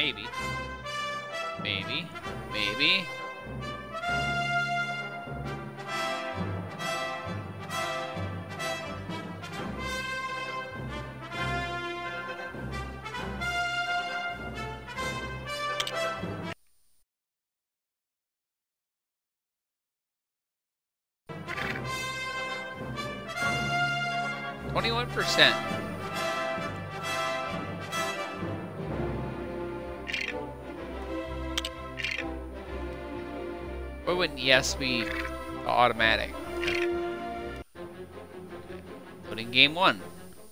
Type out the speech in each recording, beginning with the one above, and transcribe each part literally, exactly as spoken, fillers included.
maybe. Maybe. Maybe. twenty-one percent. Why wouldn't yes be automatic? Put in game one.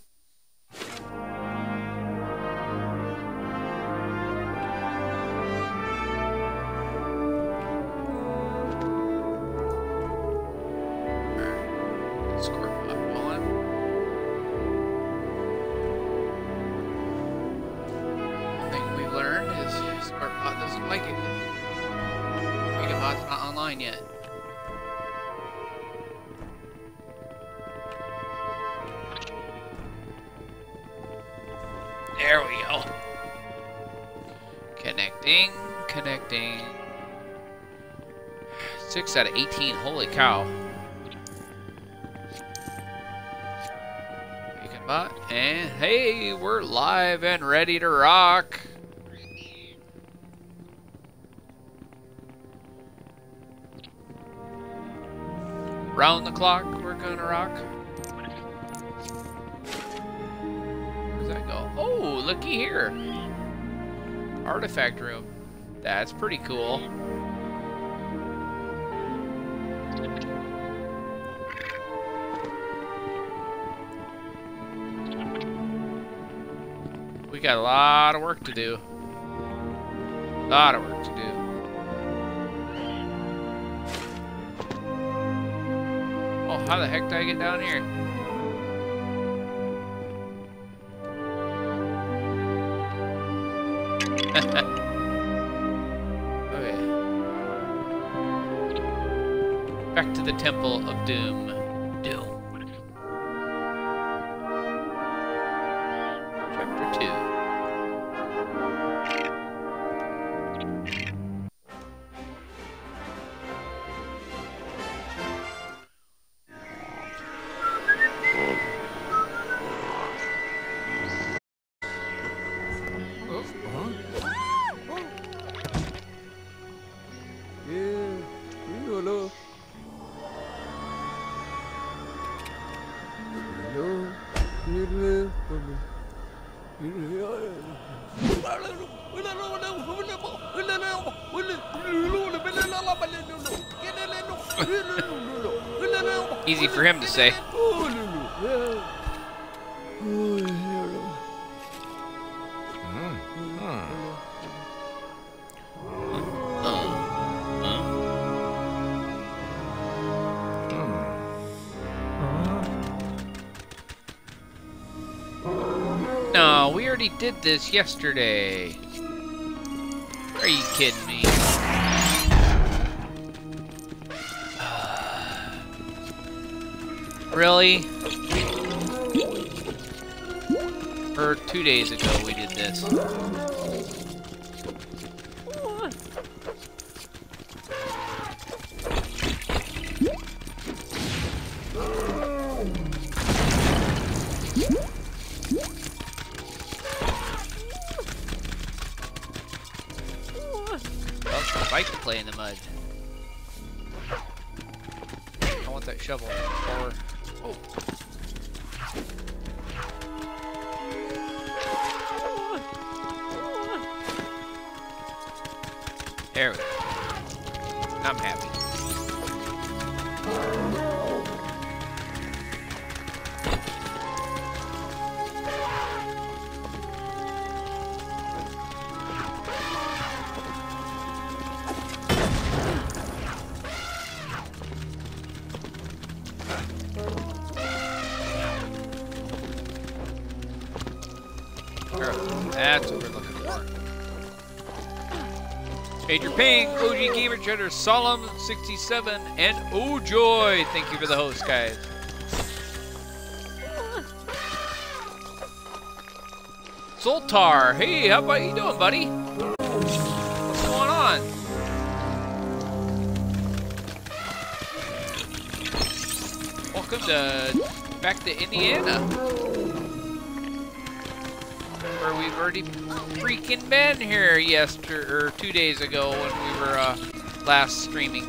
Yet. There we go. Connecting, connecting. Six out of eighteen. Holy cow. Beacon bot, and hey, we're live and ready to rock. Round the clock, we're gonna rock. Where's that go? Oh, looky here. Artifact room. That's pretty cool. We got a lot of work to do. A lot of work to do. How the heck did I get down here? Okay. Back to the Temple of Doom. Doom. Chapter two. Easy for him to say. No, we already did this yesterday. Are you kidding me? Really? Or two days ago we did this. Well, it's a bike to play in the mud. I want that shovel. Or oh. There we go. I'm happy. That's what we're looking for. Major Ping, O G Gamer Cheddar, Solemn sixty-seven, and Oh Joy. Thank you for the host, guys. Zoltar, hey, how about you doing, buddy? welcome to back to Indiana, where we've already freaking been here yesterday or two days ago when we were uh, last streaming.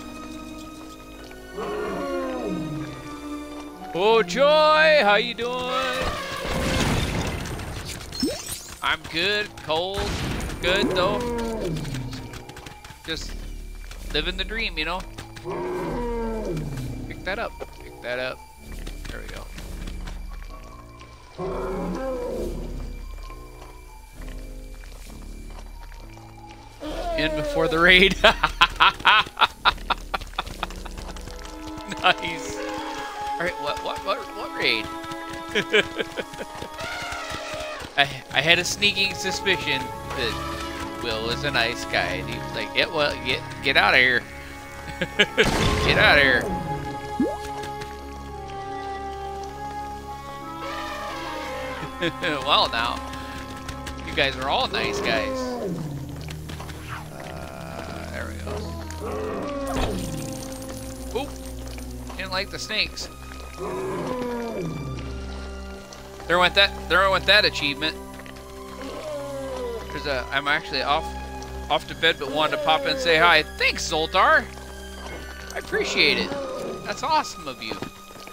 Oh Joy, how you doing? I'm good. Cold, good though. Just living the dream, you know. Pick that up. Pick that up. There we go. In before the raid. Nice. All right, what what what what raid? I I had a sneaking suspicion that Will is a nice guy, and he was like, "Yeah, well, get get out of here, get out of here." Well, now you guys are all nice guys. Uh, there we go. Oop! Didn't like the snakes. There went that. There went that achievement. There's a. I'm actually off, off to bed, but wanted to pop in and say hi. Thanks, Zoltar. I appreciate it. That's awesome of you.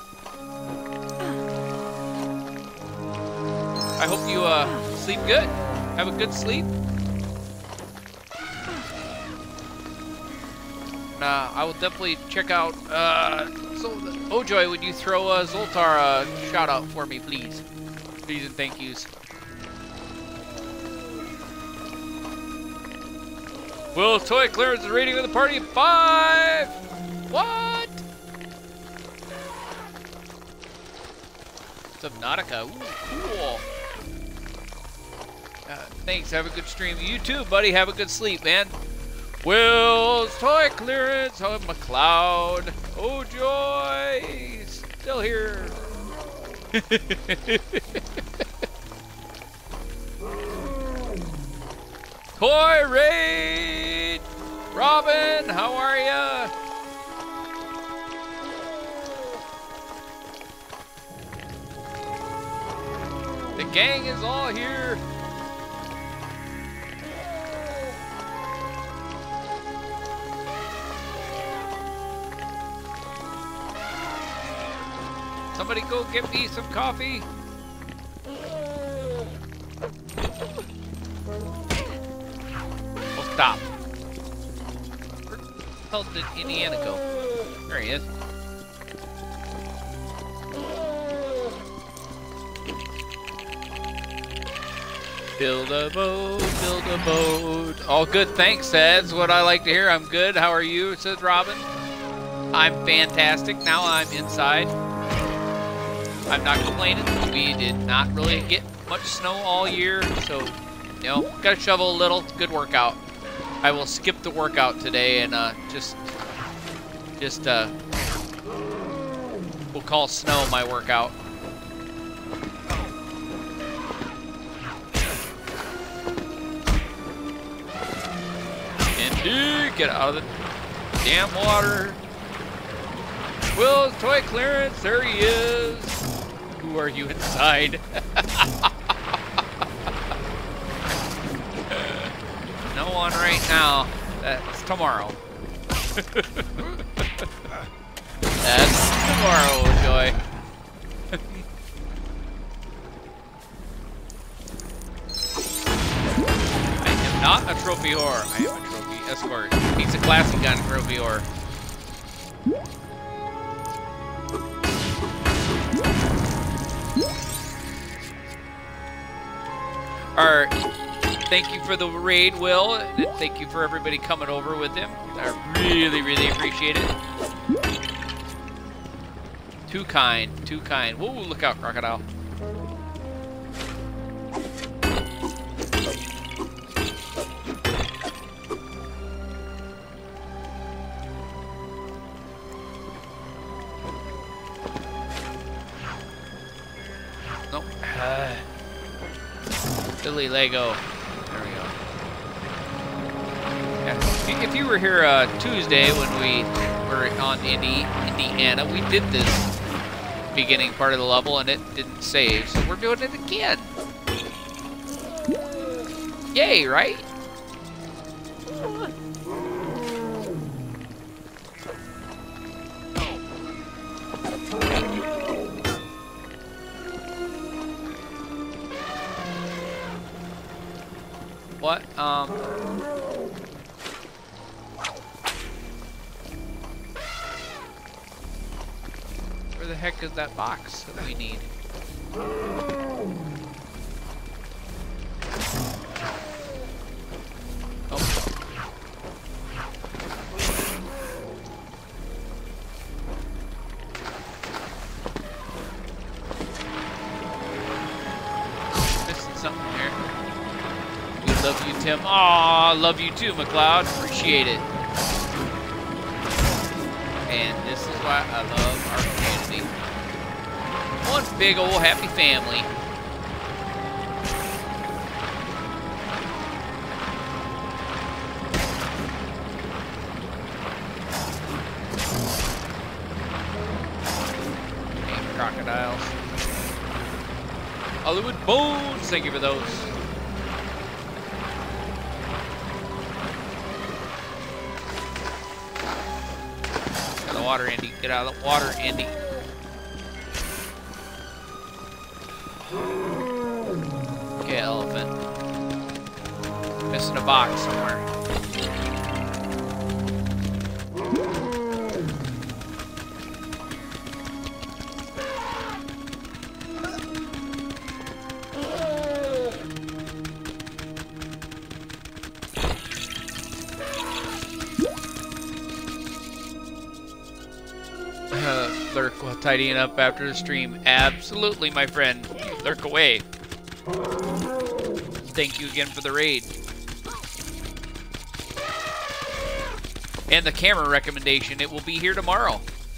I hope you uh sleep good. Have a good sleep. Uh, I will definitely check out. Uh, so, oh Joy, would you throw uh, Zoltar a shout out for me, please? Please and thank yous. Will toy clearance the rating of the party at five. What? Subnautica. Ooh, cool. Uh, thanks. Have a good stream. You too, buddy. Have a good sleep, man. Will's toy clearance. Oh, McLeod. Oh, Joy. He's still here. Toy raid. Robin, how are ya? The gang is all here. Somebody go get me some coffee. Oh, stop. Where the hell did Indiana go? There he is. Build a boat, build a boat. All good, thanks, that's what I like to hear. I'm good, how are you, says Robin. I'm fantastic, now I'm inside. I'm not complaining. We did not really get much snow all year, so, you know, gotta shovel a little. Good workout. I will skip the workout today and uh, just, just, uh, we'll call snow my workout. Indeed, get out of the damn water. Will's toy clearance, there he is. Who are you inside? No one right now. That's tomorrow. That's tomorrow, Joy. I am not a trophy whore. I am a trophy escort. He's a classic gun trophy whore. Alright, thank you for the raid, Will, and thank you for everybody coming over with him. I really, really appreciate it. Too kind, too kind. Whoa, look out, crocodile. Nope. Uh, Silly Lego. There we go. Yeah. If you were here uh, Tuesday when we were on Indy, Indiana, we did this beginning part of the level and it didn't save, so we're doing it again. Yay, right? What? Um... Where the heck is that box that we need? Oh. Missing something here. We love you, Tim. Aw, love you too, McLeod. Appreciate it. And this is why I love our community. One big old happy family. Hey, crocodiles. Hollywood bones, thank you for those. Get out of the water, Andy. Get out of the water, Andy. Okay, elephant. Missing a box somewhere. Uh, lurk while tidying up after the stream. Absolutely, my friend. Lurk away. Thank you again for the raid. And the camera recommendation. It will be here tomorrow.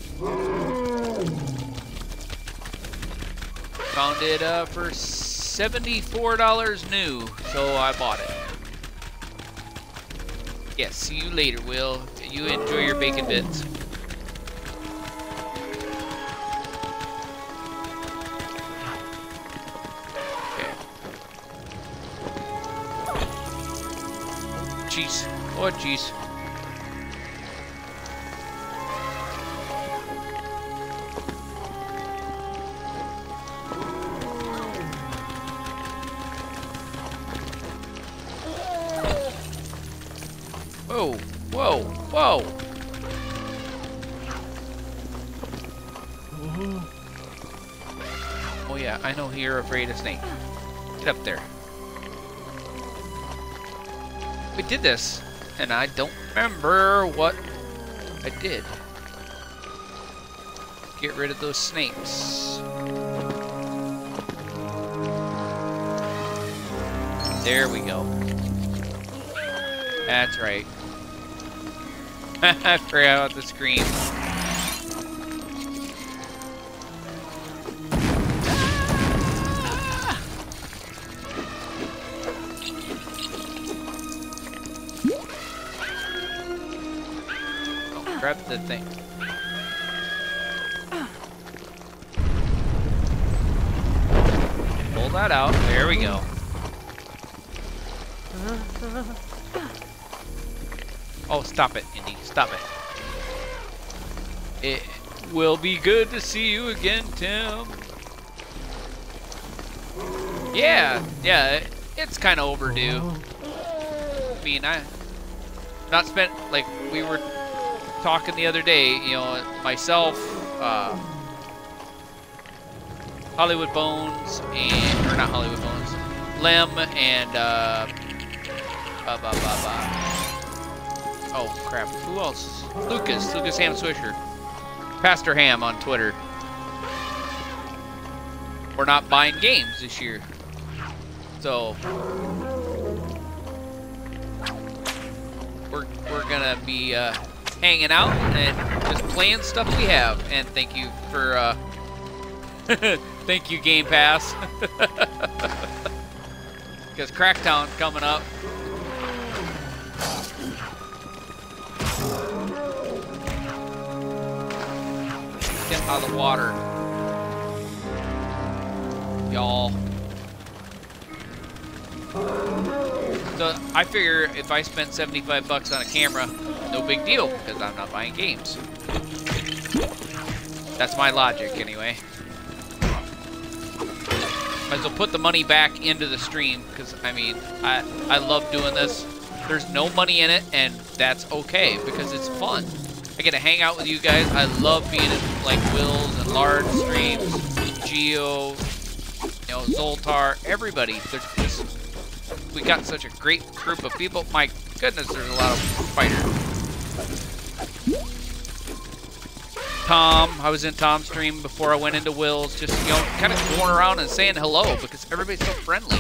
Found it uh, for seventy-four dollars new, so I bought it. Yeah, see you later, Will. You enjoy your bacon bits. Jeez. Oh, jeez. Whoa, whoa, whoa. Oh yeah, I know you're afraid of snakes. Get up there. We did this, and I don't remember what I did. Get rid of those snakes. There we go. That's right. I forgot about the scream. Grab the thing. Pull that out. There we go. Oh, stop it, Indy. Stop it. It will be good to see you again, Tim. Yeah, yeah, it, it's kind of overdue. I mean, I not spent, like, we were talking the other day, you know, myself, uh, Hollywood Bones, and, or not Hollywood Bones, Lem, and, uh, bah, bah, bah, bah. Oh, crap. Who else? Lucas, Lucas Ham Swisher. Pastor Ham on Twitter. We're not buying games this year. So, we're, we're gonna be, uh, hanging out and just playing stuff we have. And thank you for, uh, thank you, Game Pass. Because Cracktown's coming up. Get out of the water. y'all. So I figure if I spend seventy-five bucks on a camera, no big deal, because I'm not buying games. That's my logic, anyway. Might as well put the money back into the stream, because, I mean, I, I love doing this. There's no money in it, and that's okay, because it's fun. I get to hang out with you guys. I love being in, like, Will's and Lard streams, Geo, you know, Zoltar, everybody. They're just, we got such a great group of people. My goodness, there's a lot of fighters. Tom, I was in Tom's stream before I went into Will's, just, you know, kind of going around and saying hello because everybody's so friendly.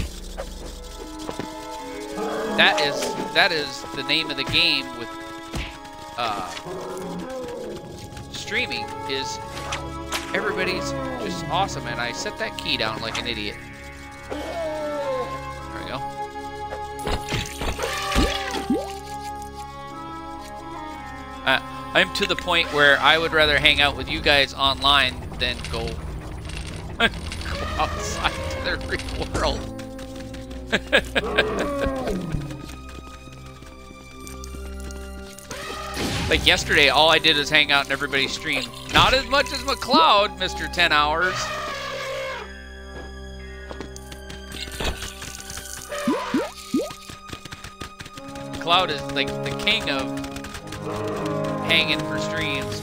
That is, that is the name of the game with uh, streaming, is everybody's just awesome, and I set that key down like an idiot. There we go. Uh, I'm to the point where I would rather hang out with you guys online than go, go outside to the real world. Like yesterday, all I did is hang out in everybody's stream. Not as much as McLeod, Mister ten hours. McLeod is like the king of hanging for streams.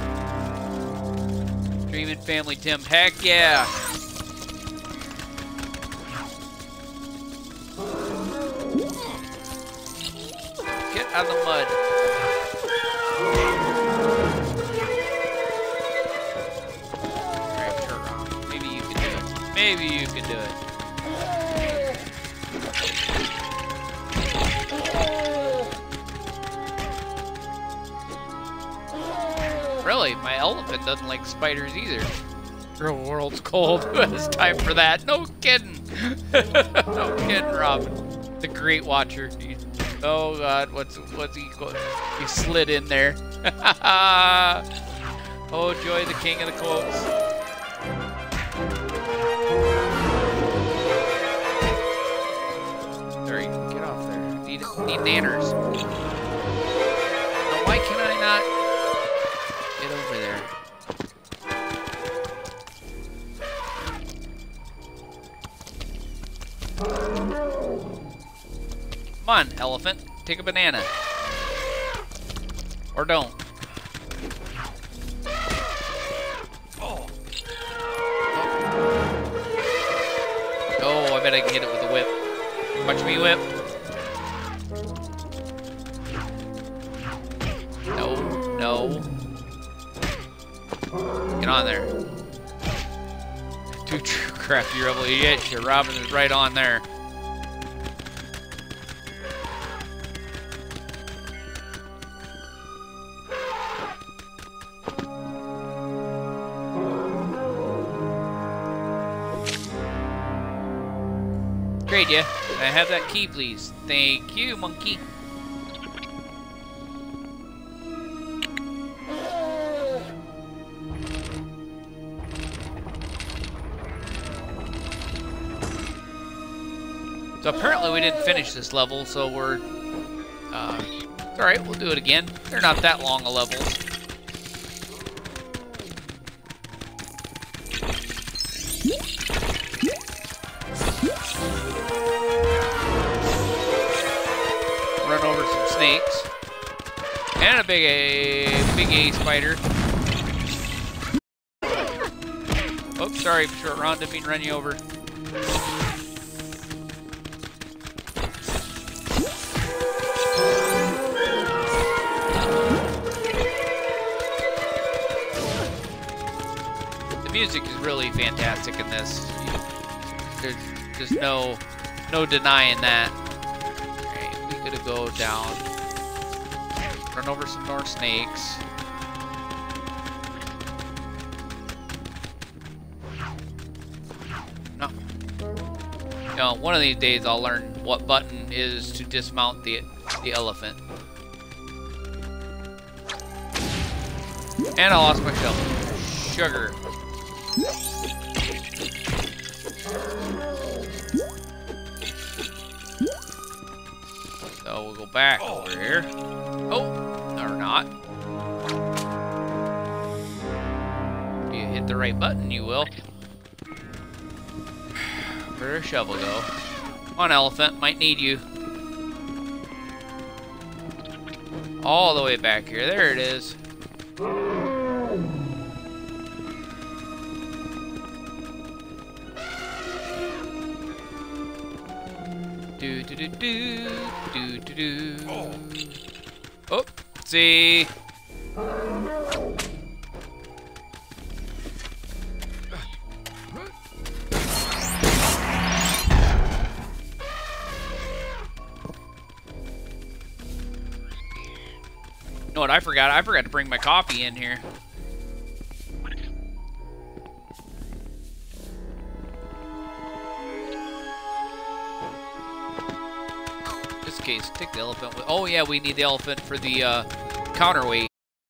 Streaming family Tim. Heck yeah. Get out of the mud. Grab her around. Maybe you can do it. Maybe you can do it. Really, my elephant doesn't like spiders either. Real world's cold. It's time for that. No kidding. No kidding, Robin. The great watcher. He, oh God, what's what's he? He slid in there. Oh, Joy, the king of the quotes. There, you can get off there. Need need nanners. Now, why can I not? Get over there. Come on, elephant. Take a banana. Or don't. Oh. Oh, I bet I can hit it with a whip. Watch me whip. No, no. Get on there. Too true, crafty rebel. Yes, your Robin is right on there. Trade ya. Can I have that key, please? Thank you, monkey. So apparently we didn't finish this level, so we're, uh, it's alright, we'll do it again. They're not that long a levels. Run over some snakes. And a big A, big A spider. Oh, sorry, short round, didn't mean to run you over. Music is really fantastic in this. There's just no no denying that. Alright, we gotta go down. Run over some more snakes. No. You know, one of these days I'll learn what button is to dismount the the elephant. And I lost my shell. Sugar. now we'll go back over here. Oh, or not. If you hit the right button, you will. Where'd our shovel go? Come on, elephant. Might need you. All the way back here. There it is. Do do do do do do do. Oh, see. You know what I forgot? I forgot to bring my coffee in here. In this case, take the elephant with. Oh yeah, we need the elephant for the uh, counterweight.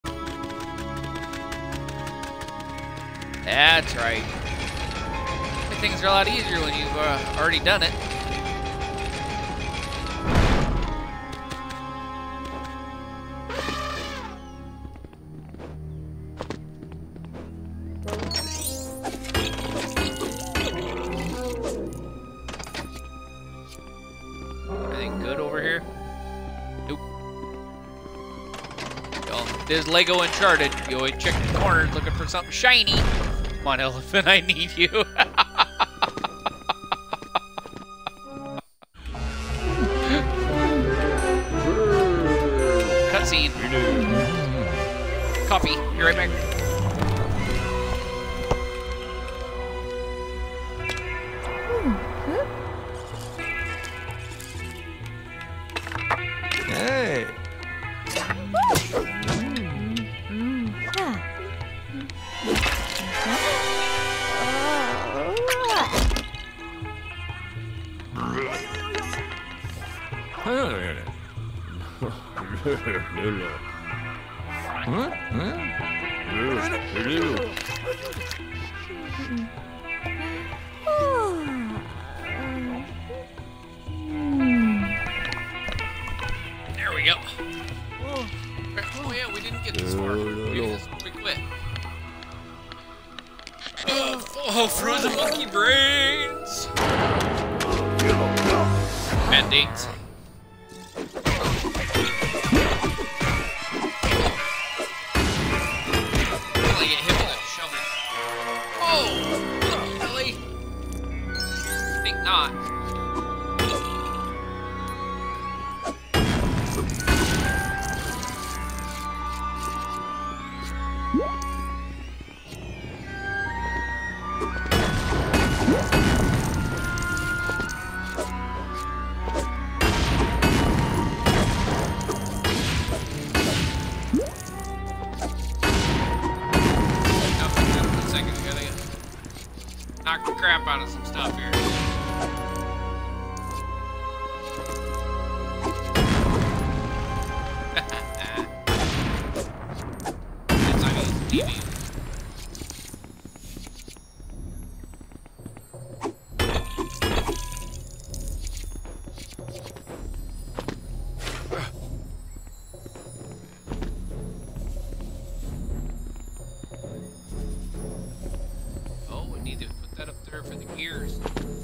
That's right. Things are a lot easier when you've uh, already done it. There's Lego Uncharted. You always check the corners looking for something shiny. Come on, elephant, I need you. Cutscene. Coffee. Be right back. Hey. There we go. Oh, oh yeah, we didn't get this far. Maybe this will be quick. Oh, oh, frozen monkey brains! Mandates. Really get hit with a shovel. Oh, really? I think not. Knock the crap out of some stuff here. It's not even T V. For the gears.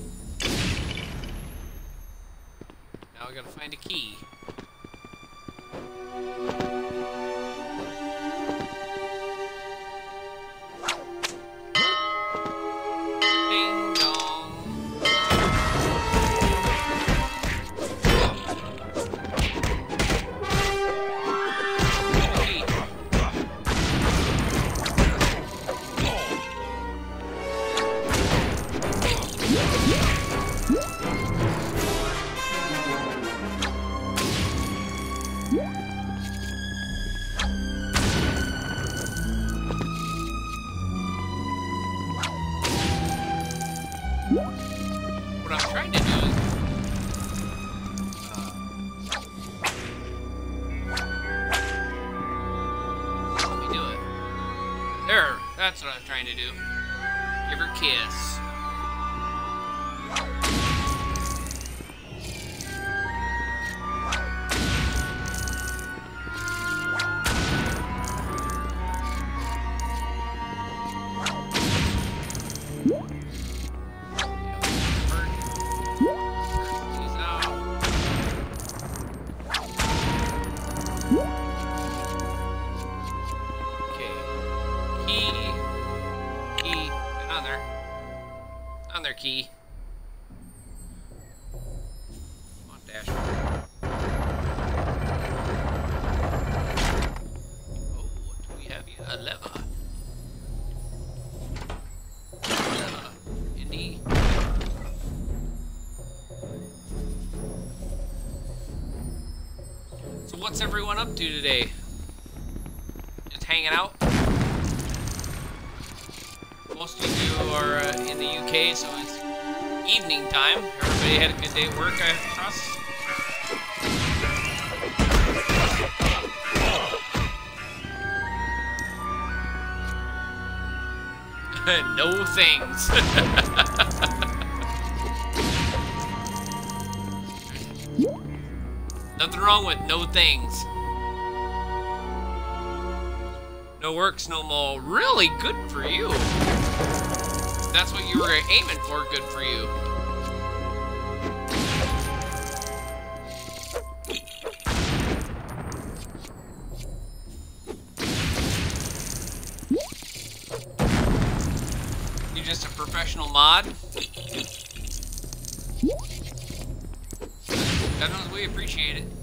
Now we gotta find a key. Ding dong. Key. What I'm trying to do is uh, let me do it. There, that's what I was trying to do. Give her a kiss. on there. On there, key. On dashboard. Oh, what do we have here? A lever. A lever. Indeed. So what's everyone up to today? Just hanging out? Most of you are uh, in the U K, so it's evening time. Everybody had a good day at work, I trust. No things. Nothing wrong with no things. No works no more. Really good for you. That's what you were aiming for. Good for you. You're just a professional mod. That knows we appreciate it.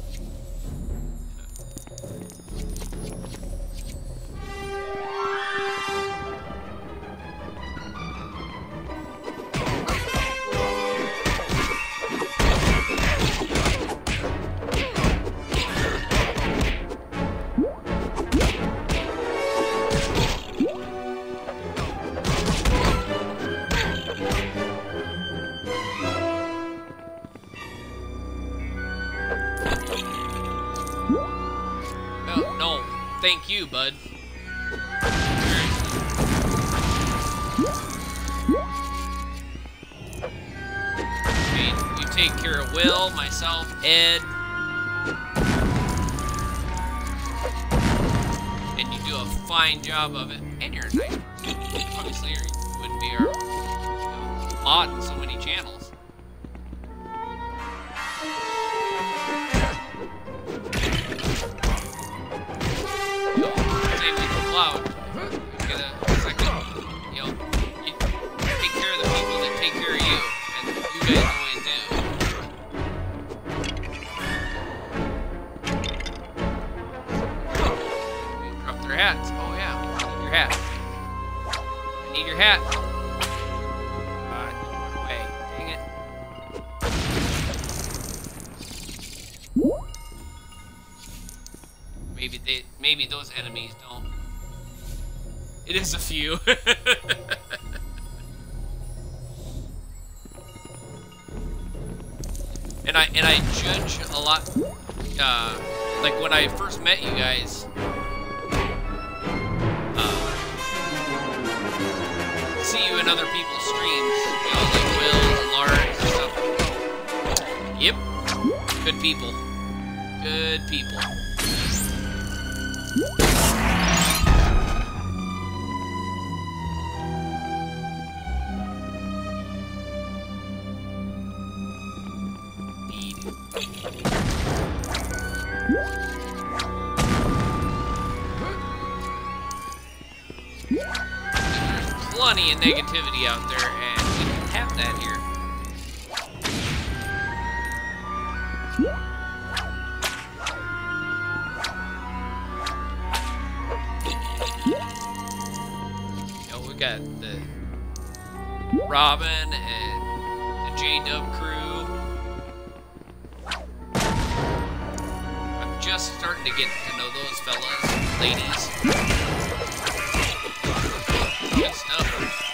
Thank you, bud. I mean, you take care of Will, myself, Ed, and you do a fine job of it. And you're a nice person. Obviously, or you wouldn't be our you know, mod in so many channels. Cloud. Get a second. You know, you take care of the people that take care of you, and you guys always do. We drop their hats. Oh yeah, I need your hat. I need your hat. Ah, uh, away. Dang it. Maybe they, maybe those enemies don't. It is a few. and I and I judge a lot. Uh, like when I first met you guys, uh, see you in other people's streams, you know, like Will and Lars and stuff. Yep, good people. Good people. Plenty of negativity out there, and we don't have that here. You know, we got the Robin and the J-Dub crew. I'm just starting to get to know those fellas, ladies. Good stuff.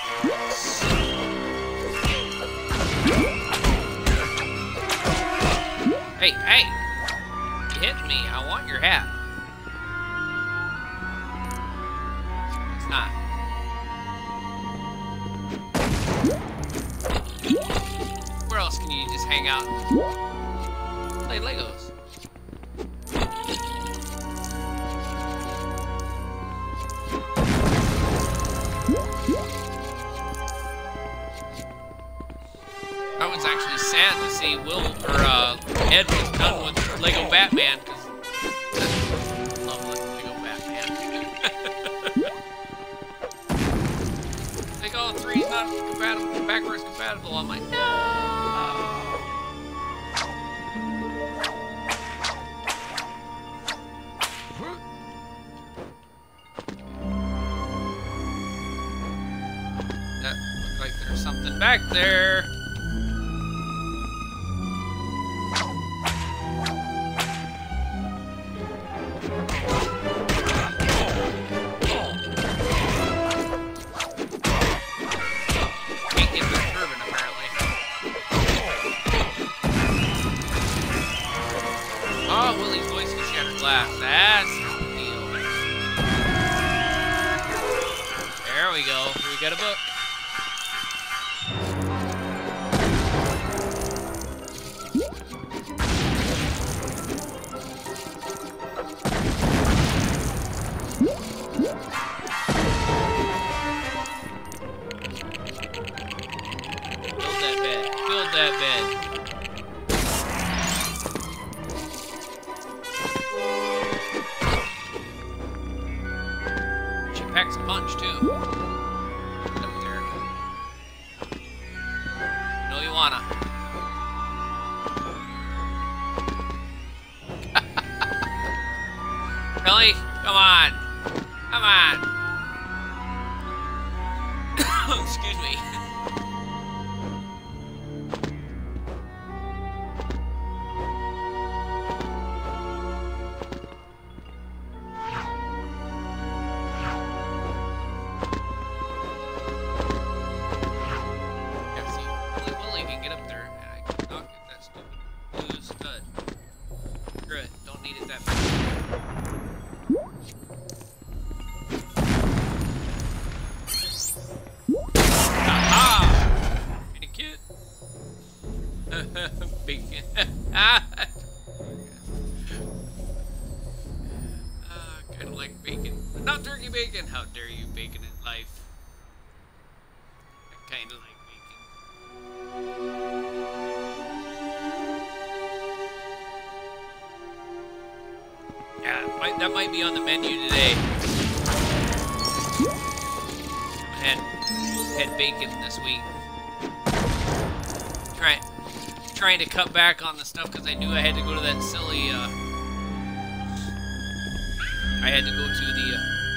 Hey, hey! You hit me. I want your hat. It's not. Where else can you just hang out and play Legos? I was actually sad to see Will, or uh, Ed was done with Lego Batman, because I love Lego Batman. Take all three not compatible, backwards compatible. I'm like, no. That looks like there's something back there. That's the deal. There we go. We got a book. Build that bed. Build that bed. Packs a punch too. Up there. You know you wanna. Really? Come on. Come on. Excuse me. Bacon. Ah, uh, kind of like bacon, but not turkey bacon. How dare you, bacon in life? I kind of like bacon. Yeah, might, that might be on the menu today. I had, had bacon this week. Try it. Trying to cut back on the stuff because I knew I had to go to that silly, uh, I had to go to the,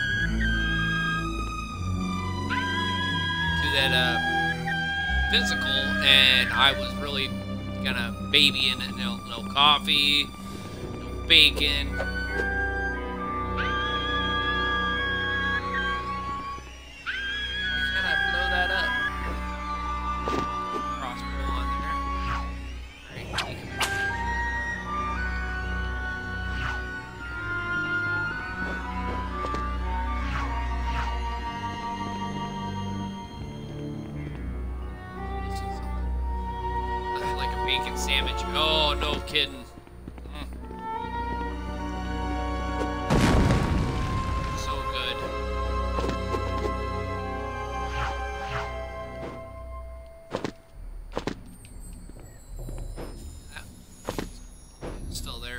uh, to that, uh, physical, and I was really gonna baby in it, no, no coffee, no bacon. Bacon sandwich. Oh, no kidding. Mm. So good. Ah. Still there.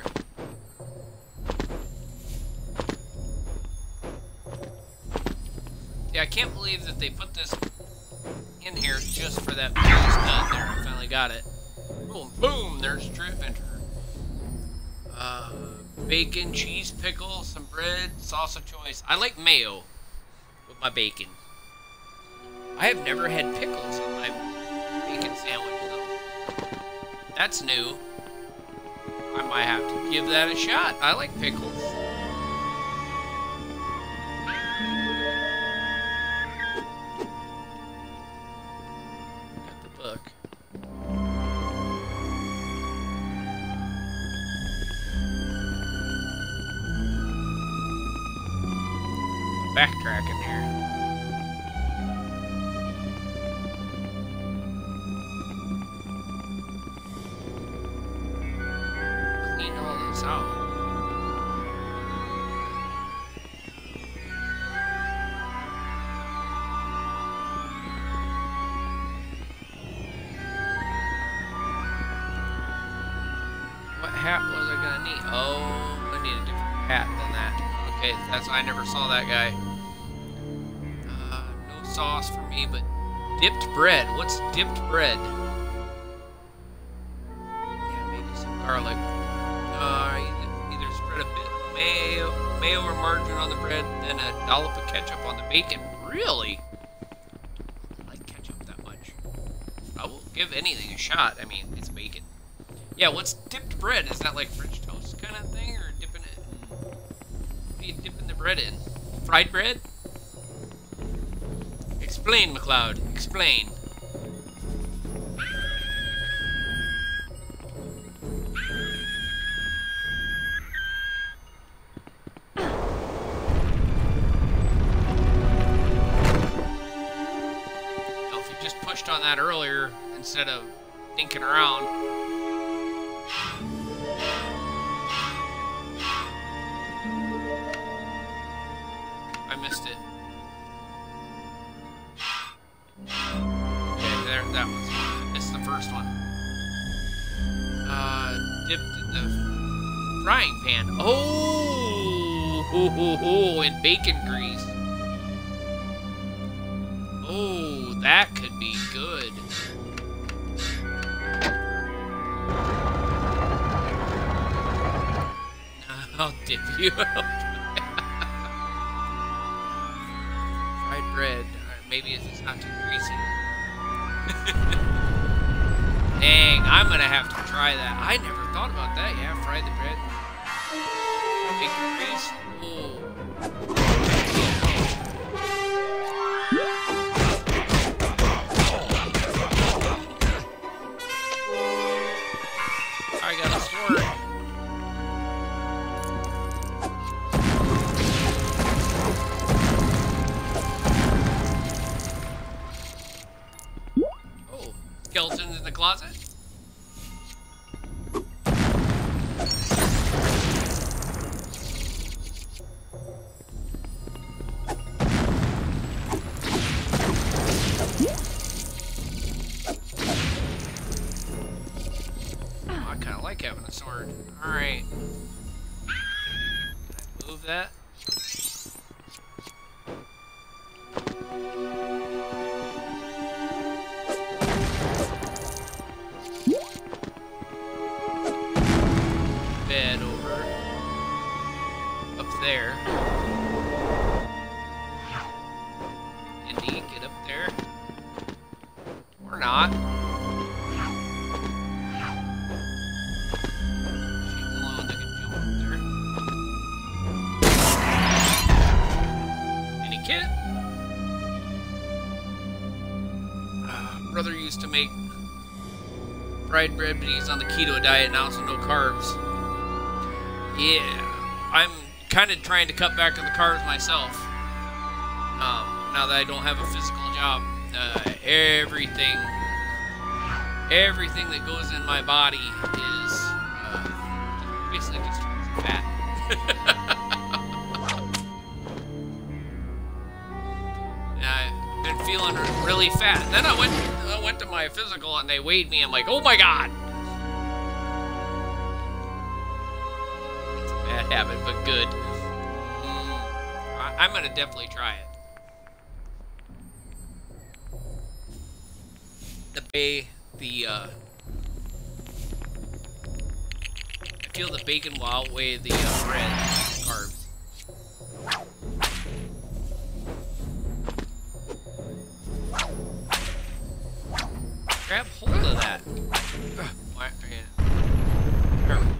Yeah, I can't believe that they put this in here just for that piece done there. I finally got it. Boom, boom, there's Trip Enter. Uh, bacon, cheese, pickle, some bread, sauce of choice. I like mayo with my bacon. I have never had pickles on my bacon sandwich, though. That's new. I might have to give that a shot. I like pickles. Got the book. Backtracking here. Clean all this out. What hat was I gonna need? Oh, I need a different hat than that. Okay, that's I never saw that guy. Uh, no sauce for me, but Dipped bread. What's dipped bread? Yeah, maybe some garlic. Uh, either, either spread a bit of mayo, mayo or margarine on the bread, then a dollop of ketchup on the bacon. Really? I like ketchup that much. I will give anything a shot. I mean, it's bacon. Yeah, what's dipped bread? Is that like French toast kind of thing, or dipping it? What are you dipping the bread in? Fried bread? Explain, McLeod. Explain. Now, if you just pushed on that earlier instead of thinking around. I missed it. Okay, there, that was. I missed the first one. Uh, dipped in the frying pan. Oh, ho, ho, ho, in bacon grease. Oh, that could be good. I'll dip you. Fried bread. Maybe it's not too greasy. Dang, I'm gonna have to try that. I never thought about that. Yeah, fry the bread. Bacon grease. Oh. I got a sword. Skeletons in the closet? Oh, I kind of like having a sword. Alright. Can I move that? Bed over up there. Indy, get up there. Or not. She's alone, I can jump up there. Any kid? Uh, brother used to make fried bread, but he's on the keto diet now, so no carbs. Yeah, I'm kind of trying to cut back on the carbs myself. Um, now that I don't have a physical job, uh, everything, everything that goes in my body is uh, basically just turns fat. And I've been feeling really fat. Then I went, I went to my physical and they weighed me. I'm like, oh my god. Habit, but good. Mm, I, I'm gonna definitely try it. The bay, the uh, I feel the bacon will outweigh the uh, bread carbs. Grab hold of that. Why, yeah. There we go.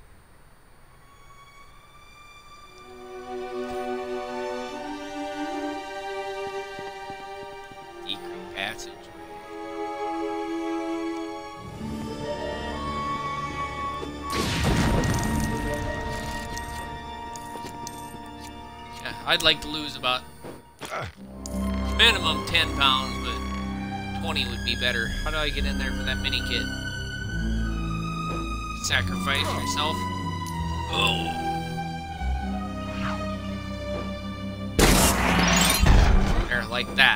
Passage. Yeah, I'd like to lose about minimum ten pounds, but twenty would be better. How do I get in there for that mini kit? Sacrifice yourself. Oh. There, like that.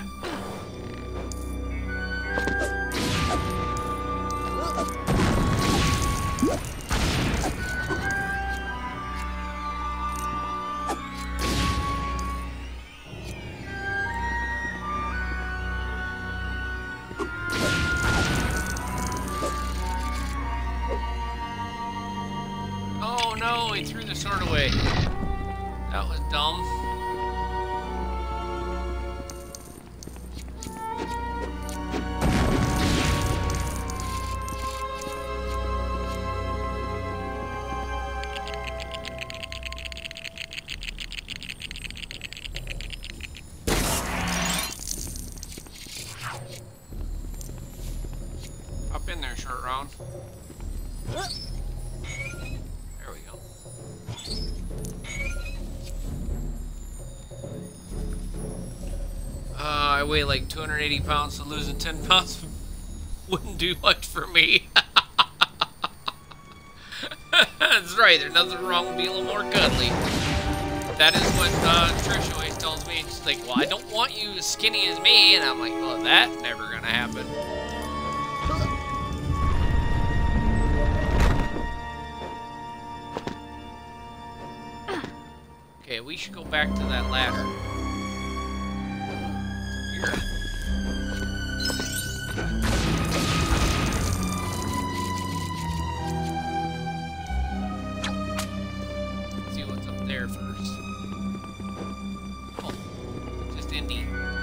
sword away. That was dumb. Up in there, short round. There we go. Uh, I weigh like two hundred eighty pounds, so losing ten pounds wouldn't do much for me. That's right, there's nothing wrong with being a little more cuddly. That is what uh, Trish always tells me. She's like, well, I don't want you as skinny as me. And I'm like, well, that's never going to happen. Okay, we should go back to that ladder. Here. Let's see what's up there first. Oh, just Indy.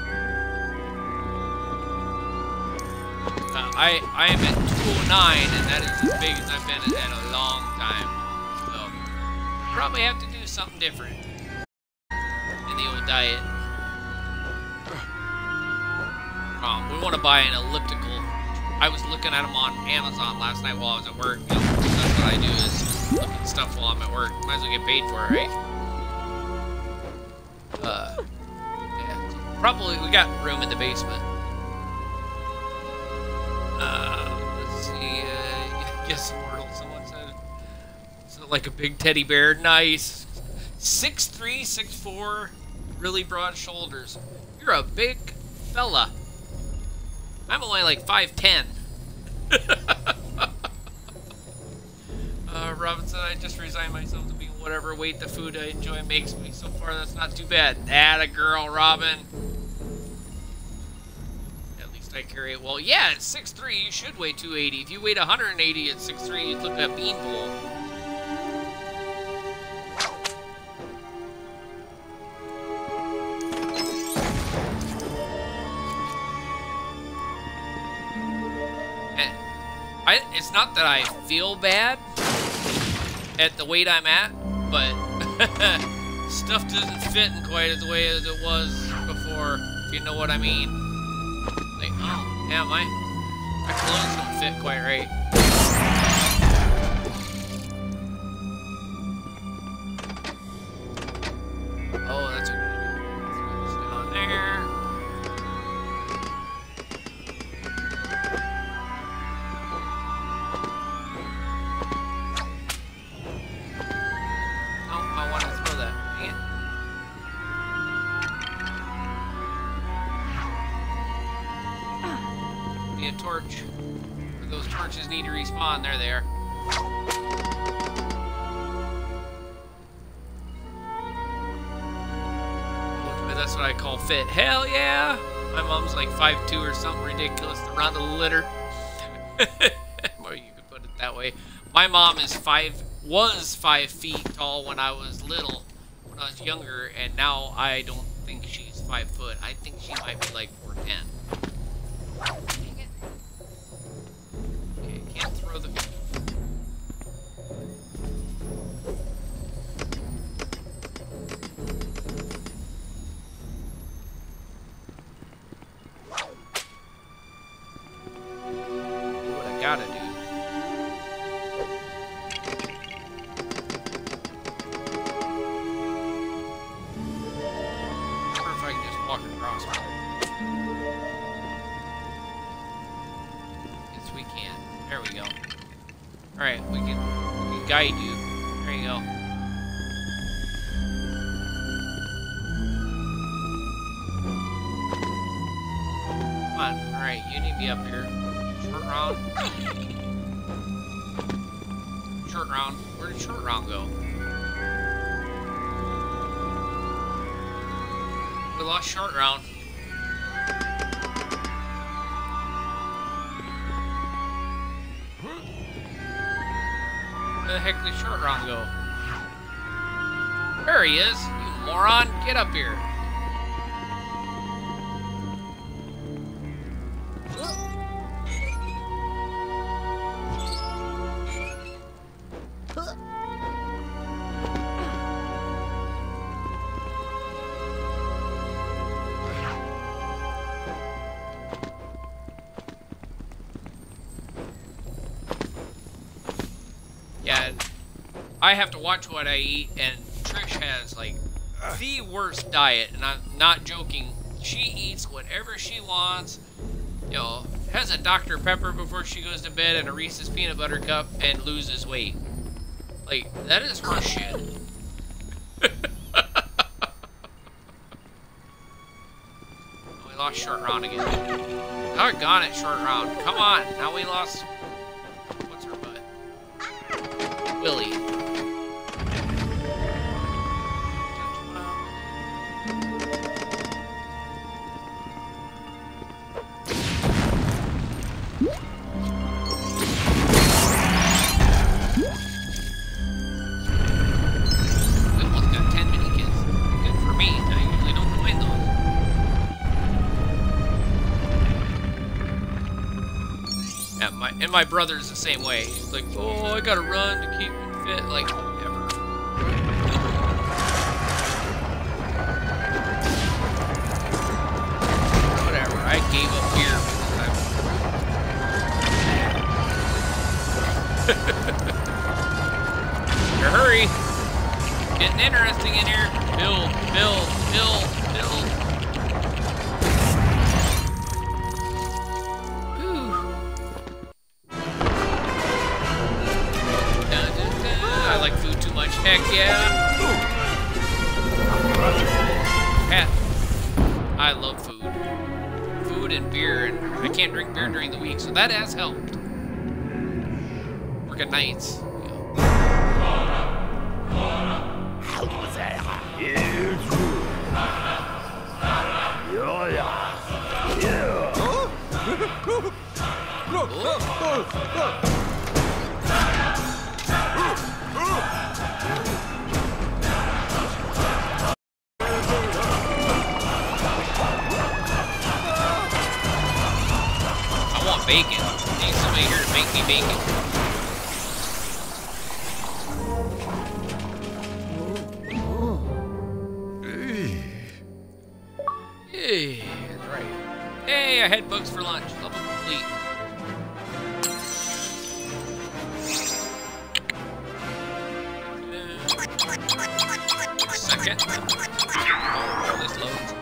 Uh, I, I am at two oh nine, and that is as big as I've been in a long time. So, probably have to do something different in the old diet. Um, we want to buy an elliptical. I was looking at them on Amazon last night while I was at work. You know, that's what I do is look at stuff while I'm at work. Might as well get paid for it, right? Uh, yeah. Probably we got room in the basement. Uh, let's see. Uh, yes, Mortal. Someone said it's like a big teddy bear. Nice. six three, six four, really broad shoulders. You're a big fella. I'm only like five ten. uh, Robin said, I just resigned myself to being whatever weight the food I enjoy makes me. So far, that's not too bad. Atta girl, Robin. At least I carry it well. Yeah, at six three, you should weigh two eighty. If you weighed one hundred eighty at six three, you'd look at a beanpole. I, it's not that I feel bad at the weight I'm at, but stuff doesn't fit in quite as the way as it was before, if you know what I mean. Like, oh, yeah, my, my clothes don't fit quite right. Oh, that's what we're gonna do. Let's get on there. Torch. Those torches need to respawn. There they are. That's what I call fit. Hell yeah! My mom's like five two or something ridiculous to run the litter. Well, you could put it that way. My mom is five, was five feet tall when I was little, when I was younger, and now I don't think she's five foot. I think she might be like four ten. Can't throw the... What I gotta do. I wonder if I can just walk across with it. Yes, we can. There we go. Alright, we can, we can guide you. There you go. Come on. Alright, you need to be up here. Short round. Short round. Where did short round go? We lost short round. Where the heck did short round go? There he is, you moron. Get up here. Yeah, I have to watch what I eat, and Trish has like the worst diet, and I'm not joking. She eats whatever she wants, you know, has a Doctor Pepper before she goes to bed and a Reese's peanut butter cup and loses weight. Like, that is her shit. We lost short round again. Doggone it, short round. Come on, now we lost. What's her butt? Willie. And my brother's the same way. He's like, oh, I gotta run to keep fit. Like, never. Whatever. I gave up beer because I... Hurry. Getting interesting in here. Build, build, build, build. Heck yeah! Pat, I love food. Food and beer, and I can't drink beer during the week, so that has helped. Working nights. Bacon. I need somebody here to make me bacon. Hey, that's right. Hey, I had bugs for lunch. Level complete. Uh, second. Oh, this loads.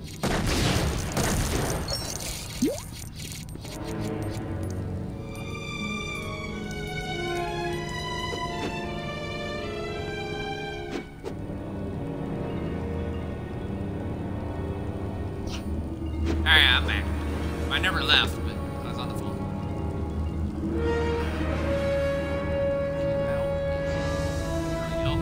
Alright, I'm back. I never left, but I was on the phone. There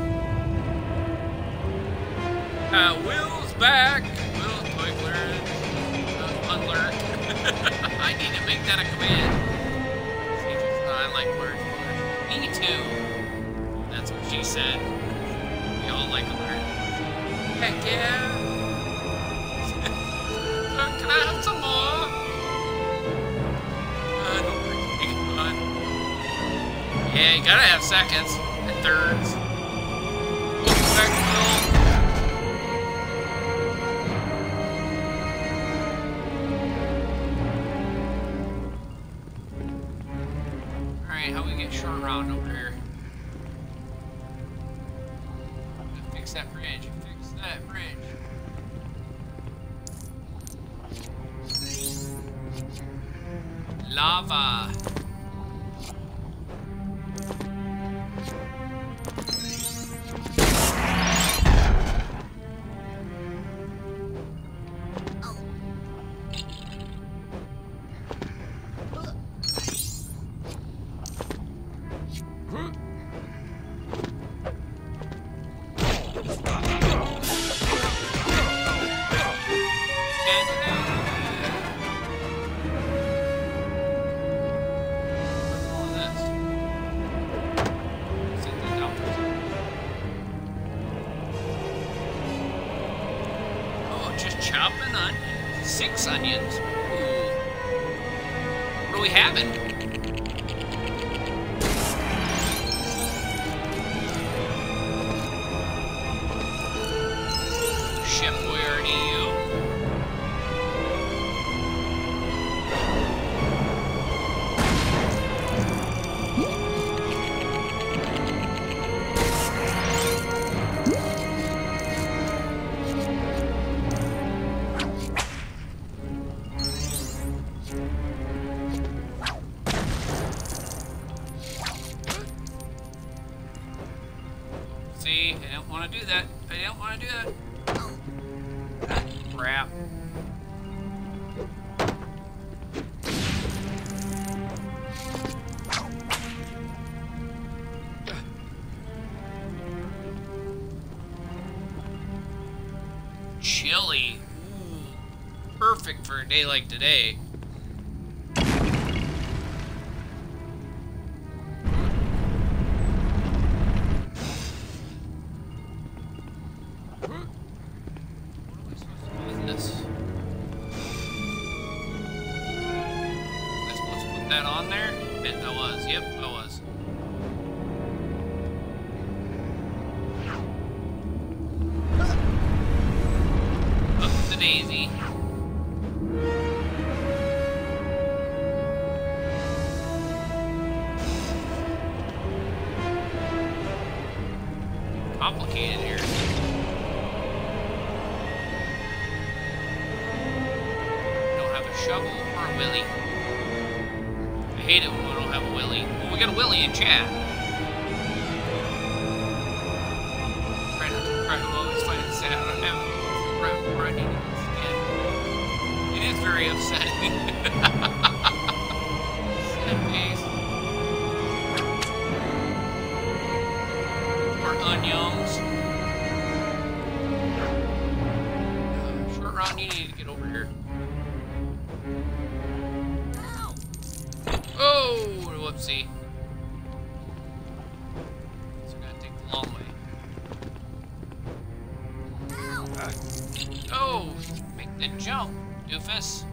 we go. Uh, Will's back. Will's Toigler. Uh, Bundler. I need to make that a command. I like words. Me too. That's what she said. We all like alert. Heck yeah. Can I have some more? Uh, don't take it on. Yeah, you gotta have seconds and thirds. Welcome back, Will. Alright, how we get short round over here? Fix that bridge. Fix that bridge. Lava. Chopping onions. Six onions. Ooh. What are we having? Chef Boyardee. See, I don't want to do that. I don't want to do that. Crap. Chili. Ooh, perfect for a day like today. That on there? Bet I was. Yep, I was. Up the daisy. Complicated here. Don't have a shovel or a willy. I hate it when we don't have a Willy. Well, we got a Willy in chat. Try not to cry. I always find it sad. I don't have it right where I need it. It is very upsetting. Sad face. Or onions. Short round, you need to get over here. Oh, whoopsie. So we're gonna take the long way. Uh, oh, make the jump, doofus.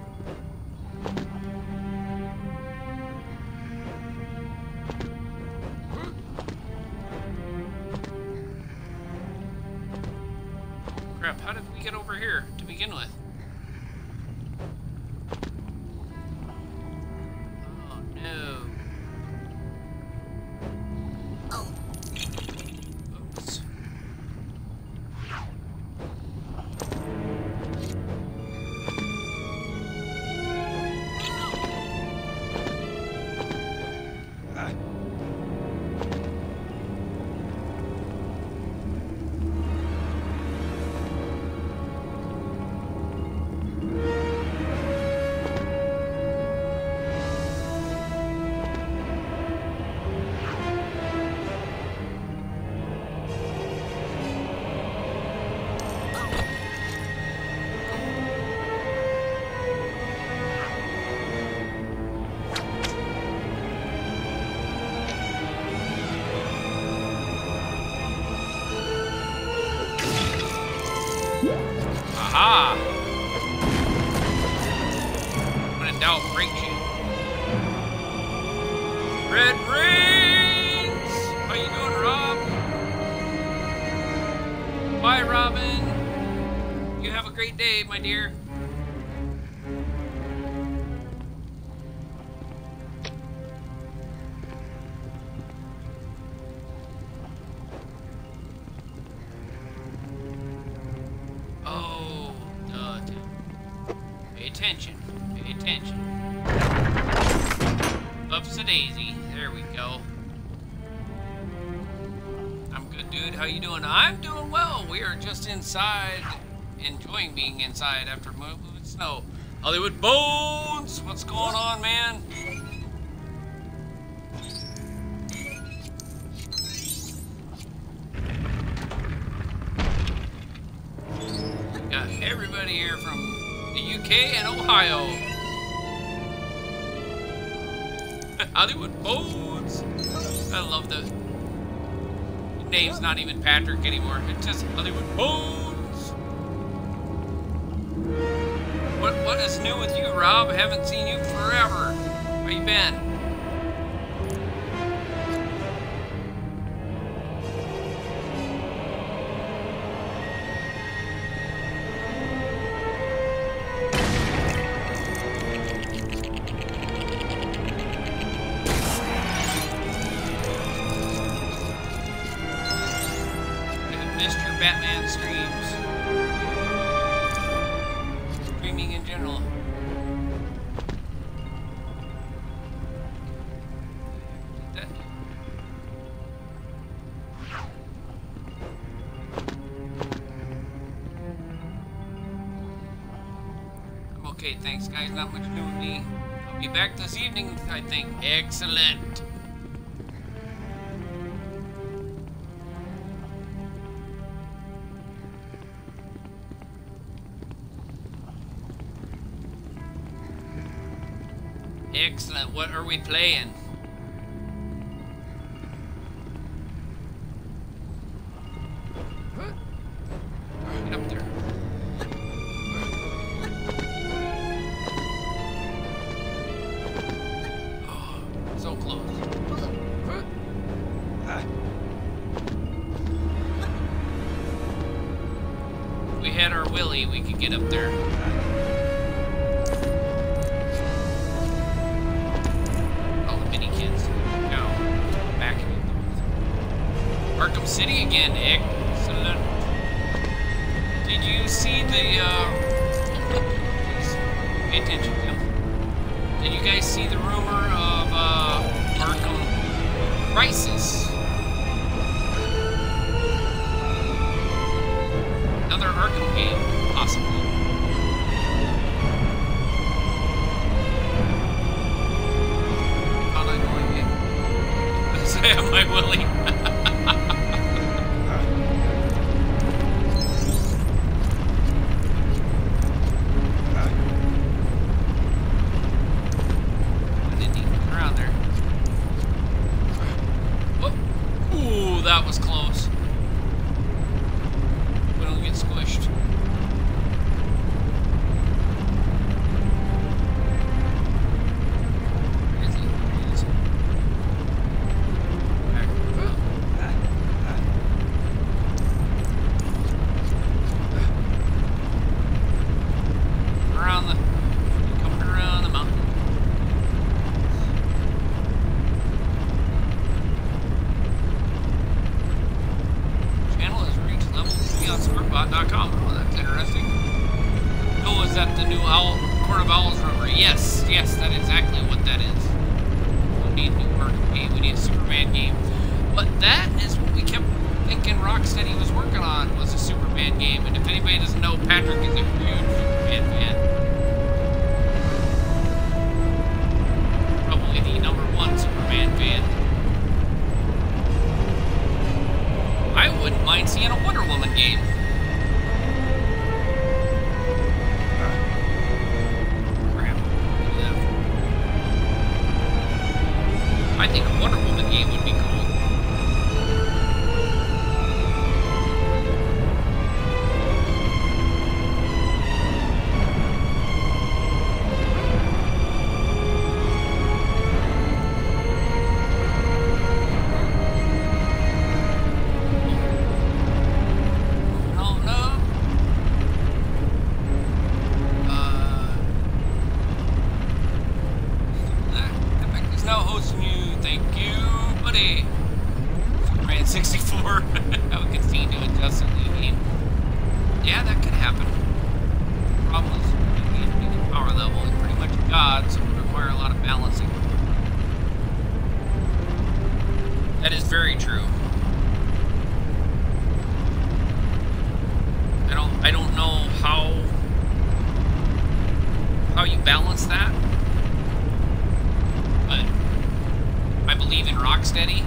Crap, how did we get over here to begin with? doubt breaks you. Red Reigns! How you doing, Rob? Bye, Robin. You have a great day, my dear. Oh, duh. Pay attention. Pay attention. Ups a daisy. There we go. I'm good, dude. How you doing? I'm doing well. We are just inside, enjoying being inside after moving snow. Hollywood Bones! What's going on, man? Got everybody here from the U K and Ohio. Hollywood Bones. I love the name's not even Patrick anymore. It's just Hollywood Bones. What what is new with you, Rob? I haven't seen you forever. Where you been? Batman streams. Streaming in general. That. I'm okay, thanks guys. Not much new with me. I'll be back this evening, I think. Excellent. Excellent. What are we playing? Get up there. Oh, so close. If we had our Willy, we could get up there. Arkham City again, excellent. Did you see the, uh, please, pay attention, Tim. Did you guys see the rumor of, uh, Arkham Crisis? Another Arkham game, possibly. Found I know it. Sam, my Willie. That was close. We don't get squished. Where is he? Where is he? Back. Around the, coming around the mountain. Squirtbot dot com. Oh, that's interesting. Oh, is that the new Owl, Court of Owls rumor? Yes, yes, that's exactly what that is. We need a new Arkham game. We need a Superman game. But that is what we kept thinking Rocksteady was working on, was a Superman game. And if anybody doesn't know, Patrick is a huge Superman fan. Probably the number one Superman fan. I wouldn't mind seeing a Wonder Woman game. Crap. I think a Wonder Woman game would be cool. balance that. But I believe in Rocksteady.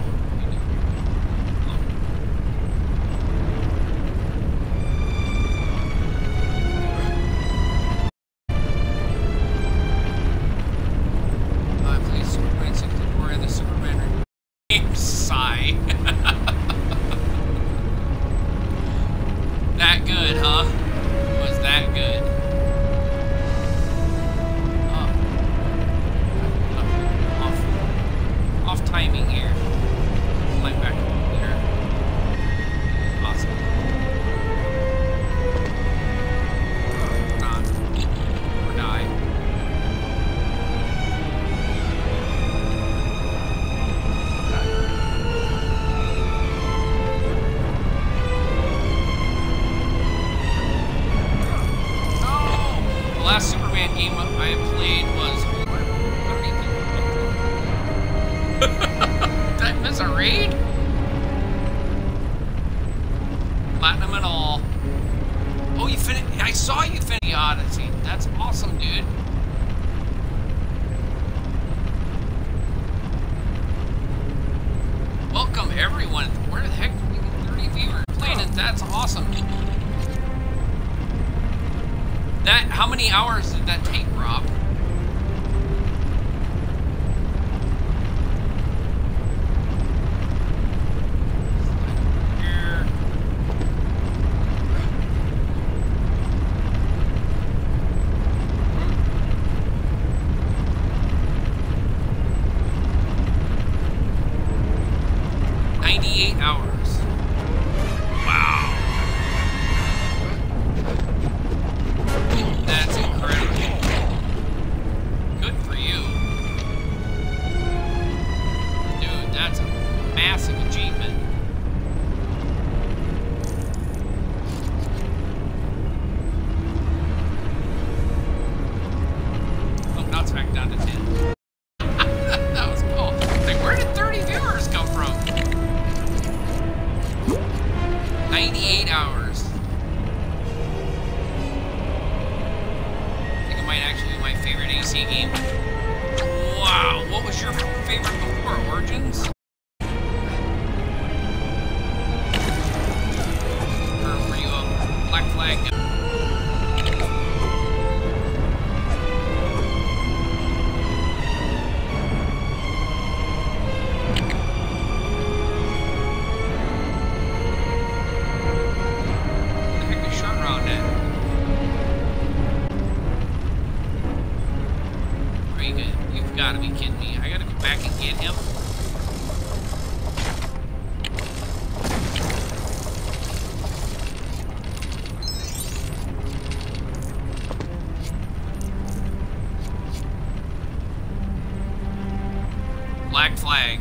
Black flag.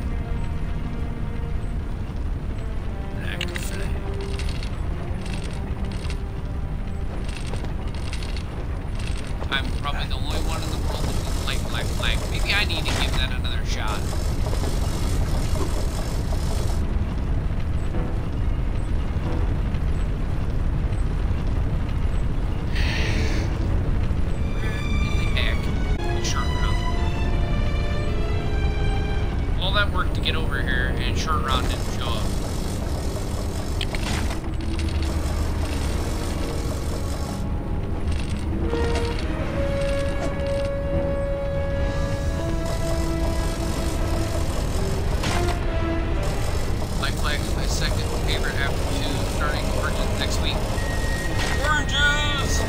Black flag. I'm probably the only one in the world that can play Black Flag. Maybe I need to give that another shot. To get over here, and short round didn't show up. Black Flag is my second favorite after two, starting Origins next week. Oranges!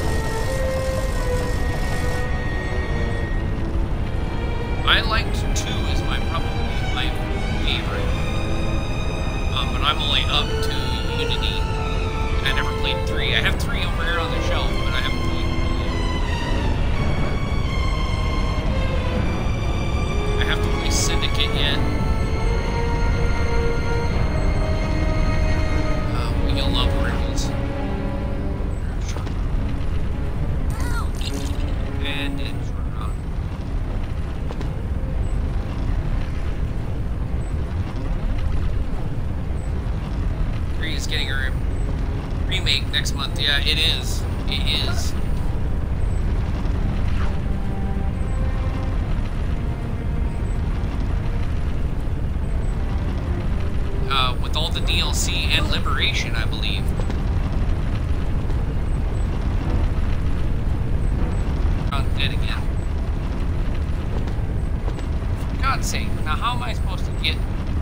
I liked two as my probably my favorite. Um, but I'm only up to Unity. And I never played three. I have three over here on the shelf, but I haven't played three yet. I have to play Syndicate yet. Um, but you'll love Origins. And it's is getting a re remake next month. Yeah, it is. It is. Operation, I believe. Oh, dead again. For God's sake, now how am I supposed to get...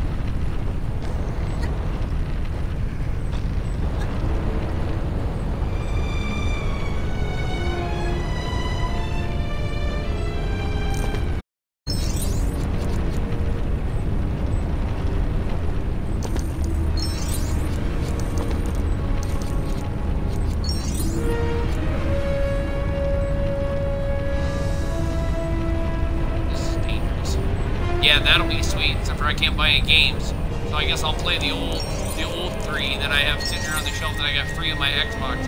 Yeah, that'll be sweet, except for I can't buy any games. So I guess I'll play the old the old three that I have sitting here on the shelf that I got free on my Xbox.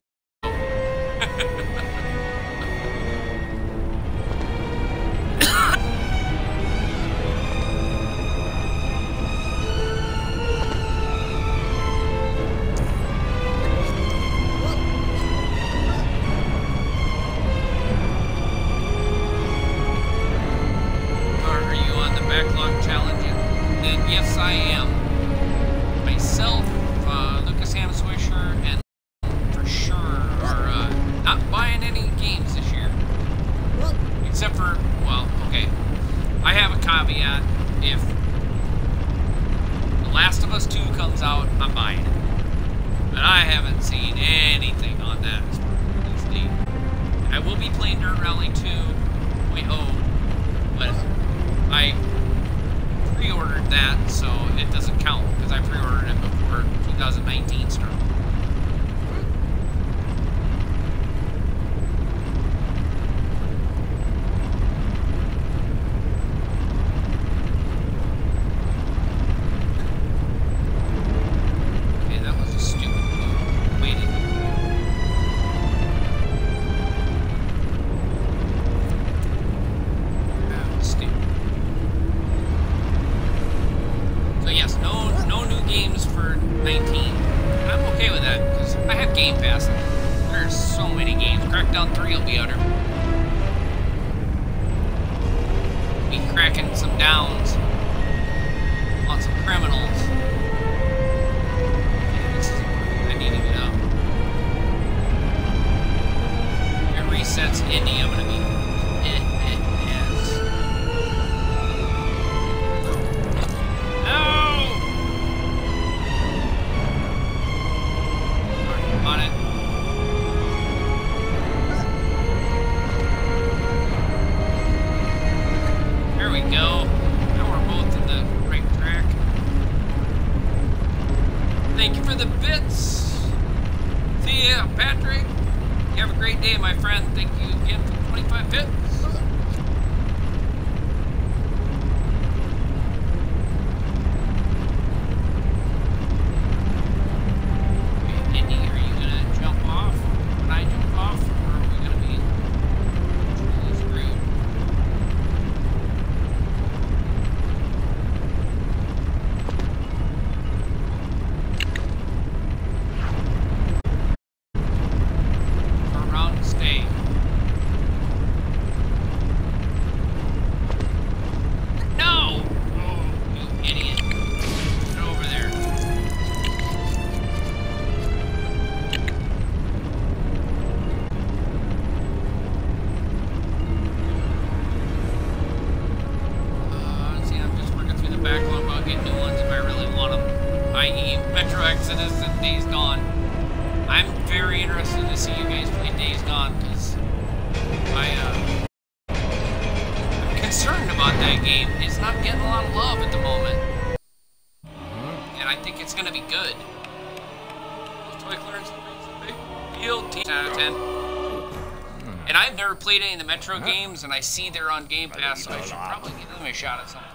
Metro games, and I see they're on Game Pass, so I should probably give them a shot at some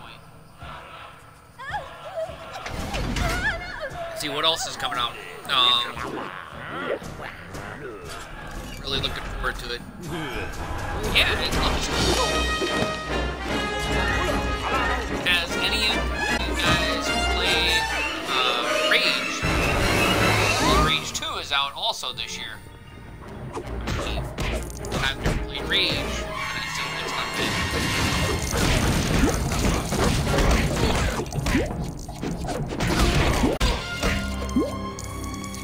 point. See what else is coming out. Um, really looking forward to it. Yeah, it looks cool. Has any of you guys played uh, Rage? Well, Rage two is out also this year. I've never played Rage, and it seems it's not bad.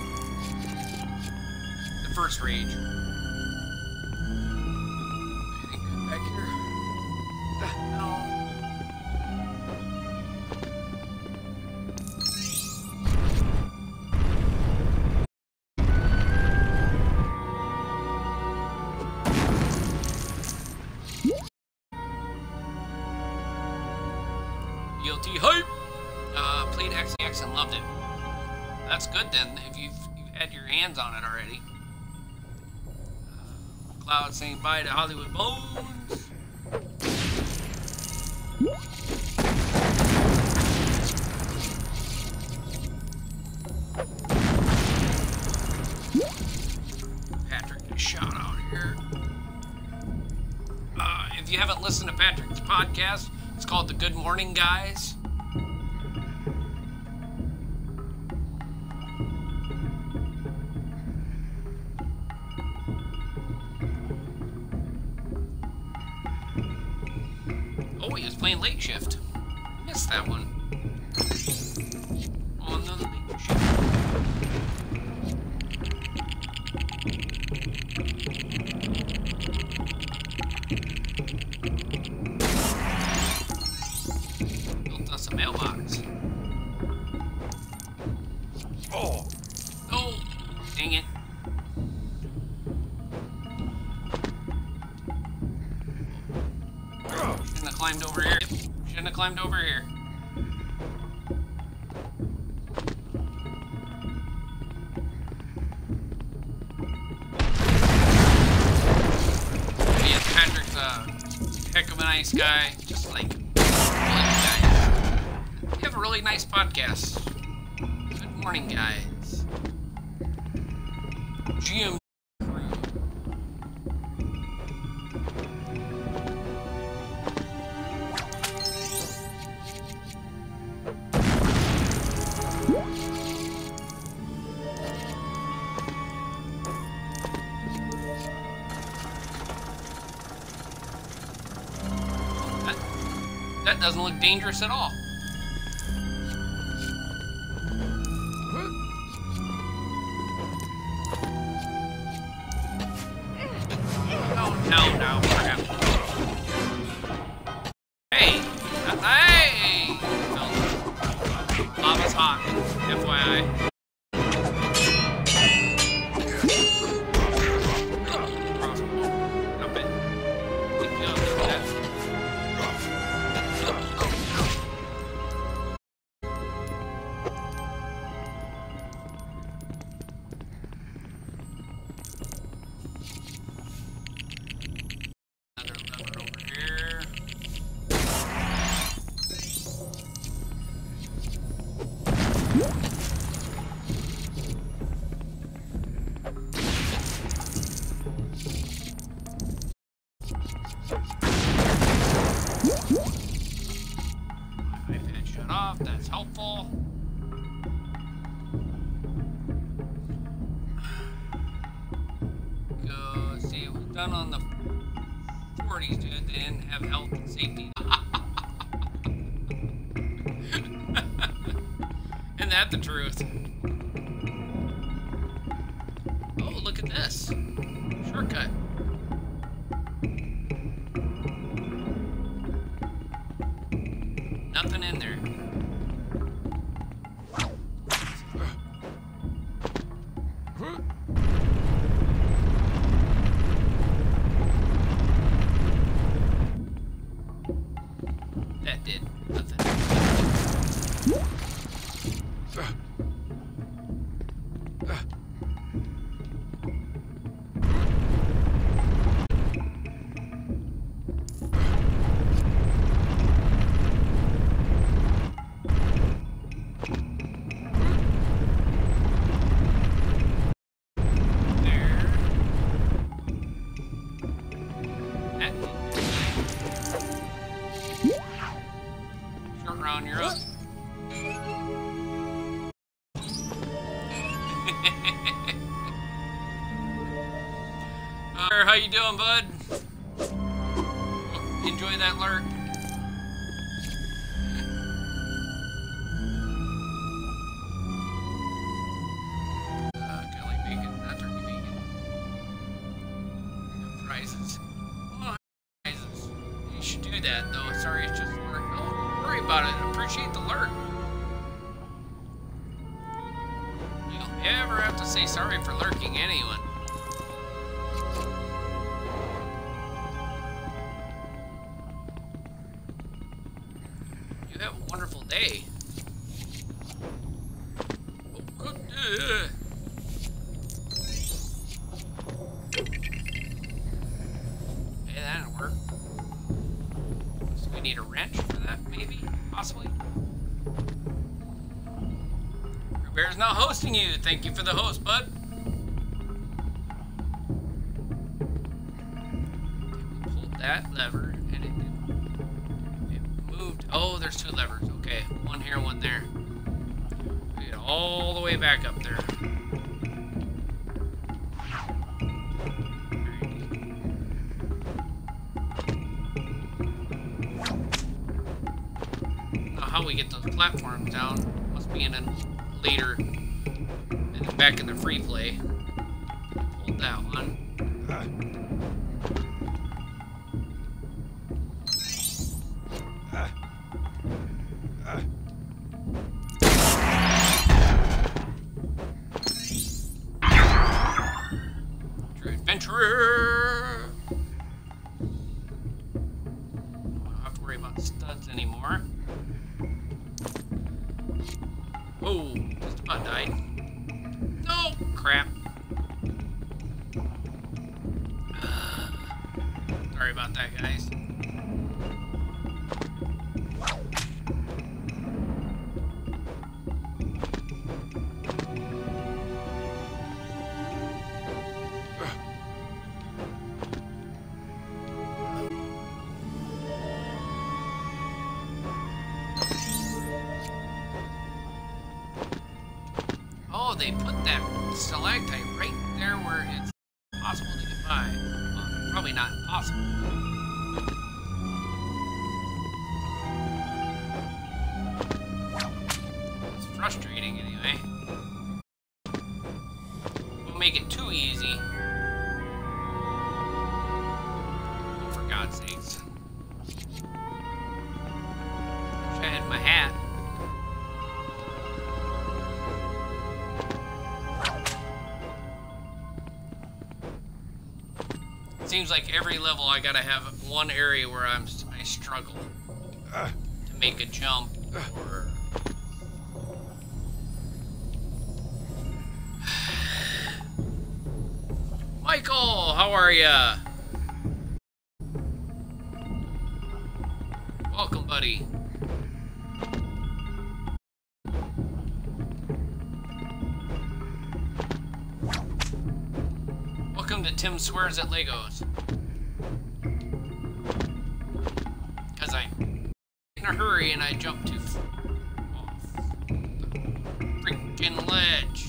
first rage. Anything good back here? No. D L T hype! Uh, played X X and loved it. That's good then, if you've, you've had your hands on it already. Uh, Cloud saying bye to Hollywood Bones. Patrick, a shout out here. Uh, if you haven't listened to Patrick's podcast, it's called The Good Morning Guys. Oh, he was playing late shift. Missed that one. On the late shift. Built us a mailbox. Oh! Oh! Dang it. Shouldn't have climbed over here. Shouldn't have climbed over here. Yeah, Patrick's a heck of a nice guy. Just like all you guys. You have a really nice podcast. Good morning, guys. G M crew. That, that doesn't look dangerous at all. Oh, no, no, crap. Hey! Uh, hey! No. Lava's hot, F Y I. Dump it. Keep going with that. Another lever over here. iPad shut off, that's helpful. Go see what we've done on the forties, dude. They didn't have health and safety. Isn't that the truth? Oh, look at this. Shortcut. Nothing in there. That did nothing. There. That did Short round, you're up. uh, how you doing, bud? Enjoy that lurk. Uh, Kelly bacon, not turkey bacon. that, though. Sorry, it's just lurk. Don't worry about it. Appreciate the lurk. You don't ever have to say sorry for lurking anyone. You have a wonderful day. Oh, good. Uh. Hey, that didn't work. So we need a wrench for that, maybe? Possibly? Bear's not hosting you. Thank you for the host, bud. Pulled that lever and it, it moved. Oh, there's two levers. Okay, one here, one there. We get all the way back up there. Now, how we get those platforms down must be in a later, and back in the free play. Hold that one. True adventurer. Don't have to worry about studs anymore. Oh, just about died. No, crap. Uh, sorry about that, guys. Oh, they put that stalactite right there where it's possible to get by. Well, probably not possible. It's frustrating anyway. We'll make it too easy. Oh, for God's sakes. Wish I had my hat. Seems like every level I gotta have one area where I'm I struggle uh, to make a jump or Michael, how are ya? Welcome, buddy. Welcome to Tim Swears at Legos. Because I'm in a hurry and I jump too off the freaking ledge.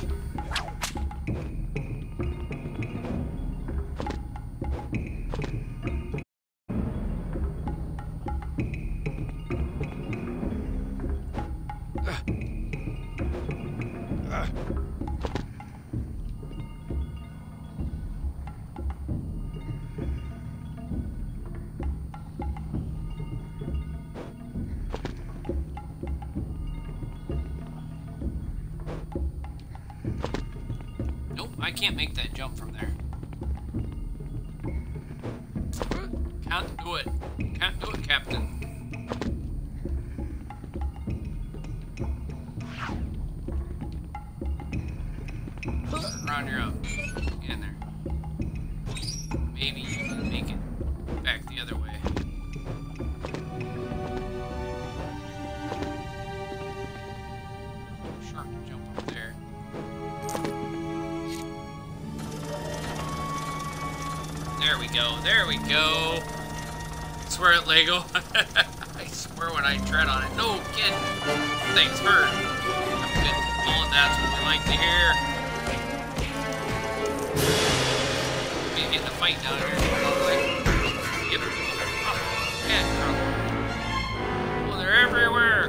I can't make that jump from there. Can't do it. Can't do it, Captain. Ron, you're up. Get in there. Maybe you can make it back the other way. Sharp jump up there. There we go, there we go. I swear at Lego. I swear when I tread on it. No, kid. Things hurt. I'm good people, and that's what we like to hear. We're getting a fight down here. Get her. Oh, yeah. Oh, they're everywhere.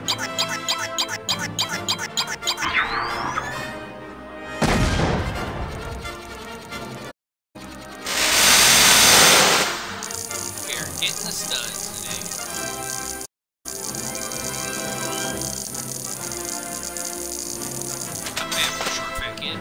Hitting the studs today. Not bad for a short fat kid.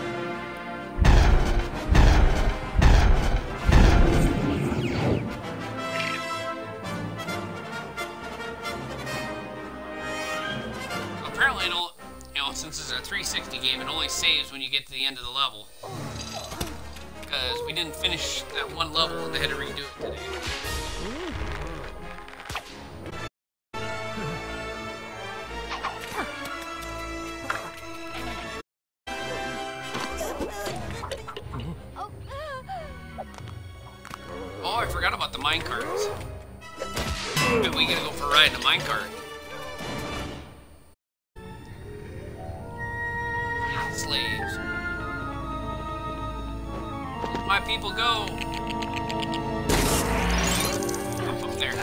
Apparently, it all, you know, since it's a three sixty game, it only saves when you get to the end of the level. Because we didn't finish that one level and they had to redo it today. Oh, I forgot about the minecarts. Maybe we gotta go for a ride in a minecart. Slaves. Let my people go. Up, up there.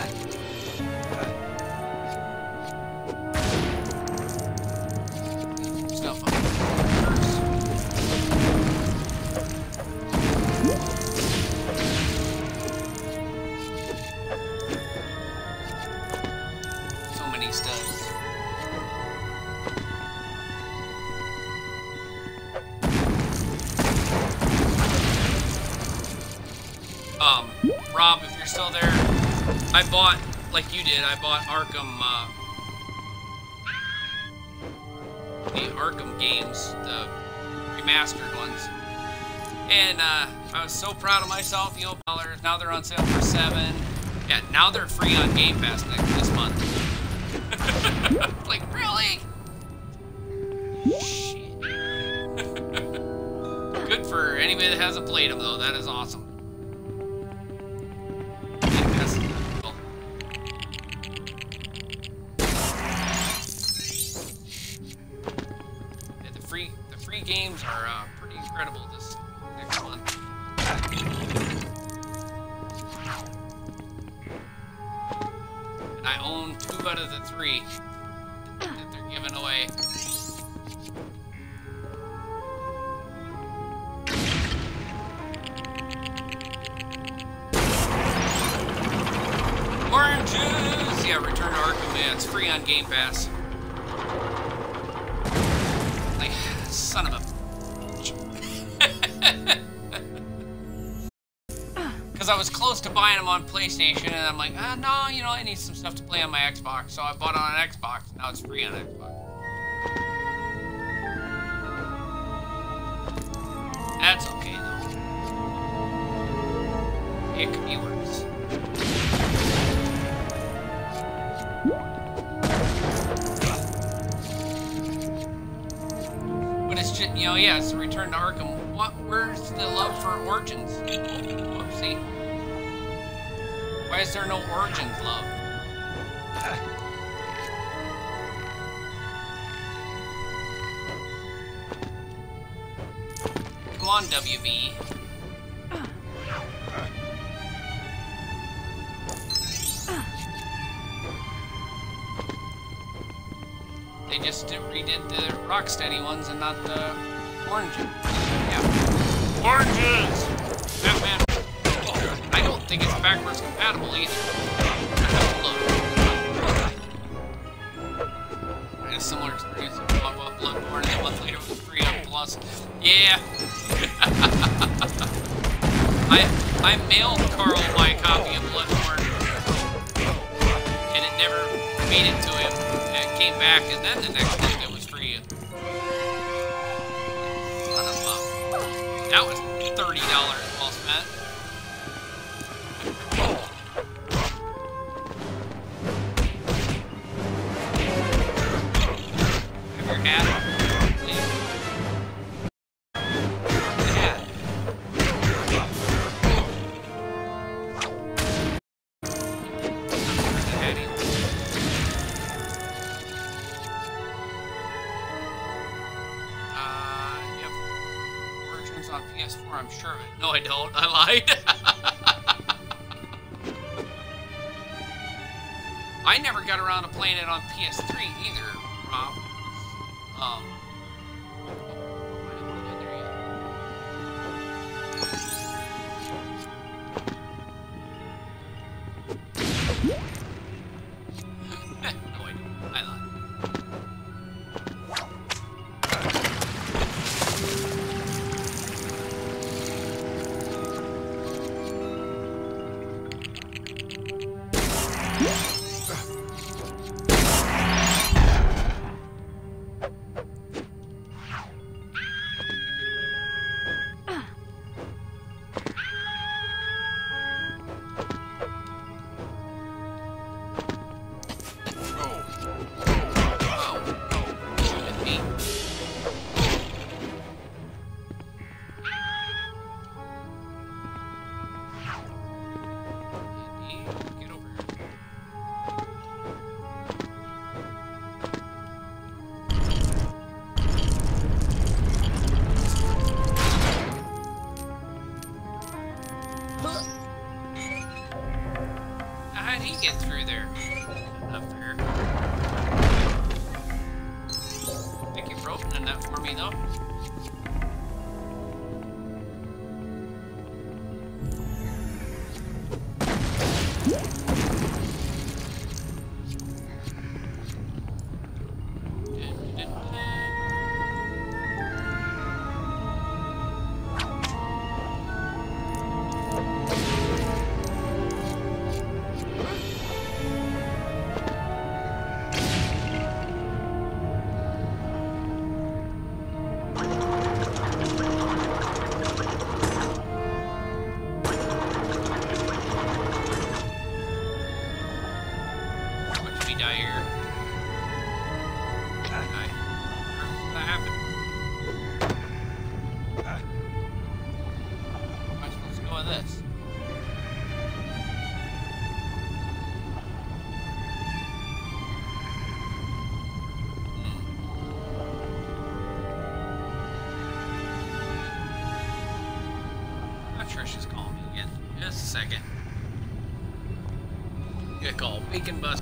Stuff up there. So many studs. Um, Rob, if you're still there, I bought, like you did, I bought Arkham, uh, the Arkham games, the remastered ones. And, uh, I was so proud of myself, you know, dollars. Now they're on sale for seven. Yeah, now they're free on Game Pass next this month. Like, really? Shit. Good for anybody that hasn't played them, though. That is awesome. Yeah, the free, the free games are uh, pretty incredible this next month. And I own two out of the three that they're giving away. Oranges! Yeah, Return to Arkham, yeah, it's free on Game Pass. Like, son of a... Because I was close to buying them on PlayStation, and I'm like, ah, no, you know, I need some stuff to play on my Xbox, so I bought it on an Xbox, now it's free on Xbox. That's okay, though. It could be worse. But it's just, you know, yeah, it's a Return to Arkham. What? Where's the love for Origins? Whoopsie. Why is there no Origins love? Come on, W B. They just redid the Rocksteady ones and not the oranges. Yeah. Oranges! Batman. Oh, I don't think it's backwards compatible either. I have to look. I had a similar experience with Bloodborne, and then a month later it was free on Plus. Yeah. I I mailed Carl my copy of Bloodborne, and it never made it to him. And it came back, and then the next week it was free. Son of a... That was thirty dollars well spent. Have your hat? P S four, I'm sure of it. No, I don't. I lied. I never got around to playing it on P S three either, Rob. Um. No, I don't. I lied. How'd he get through there? Up there. Thank you for opening that for me, though. She's calling me again. Just a second. Get a call. Bacon Bus.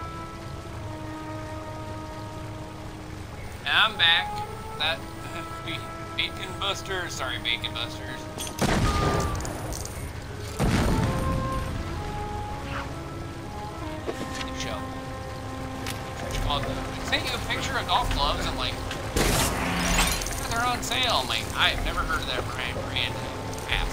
I'm back. That you Bacon Busters. Sorry, Bacon Busters. Good show. Oh, I sent you a picture of golf gloves. I'm like, they're on sale. I'm like, I've never heard of that brand. brand app.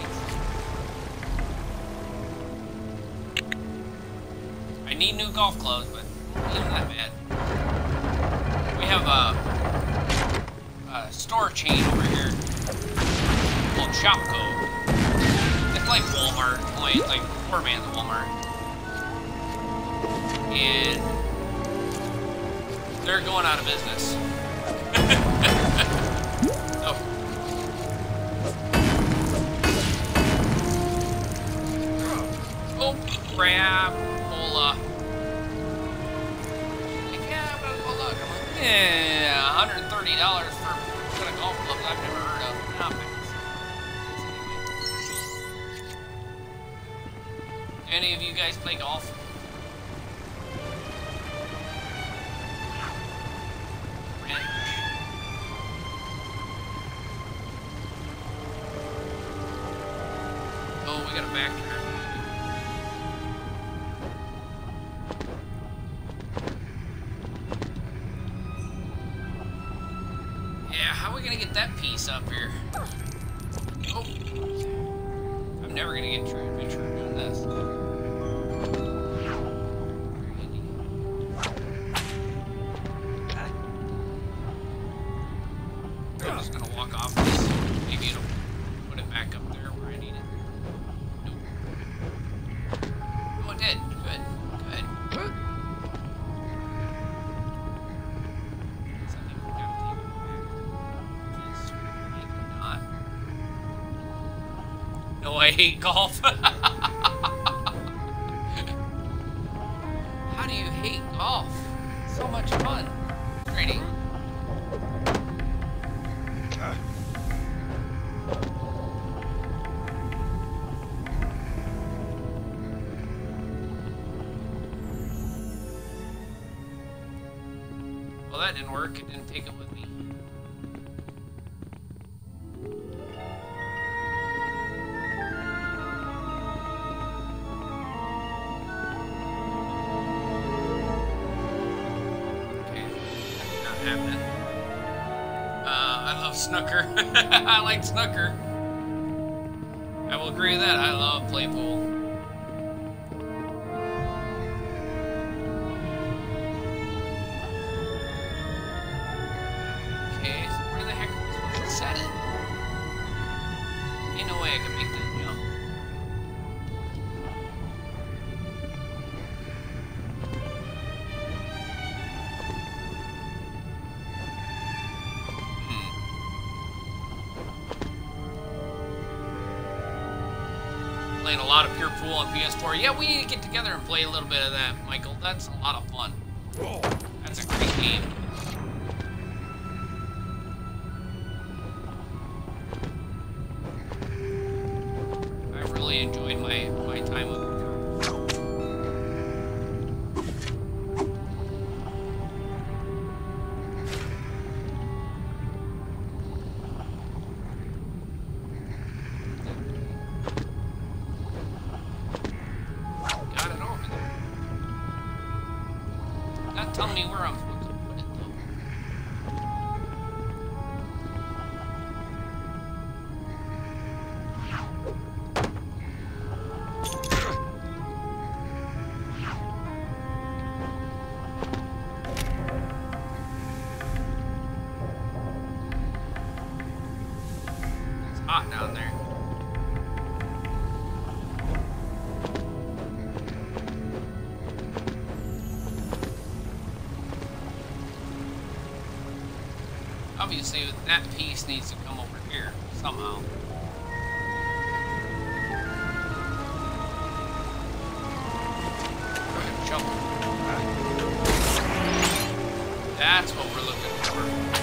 I need new golf clubs, but not that bad. We have a, a store chain over here called Shopco. It's like Walmart, like, like poor man's Walmart. And they're going out of business. Oh. Oh, crap. Hola. Yeah, one hundred thirty dollars for a set of golf clubs I've never heard of. Not bad. Any of you guys play golf? Oh, we got a backtrack. Get that piece up here. Oh, I'm never gonna get true adventure doing this. I'm just gonna walk off this. Maybe it'll put it back up there where I need it. Nope. Oh, it did. Good. Good. No, I hate golf. How do you hate golf? So much fun. Training. Well, that didn't work. It didn't take it with me. Snooker. I like snooker. I will agree with that. I love play pool. Okay, so where the heck am I supposed to set it? Ain't no way I can make that jump. Playing a lot of Pure Pool on P S four. Yeah, we need to get together and play a little bit of that, Michael. That's a lot of fun. That's a great game. I really enjoyed my, my time with it. Tell me where I'm supposed to put it, It's hot down there. Obviously, that piece needs to come over here somehow. Go ahead and jump. That's what we're looking for.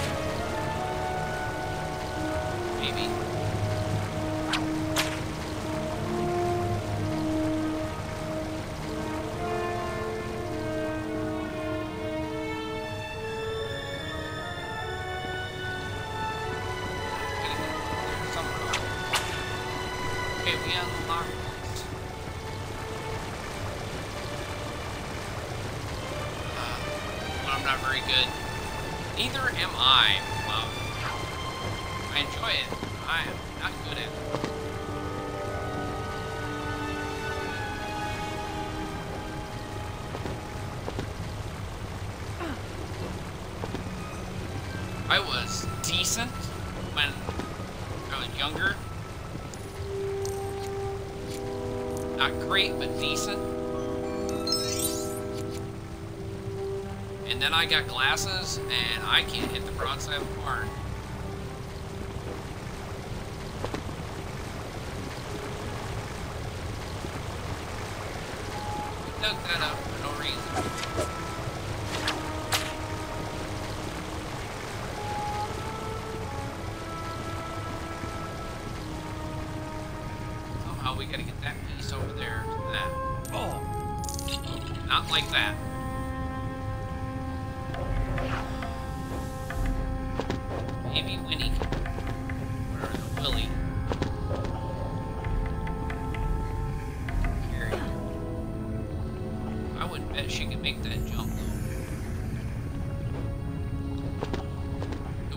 Maybe. Okay, we unlocked it. Uh, well, I'm not very good. Neither am I. Um, I enjoy it. I am not good at it. I was decent when I was younger. Not great, but decent. And then I got glasses, and I can't hit the broadside of a barn. We dug that up for no reason. Somehow we gotta get that piece over there to that. Oh, not like that. Maybe Winnie can, or Willie. Carry. I wouldn't bet she could make that jump though. Nope.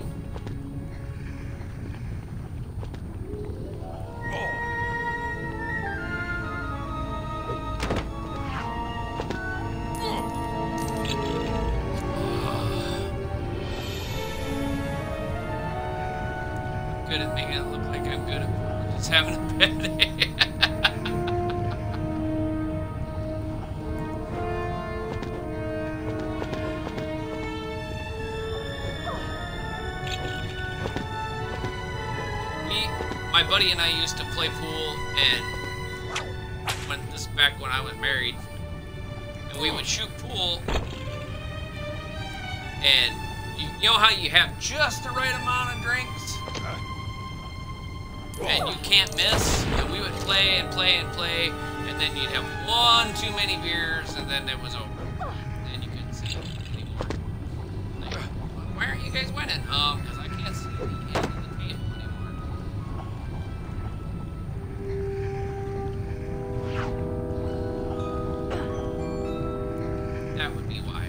Good at making it look like I'm good at just having a bad day. We, my buddy and I used to play pool, and when this is back when I was married, and we would shoot pool, and you, you know how you have just the right amount of drinks? And you can't miss, and we would play and play and play, and then you'd have one too many beers, and then it was over. And you couldn't see anymore. Like, why aren't you guys winning? Um, because I can't see the end of the table anymore. That would be why.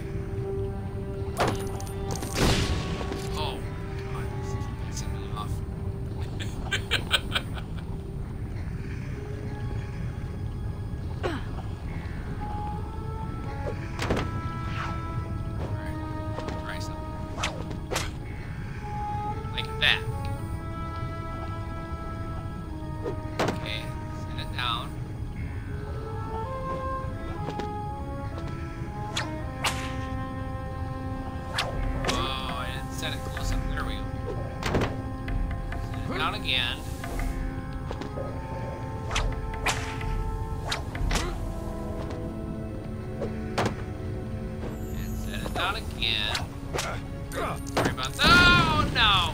Oh, God, this is pissing me off. Again. And set it down again. Sorry about that. Oh no!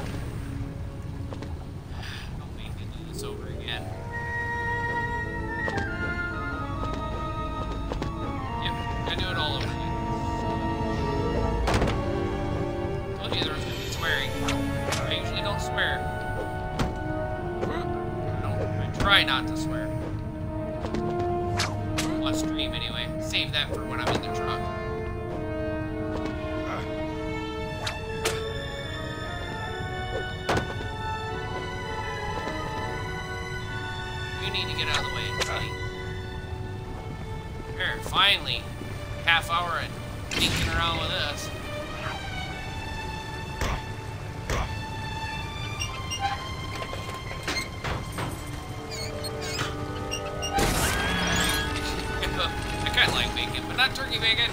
Don't make me do this over again. Yep, I do it all over again. Told you there was gonna be swearing. I usually don't swear. Try not to swear. On stream, anyway. Save that for when I'm in the truck. You need to get out of the way, buddy. There, finally. Half hour of dinking around with us. I like bacon, but not turkey bacon.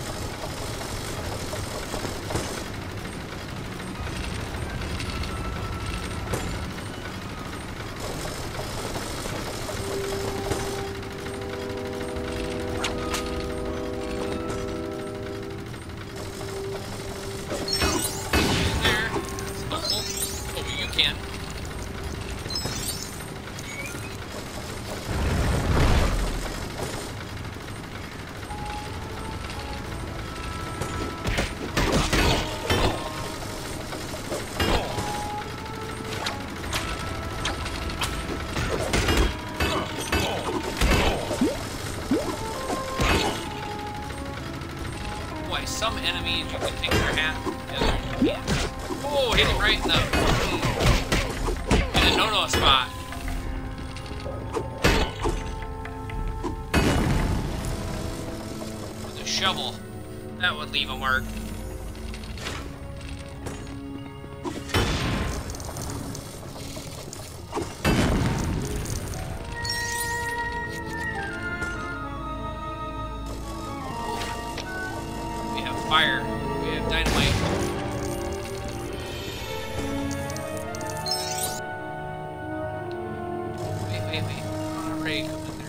There. It's helpful. Oh, you can. enemies, you can take their hat. The others you can't. Oh, hit it right in the, mm, in the no-no spot. With a shovel, that would leave a mark. Fire. We have dynamite. Wait, wait, wait. I'm not ready to come in there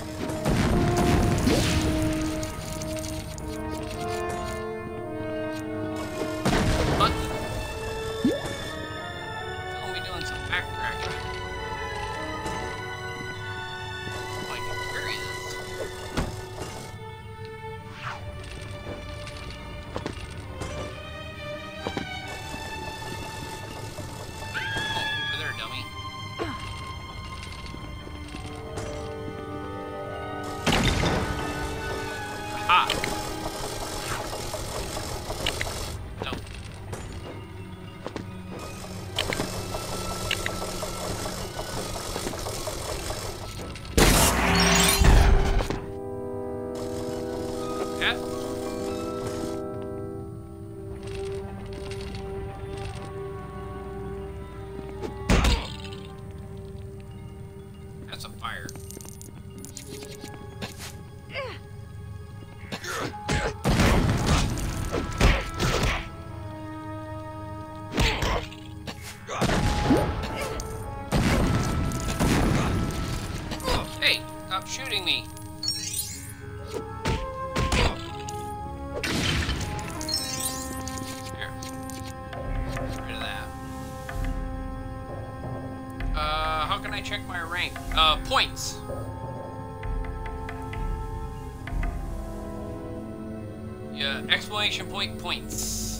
yet. What? I'll be doing some backtracking. Oh, I can carry this. That's a fire. Hey, stop shooting me. Here. Get rid of that. Uh, how can I check my rank? Uh, points. Yeah, exclamation point points.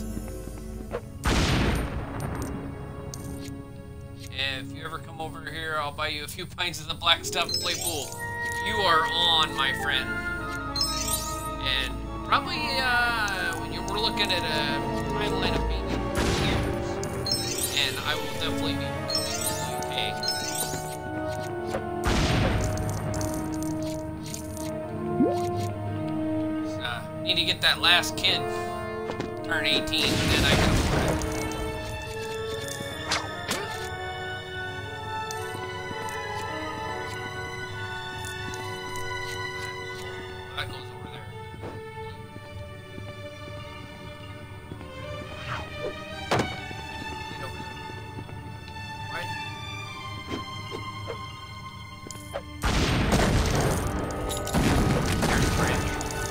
If you ever come over here, I'll buy you a few pints of the black stuff to play pool. You are on, my friend. And probably, uh, when you were looking at a timeline of being in years, and I will definitely be coming to the U K. So, uh, need to get that last kid turn eighteen, and then I can afford it. That goes over there. Get over there. Right? There's a wrench.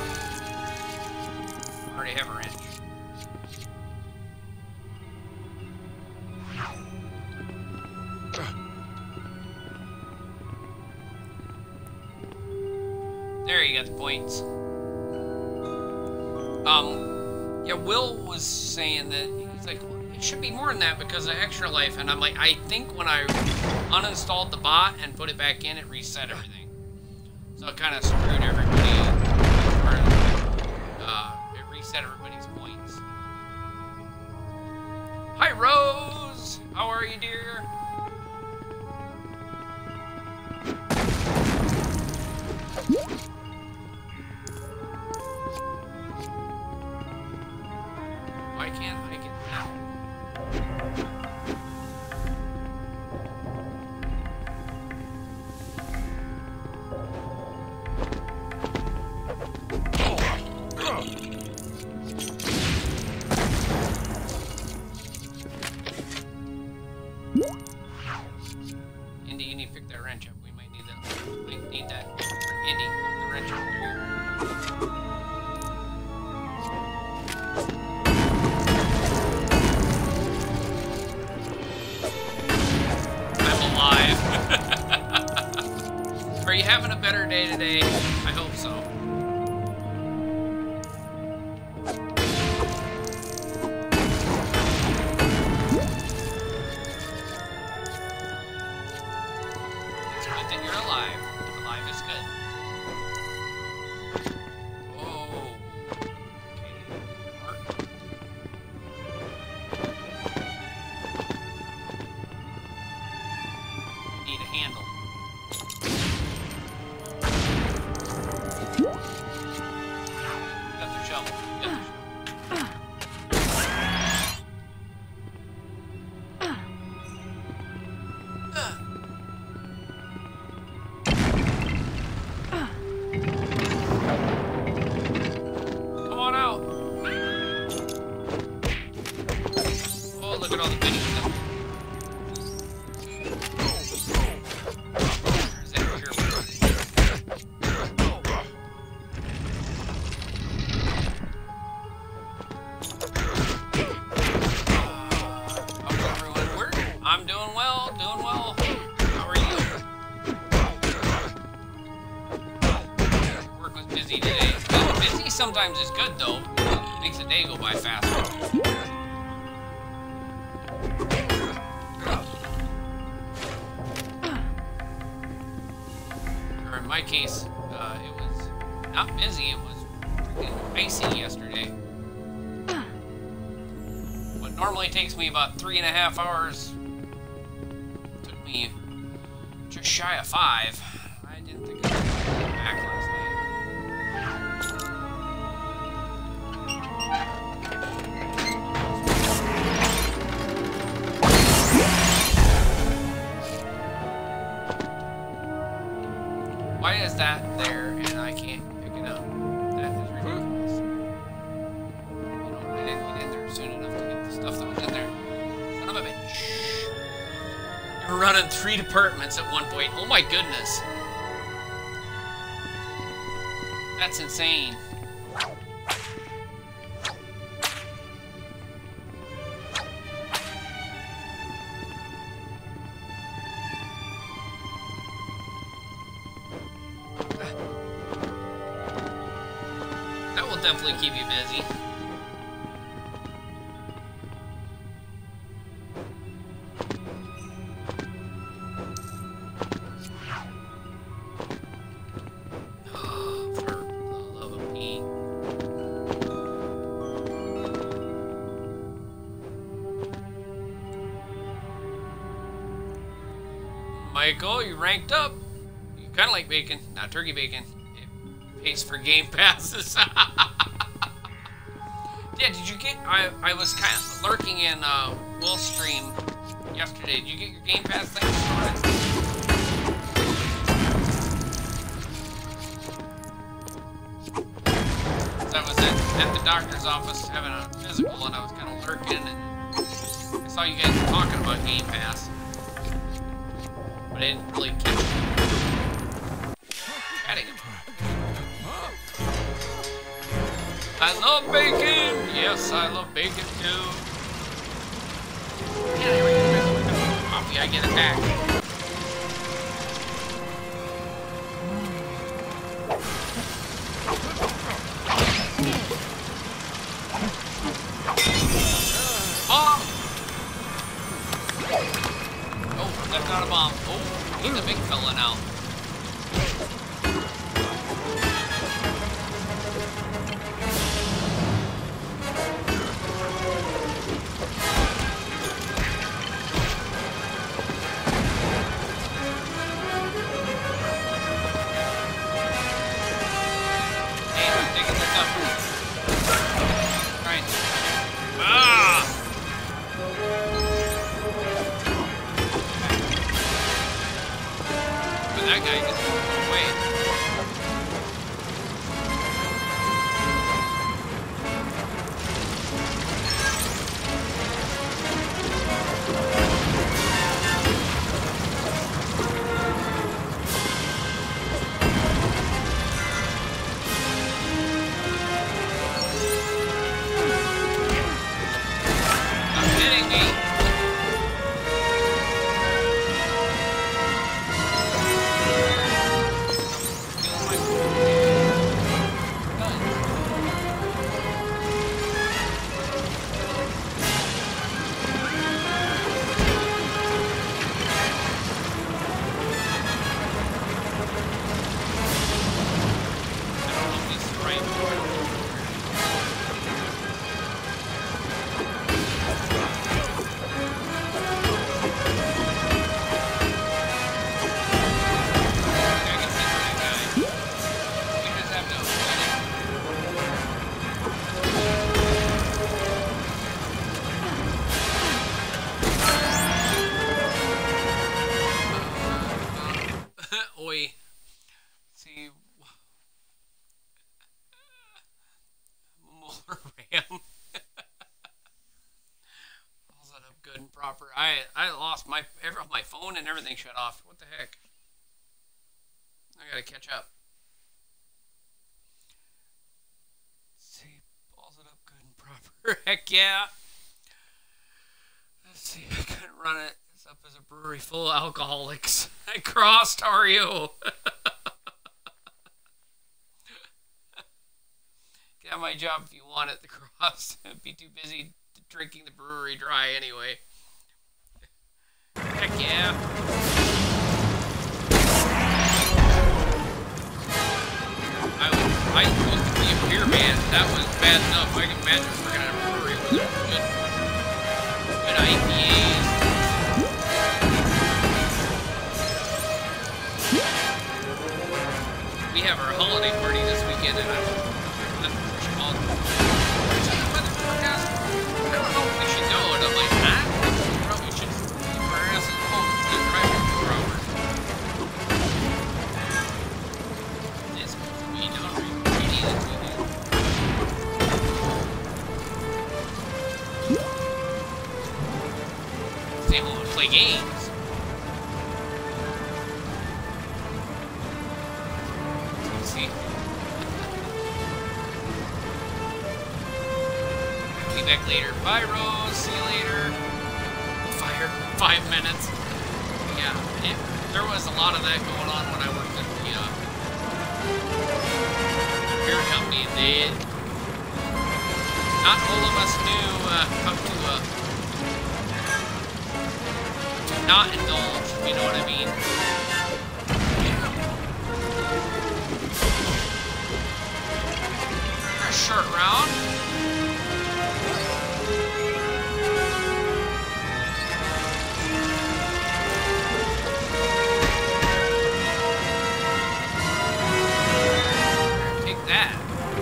I already have a wrench. There you got the points. Um, yeah, Will was saying that, he's like, well, it should be more than that because of Extra Life, and I'm like, I think when I uninstalled the bot and put it back in, it reset everything. So it kind of screwed everybody, or, uh, it reset everybody's points. Hi, Rose! How are you, dear? Why can't I get that? Indy, you need to pick that wrench up. We might need that. We need that. Indy, pick the wrench up. There you go. Are you having a better day today? I hope so. It's good that you're alive. Alive is good. Oh. Okay. Mark. sometimes is good, though. It makes the day go by faster. Or in my case, uh, it was not busy, it was freaking icy yesterday. What normally takes me about three and a half hours took me just shy of five. I didn't think I was going to get back last night. Why is that there and I can't pick it up? That is ridiculous. You know, I didn't get in there soon enough to get the stuff that was in there. Son of a bitch. We're running three departments at one point. Oh my goodness. That's insane. That will definitely keep you busy. Michael, you ranked up. You kind of like bacon, not turkey bacon. It pays for game passes. Yeah, did you get? I I was kind of lurking in uh, Will's stream yesterday. Did you get your game pass thing started? So I was at, at the doctor's office having a physical, and I was kind of lurking, and I saw you guys talking about game pass. But I didn't really catch it. Chatting. I love bacon! Yes, I love bacon too. Yeah, here we go. Coffee, I get attacked. Bomb! Oh, that's not a bomb. Oh, he's a big fella now. That guy gets away. Stop hitting me. I I lost my my phone and everything shut off. What the heck? I gotta catch up. Let's see, balls it up good and proper. Heck yeah. Let's see, I couldn't run it. It's up as a brewery full of alcoholics. I crossed. How are you? have my job if you want it, the Cross. Be too busy drinking the brewery dry anyway. Heck yeah. I was, I was supposed to be a beer man. That was bad enough. I can imagine working at a brewery with good, good I P As. We have our holiday party this weekend, and I'm, I'm called. Where's the weather forecast? I don't know if we should go. And I'm like, ah, we probably should keep our asses home and drive for four hours. This could be not really that we do. They want to play games. Back later. Bye, Rose. See you later. Fire. Five minutes. Yeah, it, there was a lot of that going on when I worked at the, uh, the beer company. They, not all of us knew uh, how to, uh, to not indulge, if you know what I mean. Yeah. A short round. That.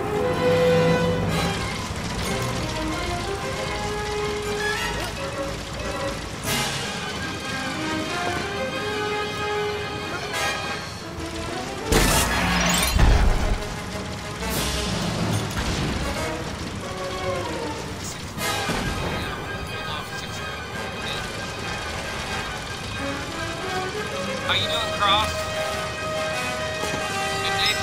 How you doing, Cross? Good day.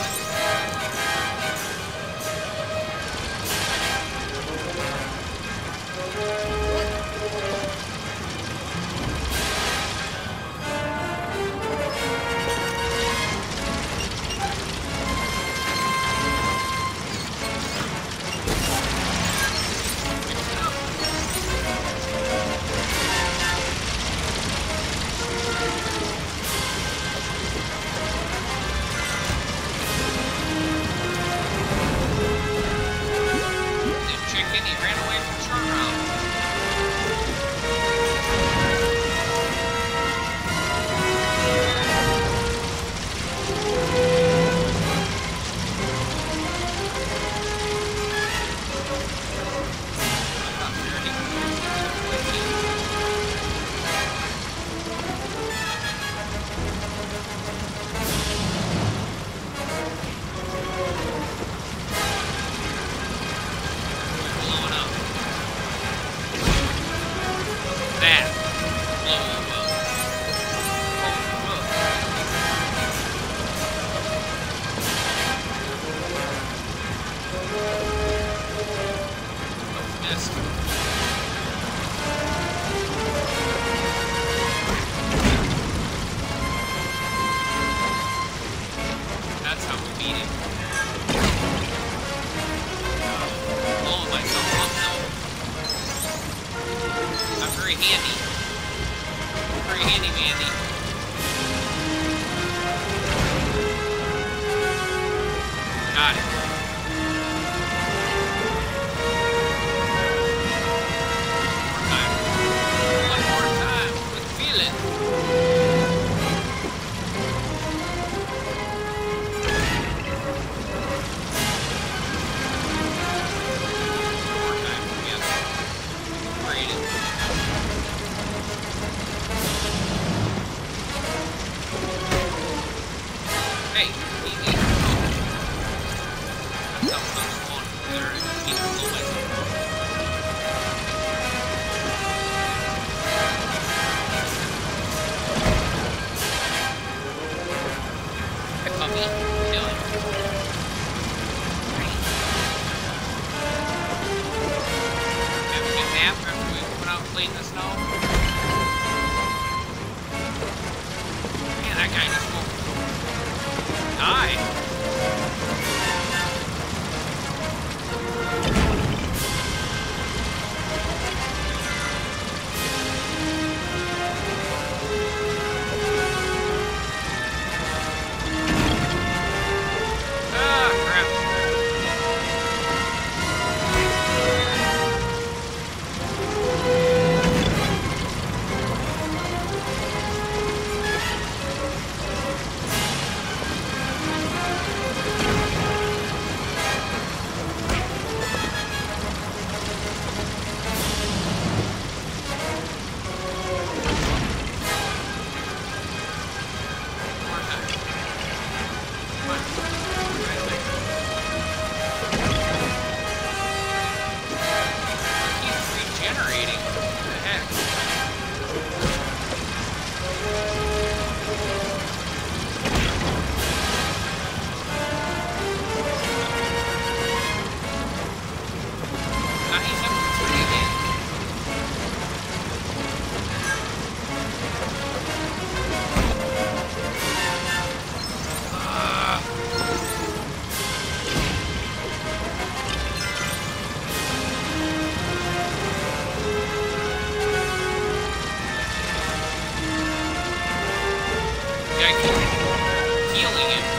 guy keeps healing him.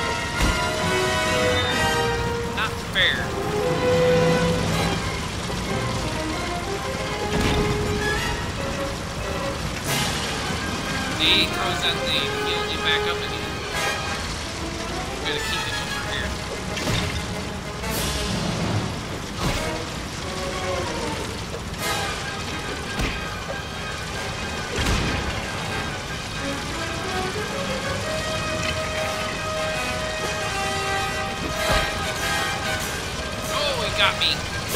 Not fair. He throws that thing, heals him back up again. We're gonna keep him over here. Oh, he got me.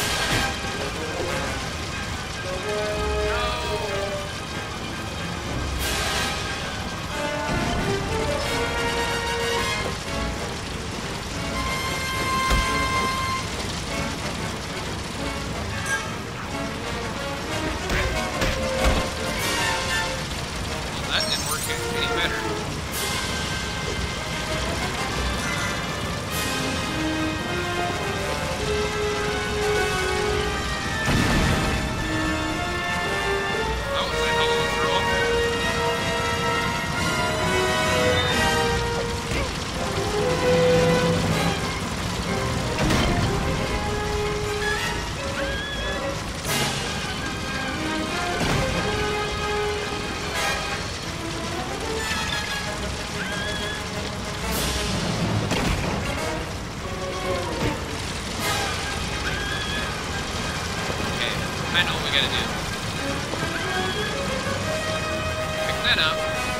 I know what we gotta do. Pick that up.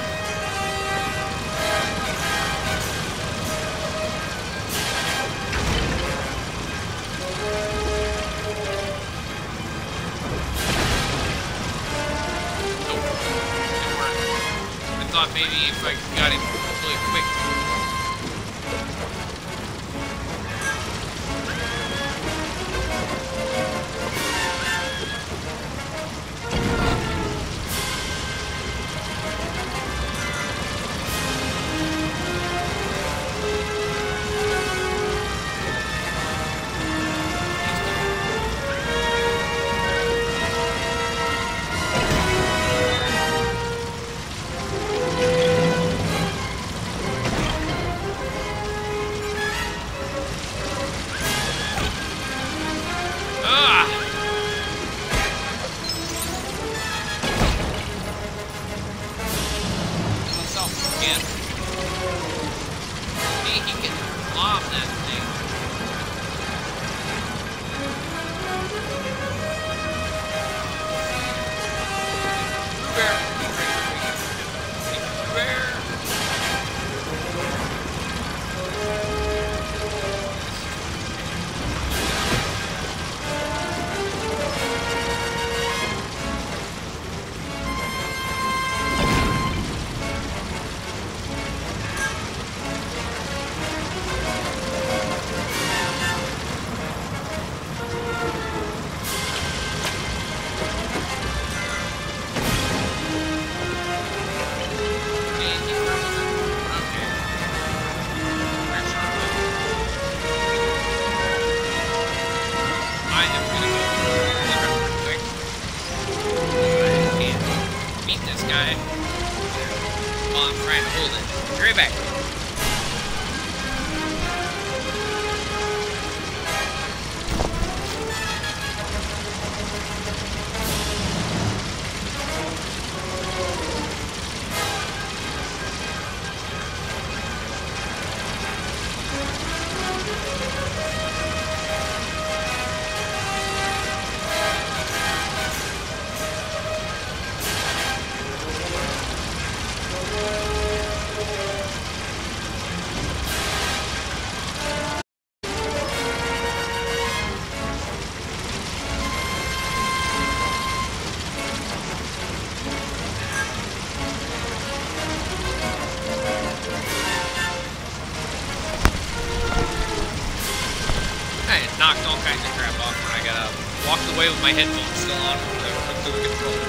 Nope. Didn't work. I thought maybe if I got him really quick. Knocked all kinds of crap off when I got out. Walked away with my headphones still on to the controller.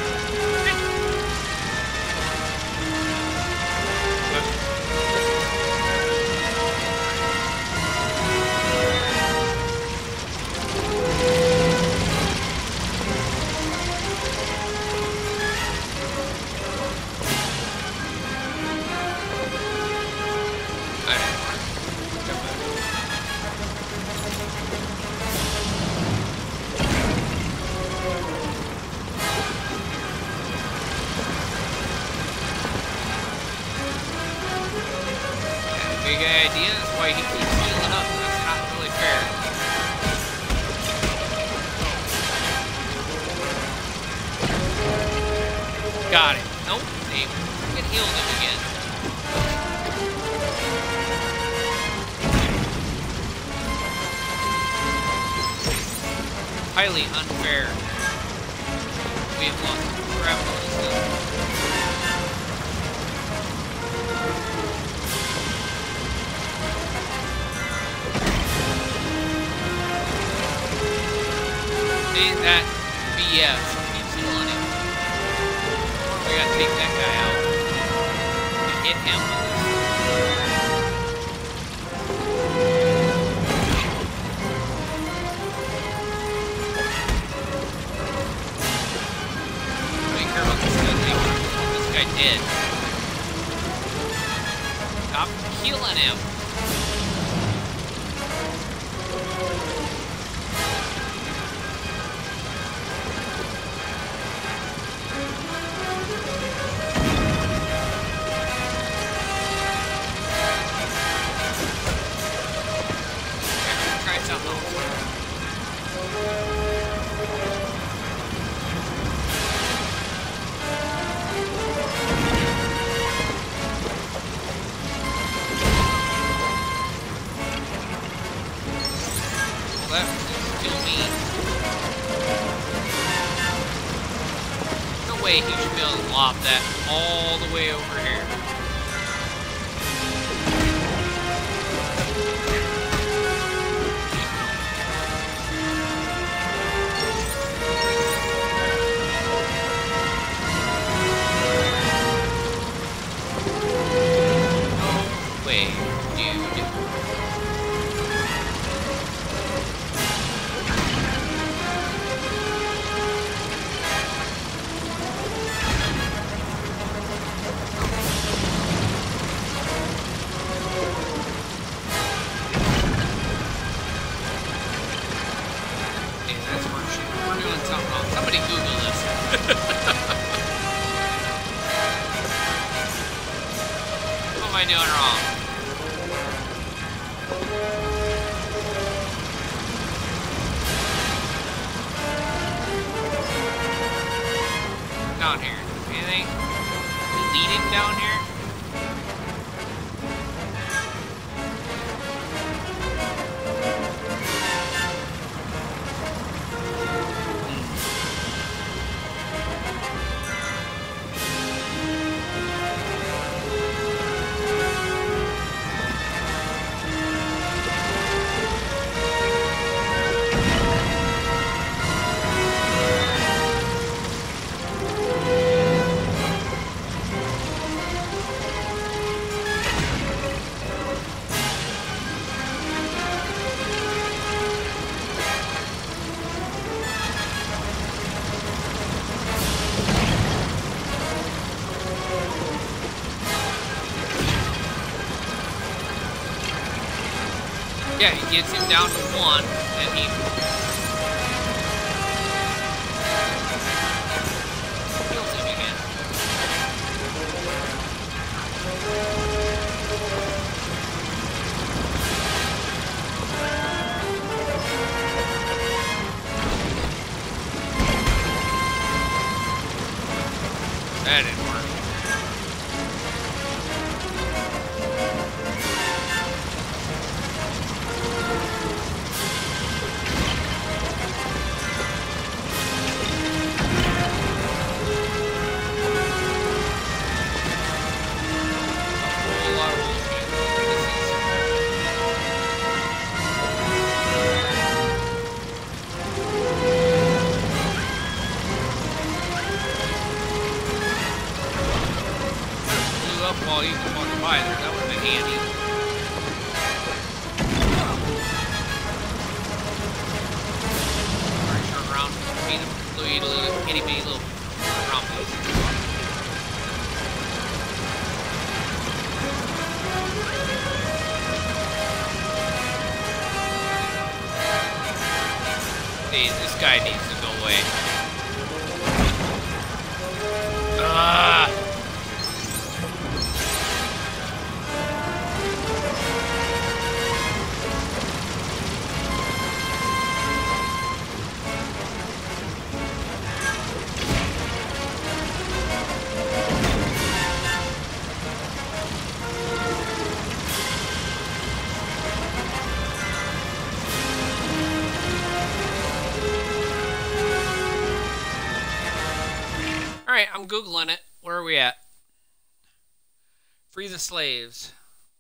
Big idea is why he keeps healing up. That's not really fair. Got it. Nope, they freaking healed him again. Highly unfair. We have lost travel on this stuff. Ain't that B S? Keeps healing him. We gotta take that guy out. We hit him with this. Be careful with this guy. This guy dead. Stop killing him. He should be able to lob that all the way over here. No way, dude. Somebody Google this. What am I doing wrong? Down here. Anything leading down here? Yeah, he gets him down to one, and he kills him again. That didn't work. While he was walking by there, that would have been handy. Very short round, beat him, little, little, little itty bitty little round piece. Hey, this guy needs to go away. Ah! Alright, I'm Googling it. Where are we at? Free the slaves.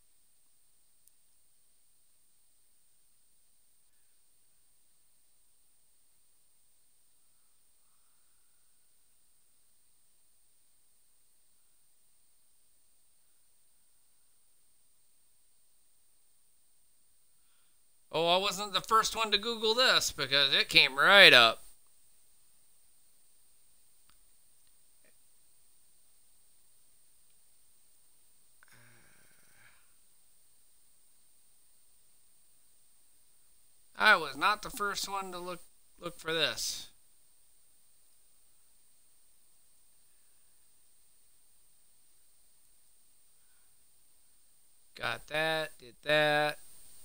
Oh, I wasn't the first one to Google this because it came right up. I was not the first one to look look for this. Got that, did that.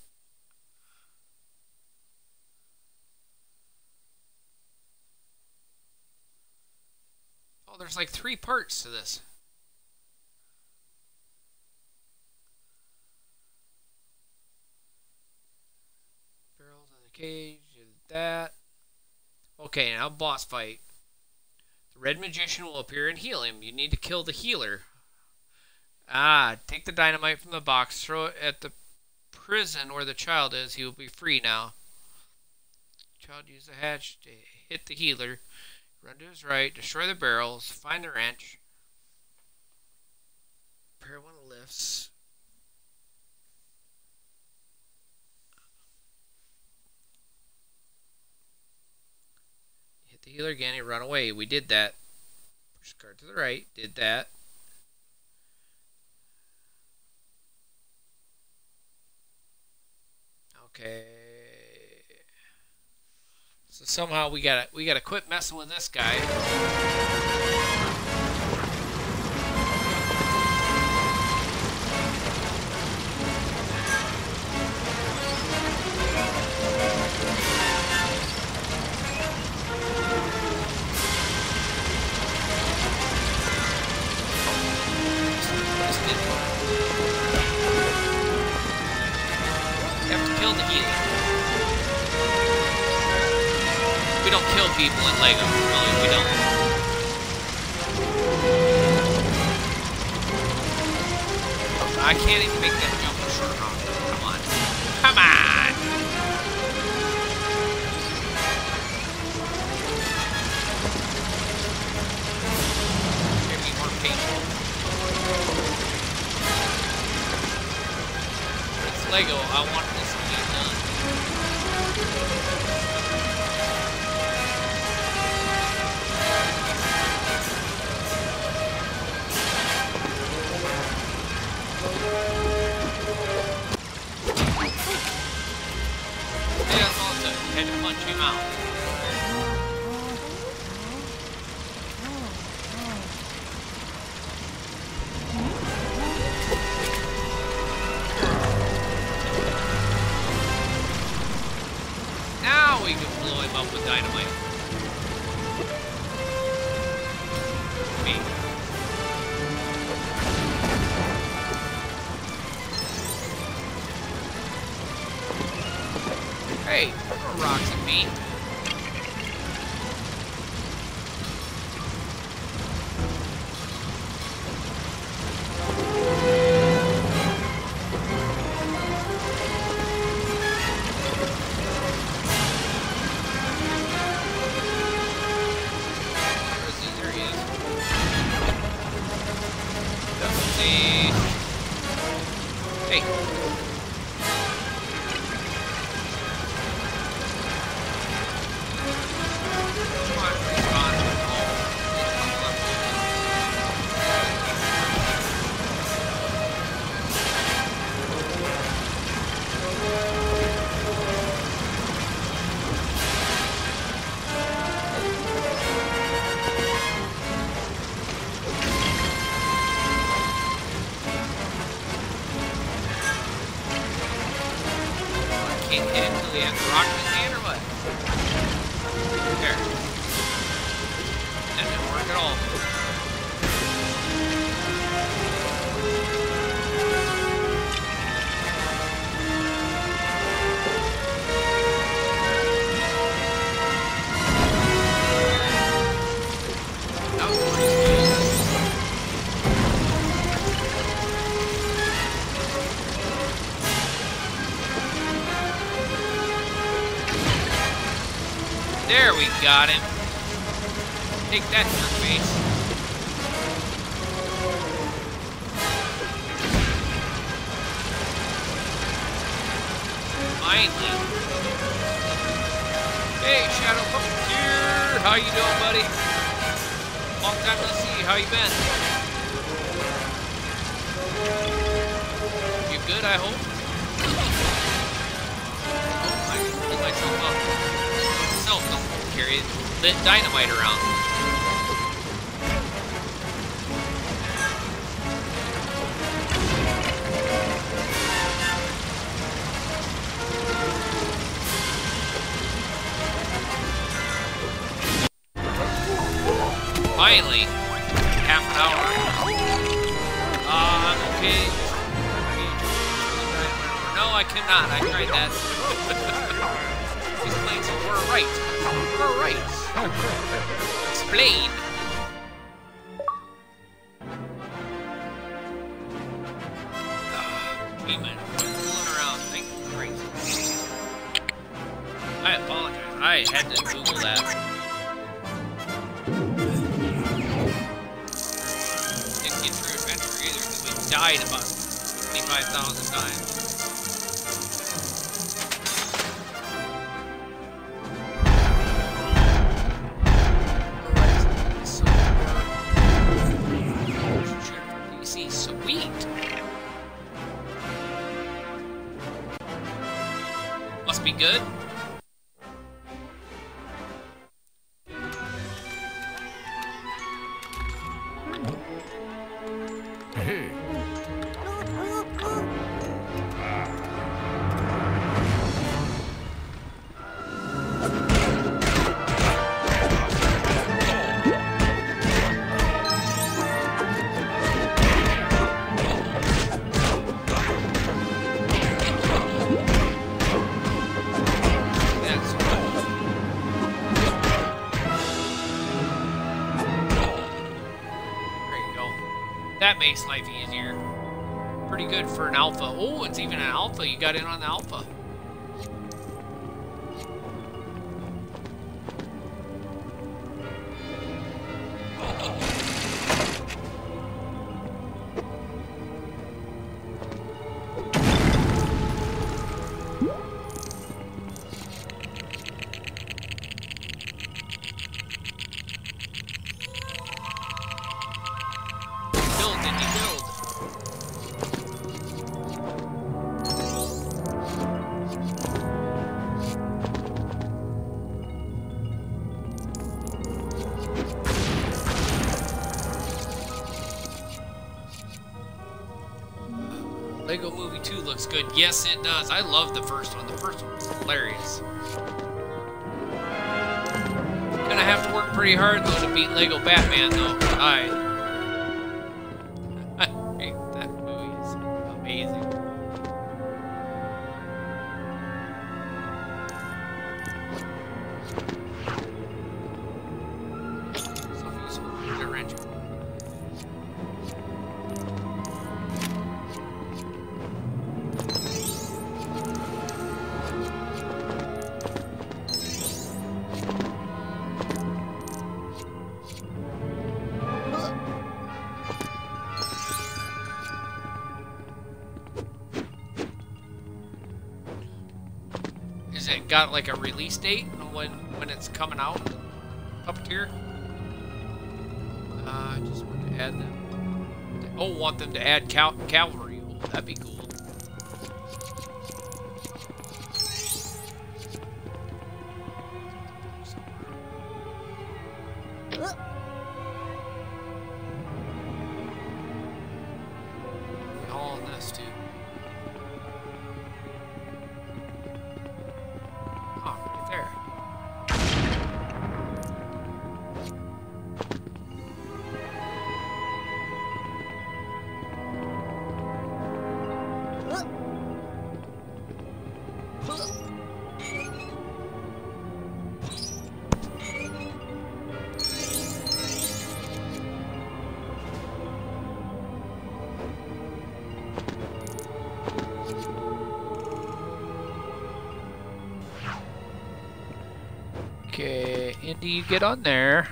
Oh, there's like three parts to this. Barrels in the cage, did that. Okay, now boss fight. The red magician will appear and heal him. You need to kill the healer. Ah, take the dynamite from the box, throw it at the prison where the child is. He will be free now. Child use the hatch to hit the healer. Run to his right, destroy the barrels, find the wrench. Repair one of the lifts. Hit the healer again and run away. We did that. Push the card to the right, did that. Okay. So somehow we gotta we gotta quit messing with this guy. Kill the healer. We don't kill people in Lego. Really, we don't. I can't even make that jump short. Come on. Come on! Give me more patience. It's Lego. I want this. Had to punch him out. Now we can blow him up with dynamite. Me. Hey, throw rocks at me. There he is. Definitely. Hey. Can't hit it until he has a rock in his hand or what? There. That didn't work at all. That was pretty There, we got him. Take that in your face. Finally. Hey, Shadow Puppeteer. How you doing, buddy? Long time no see. How you been? You good, I hope? Oh, I can pull myself up. No, don't carry it. Lit dynamite around. Finally, half an hour. Uh, I'm okay. No, I cannot. I tried that. These planes were right. We're right. Explain. Uh, Demon. Fooling around. Thank you. Crazy. I apologize. I had to Google that. Died about twenty-five thousand times. P C, sweet. Must be good. That makes life easier. Pretty good for an alpha. Oh, it's even an alpha. You got in on the alpha. Lego Movie two looks good. Yes, it does. I love the first one. The first one was hilarious. Gonna have to work pretty hard, though, to beat Lego Batman, though. I... that movie is amazing. Is it got like a release date when when it's coming out? Puppeteer? Uh, I just want to add them. Oh, want them to add cal cavalry. Oh, that'd be cool. All in this too. Okay, Indy, you get on there.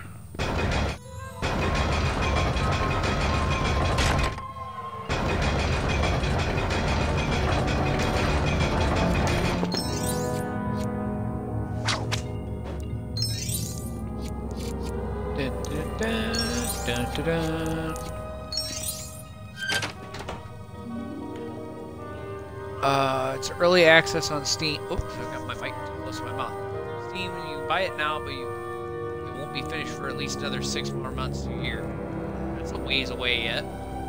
Dun, dun, dun, dun, dun, dun. Uh, it's early access on Steam. Oops, I got my mic too close to my mouth. Steam, you can buy it now, but you it won't be finished for at least another six more months to a year. That's a ways away yet.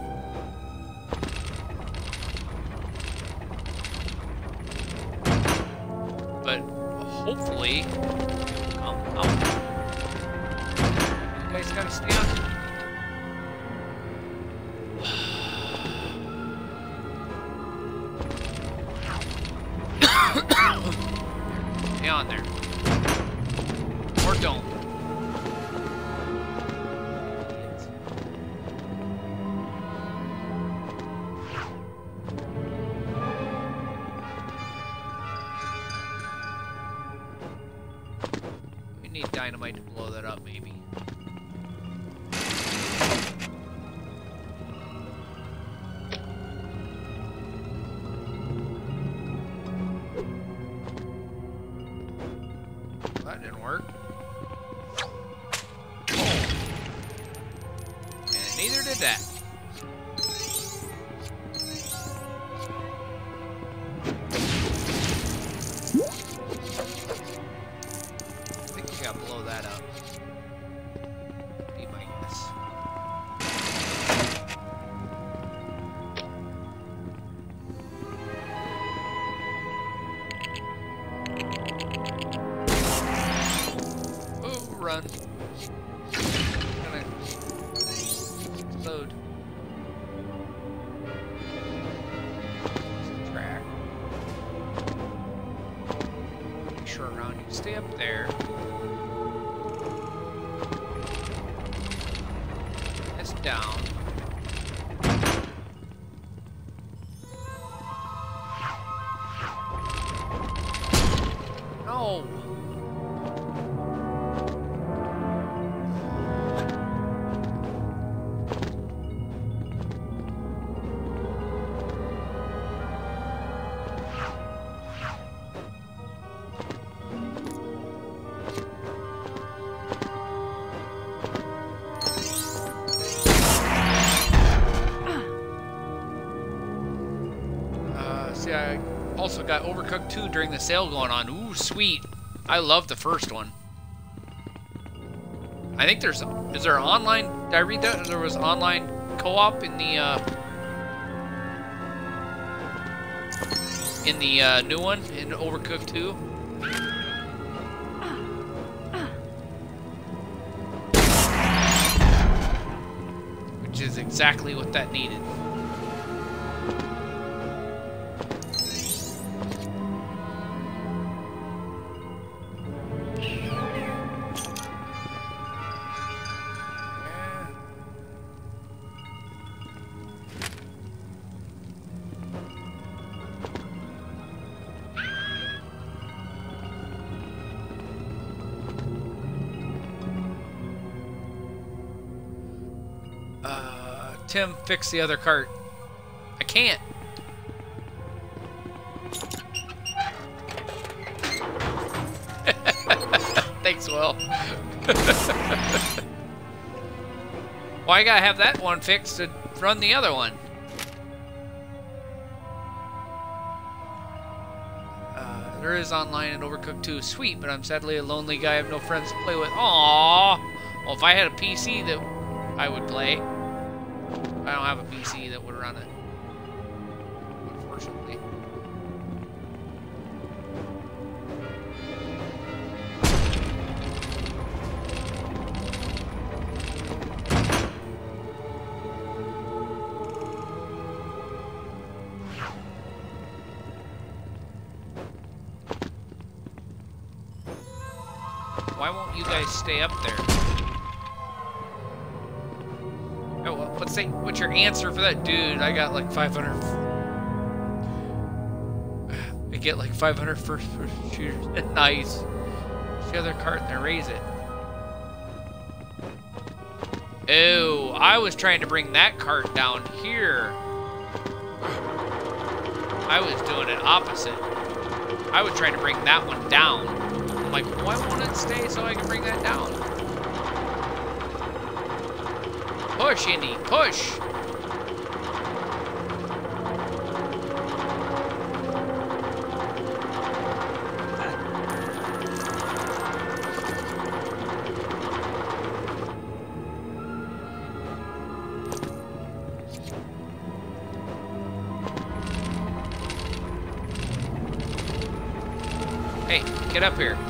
But hopefully, it'll come out. You guys gotta stay on. Stay on there. Or don't. We need dynamite to blow that up, maybe. That didn't work. And neither did that. I think we gotta blow that up. Be my guess. Run. Gonna load. Track. Make sure around you stay up there. That's down. No. See, I also got Overcooked two during the sale going on. Ooh, sweet. I love the first one. I think there's... Is there online... Did I read that? There was online co-op in the, uh... in the, uh, new one? In Overcooked two? Which is exactly what that needed. Uh, Tim, fix the other cart. I can't. Thanks, Will. Why I gotta have that one fixed to run the other one? Uh, there is online in Overcooked two. Sweet, but I'm sadly a lonely guy. I have no friends to play with. Aww. Well, if I had a P C that I would play. I don't have a P C that would run it, unfortunately. Why won't you guys stay up there? Oh, well, what's the, what's your answer for that? Dude, I got like five hundred... I get like five hundred first person shooters. Nice. the other cart and then raise it. Oh, I was trying to bring that cart down here. I was doing it opposite. I was trying to bring that one down. I'm like, why won't it stay so I can bring that down? Push, Indy, push! Hey, get up here.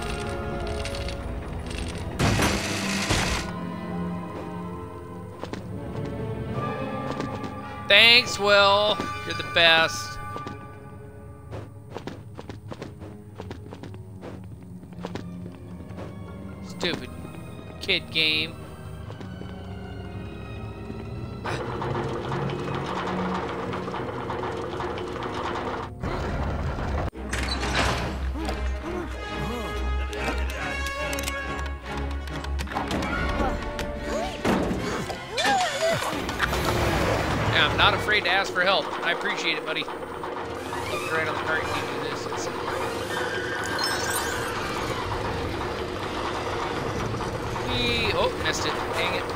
Thanks, Will. You're the best. Stupid kid game. I'm not afraid to ask for help. I appreciate it, buddy. You're right on the cart. You can do this. It's... Whee! Oh, missed it. Dang it.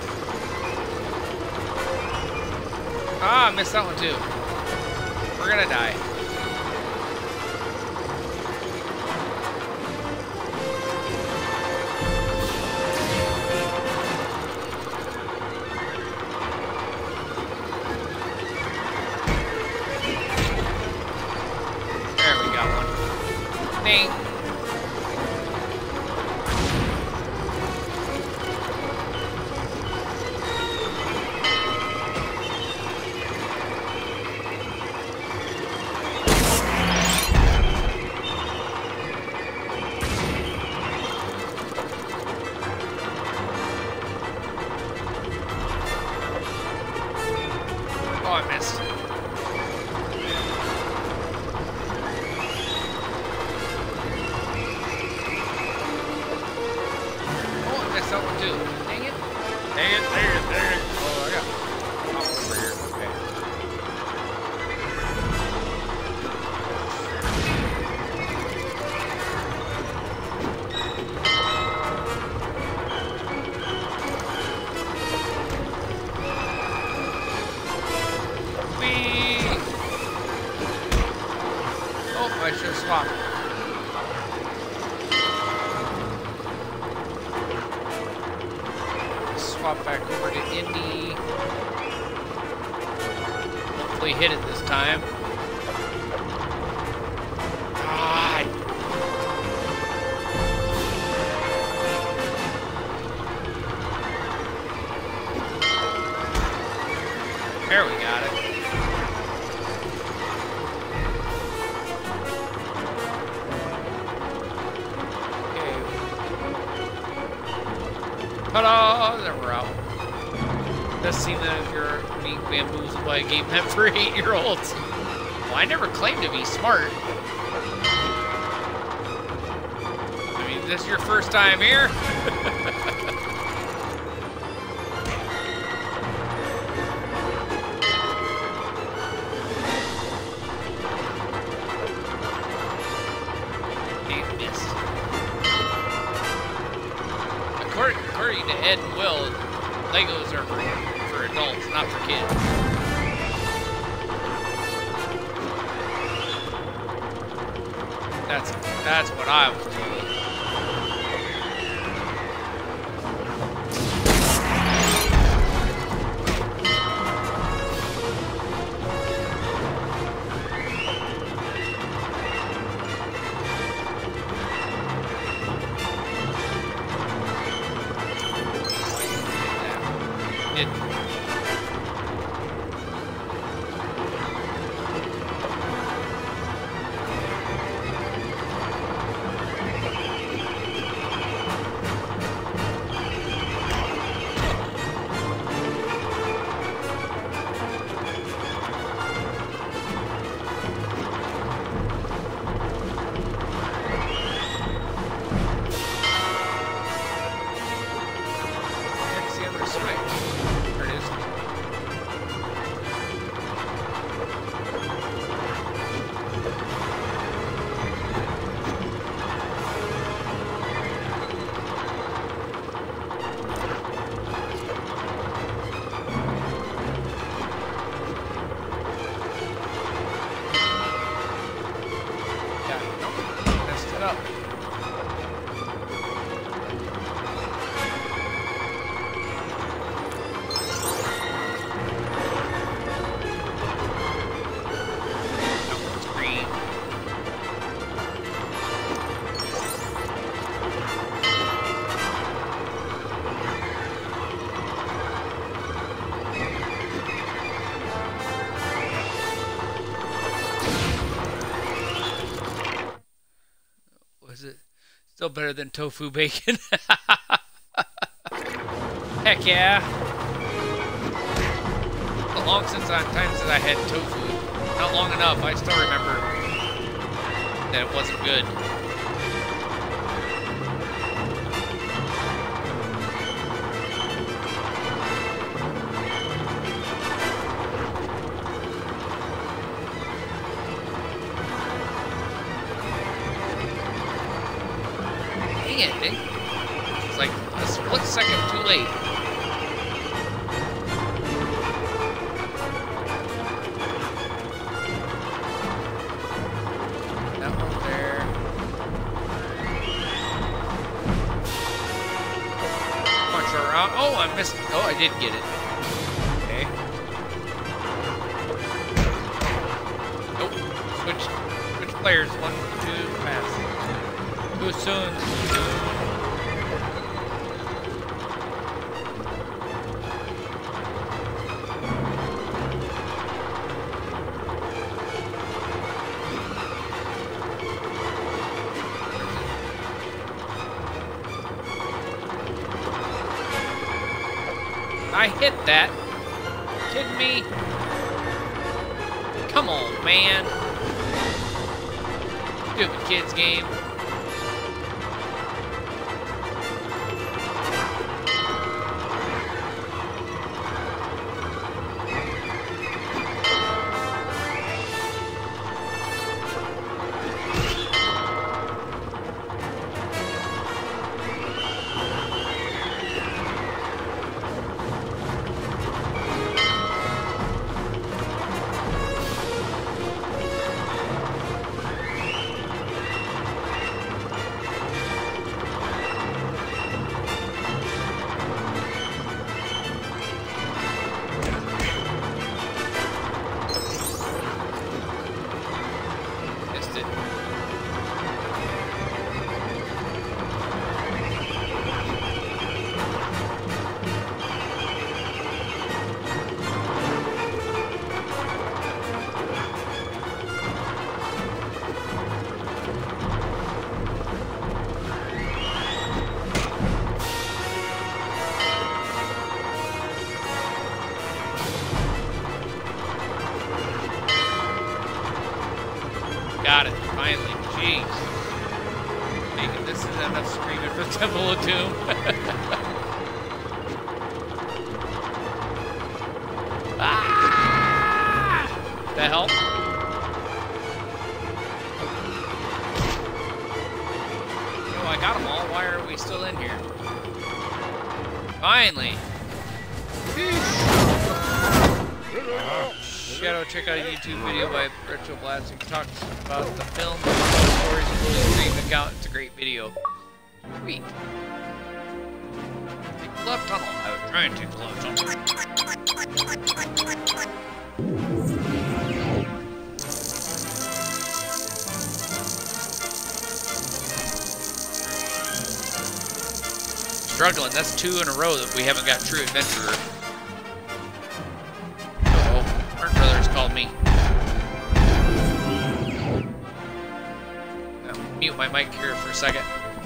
Ah, I missed that one too. We're gonna die. Ding. Oh, I missed. Too. Dang it. Dang it, dang it, dang it. Oh, I got oh, over here. Okay. Whee! Oh, I should have swapped. Swap back over to Indy. Hopefully hit it this time. God. There we got it. Ta-da! There we're out. Does seem that if you're being bamboozled by a game meant for eight-year-olds. Well, I never claimed to be smart. I mean, this is your first time here? According to Ed and Will, Legos are for, for adults, not for kids. That's that's what I was told. It, up. Still better than tofu bacon. Heck yeah. Not long since I times that I had tofu. Not long enough. I still remember that it wasn't good. Ending. It's like a split second too late. That one there. Punch around. Oh, I missed. Oh, I did get it. Okay. Nope. Switch. Switch players. One, two, pass. Too soon. I hit that. Kidding me? Come on, man. Stupid kids game. Got it, finally. Jeez. Making this is enough screaming for Temple of Doom. Ah! That help? Oh, I got them all. Why are we still in here? Finally. Shadow, check out a YouTube video by Retro Blast who talks about the film and stories of Bully Stream account. It's a great video. Sweet. Take the left tunnel. I was trying to take the left tunnel. Struggling. That's two in a row that we haven't got True Adventurer. Called me. I'll mute my mic here for a second.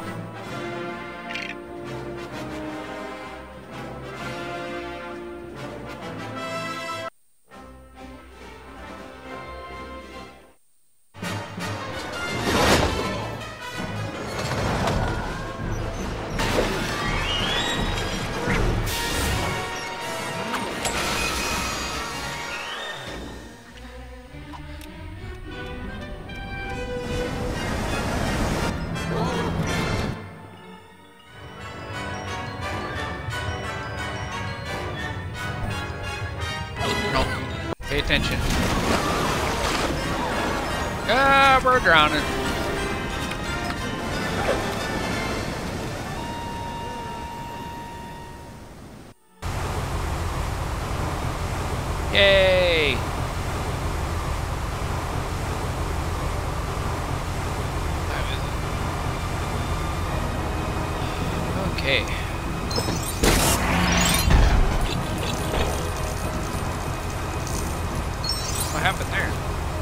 Pay attention. Ah, we're drowning. Okay. What happened there?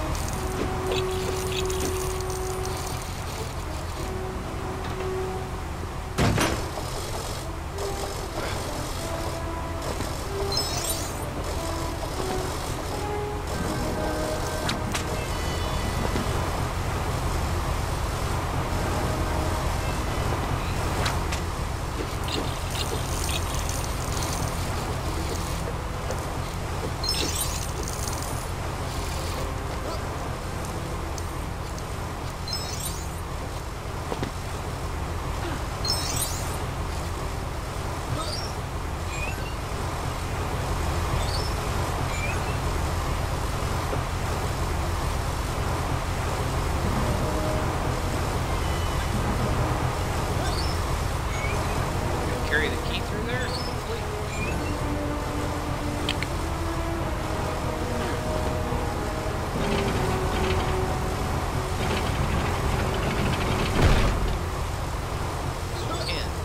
Carry the key through there? Hopefully. Swing in.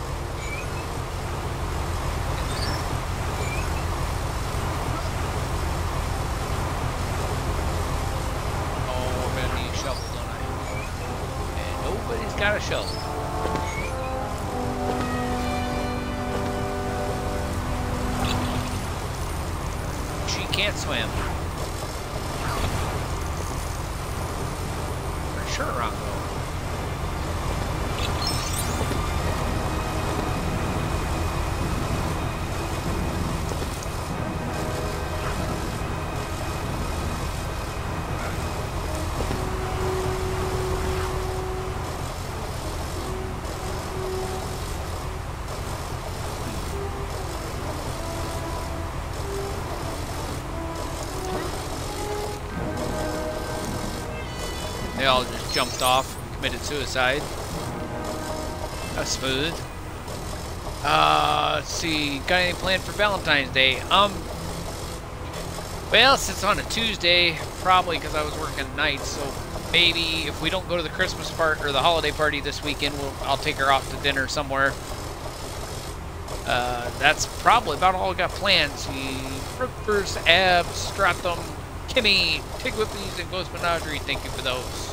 Oh, I'm gonna need a shovel, don't I? And nobody's got a shovel. Can't swim. For sure wrong though. They all just jumped off, committed suicide. That's smooth. Uh, let's see, got anything planned for Valentine's Day? Um, well, since it's on a Tuesday, probably because I was working nights, so maybe if we don't go to the Christmas part or the holiday party this weekend, we'll, I'll take her out to dinner somewhere. Uh, that's probably about all I got planned. See, Rippers, Abs, Stratham, Kimmy, Tig Whippies, and Ghost Menagerie, thank you for those.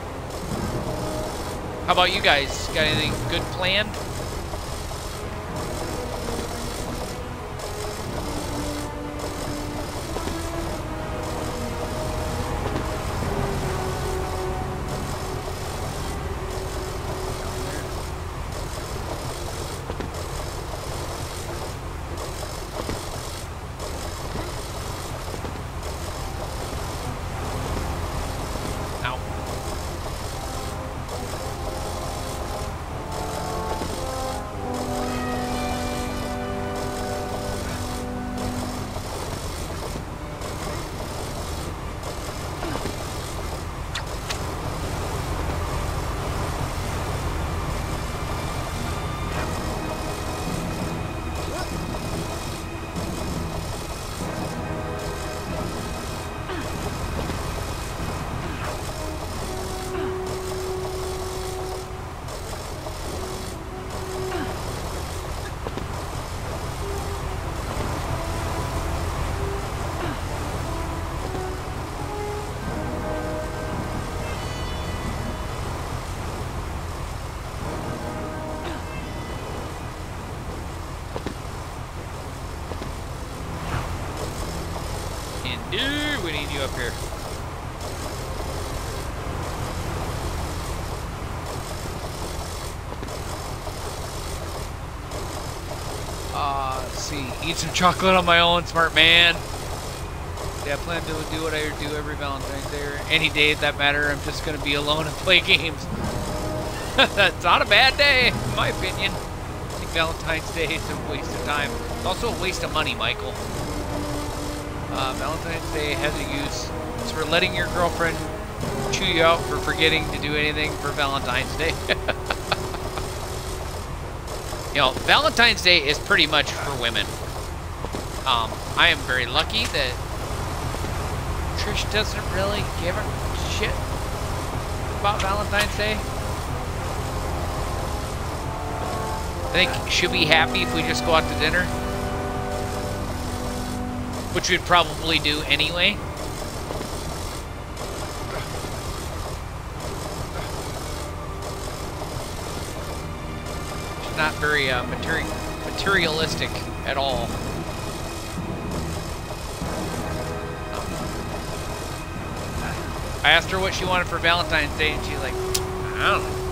How about you guys? Got anything good planned? Dude, we need you up here. Uh, let's see. Eat some chocolate on my own, smart man. Yeah, I plan to do what I do every Valentine's Day or any day that matter. I'm just going to be alone and play games. That's not a bad day, in my opinion. I think Valentine's Day is a waste of time. It's also a waste of money, Michael. Uh, Valentine's Day has a use. It's for letting your girlfriend chew you out for forgetting to do anything for Valentine's Day. You know, Valentine's Day is pretty much for women. Um, I am very lucky that Trish doesn't really give a shit about Valentine's Day. I think she'll be happy if we just go out to dinner. Which we'd probably do anyway. She's not very uh, materi materialistic at all. I asked her what she wanted for Valentine's Day, and she's like, I don't know.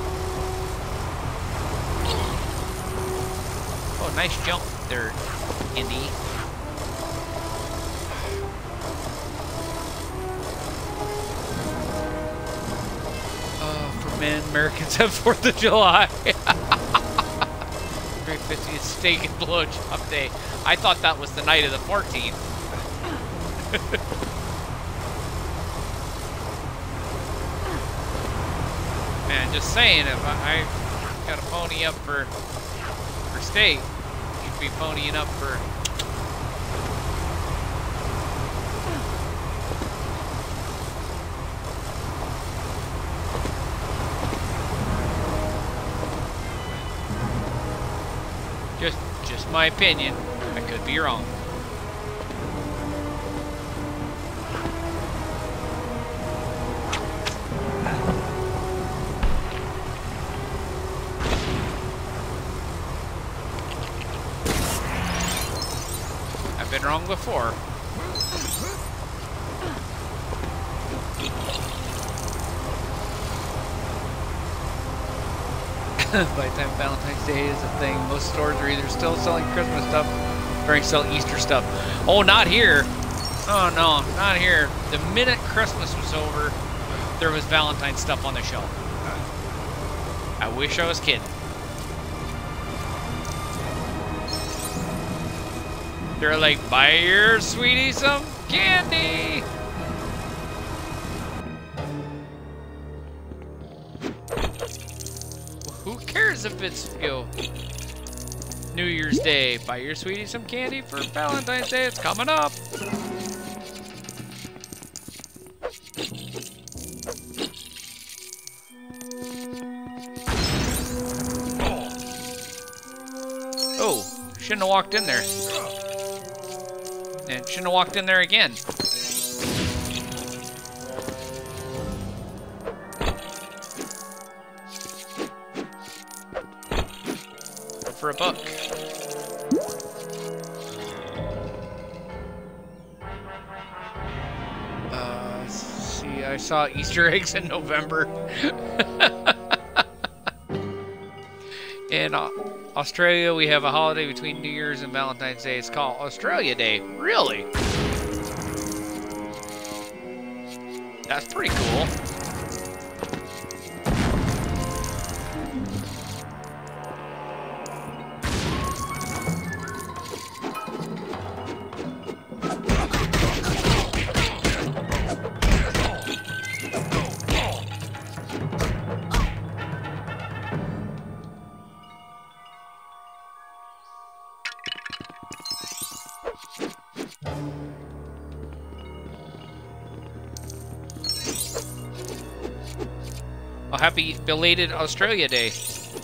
Oh, nice jump there, Indy. Oh, for men, Americans have fourth of July. three fiftieth steak and blowjob day. I thought that was the night of the fourteenth. Man, just saying, if I, I got to pony up for for steak, you'd be ponying up for. Just, just my opinion. I could be wrong. Been wrong before. By the time Valentine's Day is a thing, most stores are either still selling Christmas stuff or sell Easter stuff. Oh, not here. Oh no, not here. The minute Christmas was over, there was Valentine's stuff on the shelf. I wish I was kidding. They're like, buy your sweetie some candy. Who cares if it's, you know, New Year's Day? Buy your sweetie some candy for Valentine's Day. It's coming up. Oh, shouldn't have walked in there. And shouldn't have walked in there again. For a buck. Uh, see, I saw Easter eggs in November. In uh, Australia, we have a holiday between New Year's and Valentine's Day. It's called Australia Day. Really? That's pretty cool. Well, happy belated Australia Day.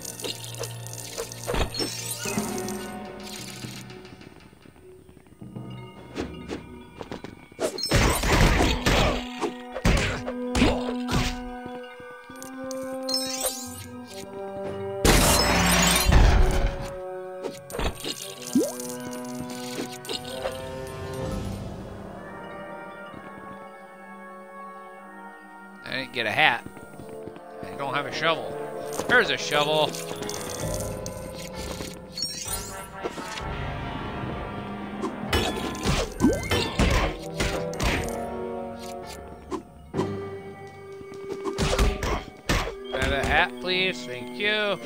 I didn't get a hat. I don't have a shovel. There's a shovel. Have a hat, please. Thank you.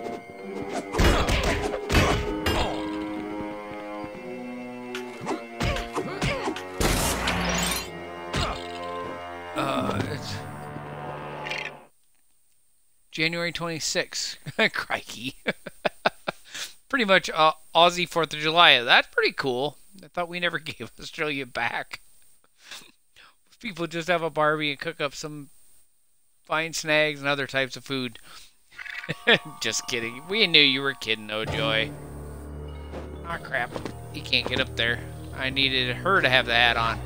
Uh, it's January twenty-sixth. Crikey. Pretty much uh, Aussie fourth of July. That's pretty cool. I thought we never gave Australia back. People just have a Barbie and cook up some fine snags and other types of food. Just kidding. We knew you were kidding, oh Joy. Aw, crap. He can't get up there. I needed her to have the hat on.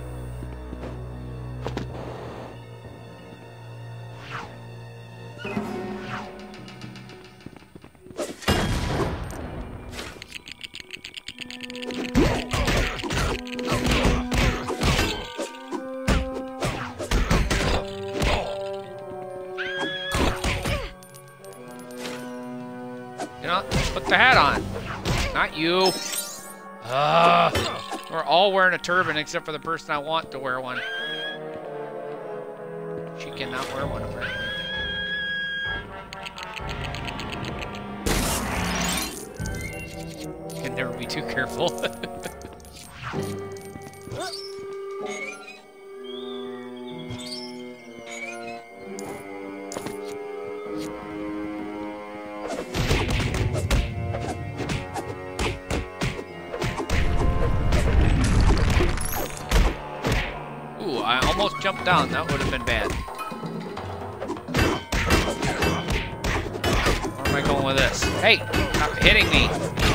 Put the hat on. Not you. Uh, we're all wearing a turban except for the person I want to wear one. She cannot wear one apparently. Can never be too careful. Jump down, that would have been bad. Where am I going with this? Hey, stop hitting me.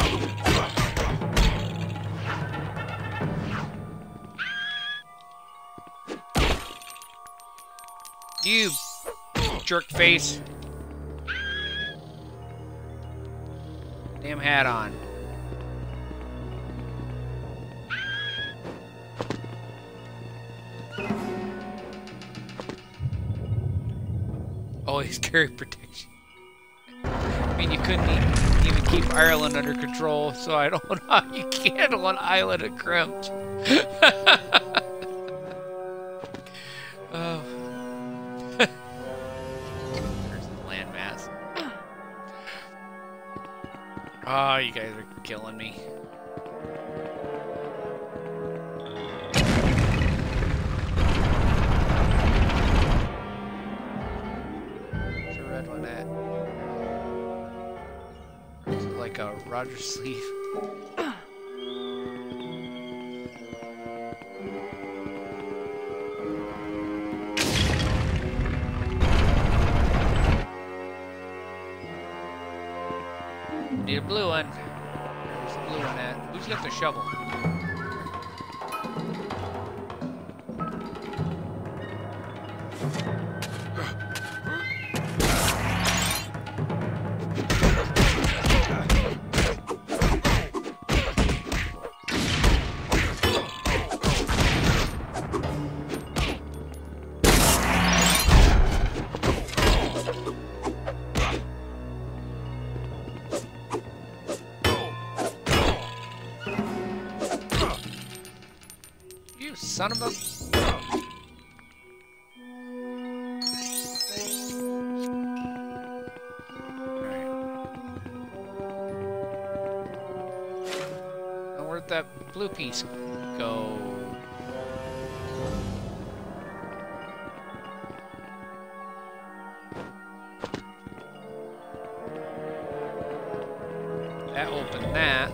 You jerk face. Damn hat on. Always carry protection. I mean, you couldn't even keep Ireland under control, so I don't know how you can handle an island of Crimch. Oh. There's the landmass. Oh, you guys are killing me. Like a Roger sleeve. Need a blue one. Where's the blue one at? Who's got the shovel? Son of a... Now where'd that blue piece go? That opened that.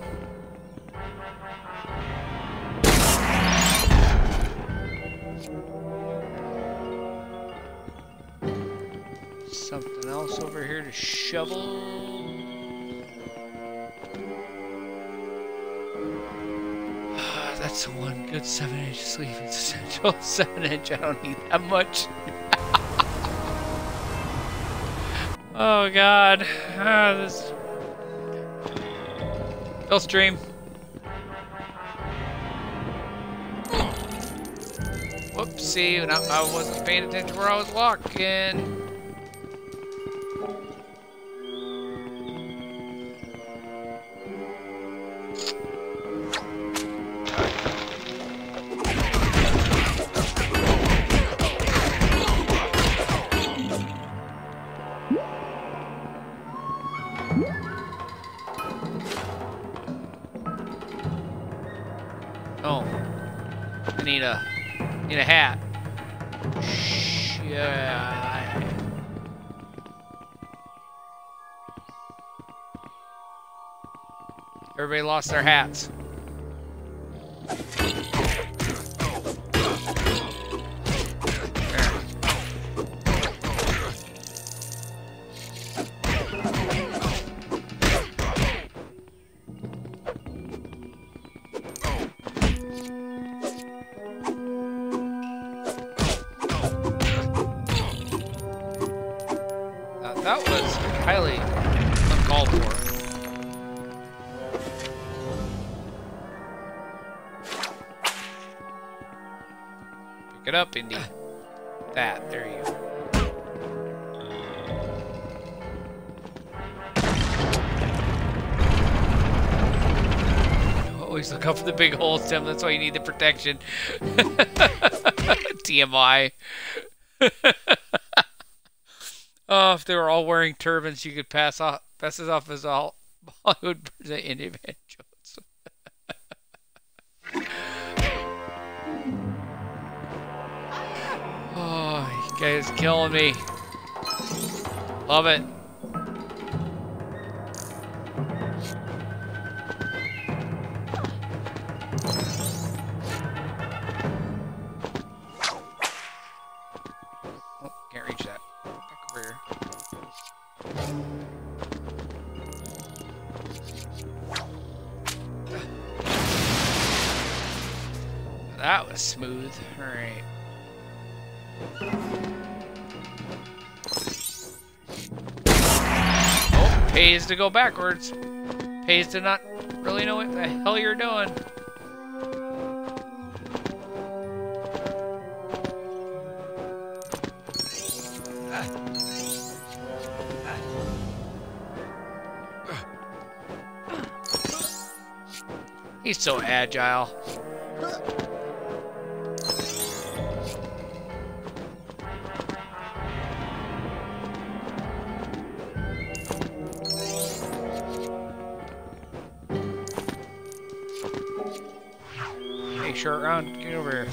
Something else over here to shovel. That's the one good seven inch sleeve. It's essential seven inch. I don't need that much. Oh God. Ah, this. Kill stream. Whoopsie, I, I wasn't paying attention where I was walking. Oh, I need a need a hat. Yeah. Everybody lost their hats. There. That was highly uncalled for. Pick it up, Indy. That, there you go. Always look out for the big holes, Tim. That's why you need the protection. T M I. Oh, if they were all wearing turbans, you could pass off pass this off as all Bollywood present Indiana Jones. Oh, you guys killing me. Love it. Oh, can't reach that. Back over here. That was smooth. All right. Oh, pays to go backwards. Pays to not really know what the hell you're doing. He's so agile. Hey, short round, get over here.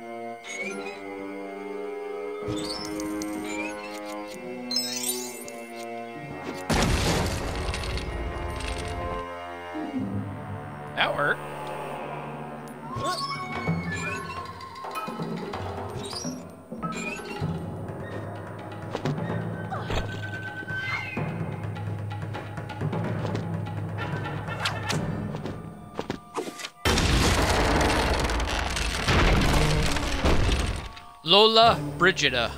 That worked. Lola Brigida.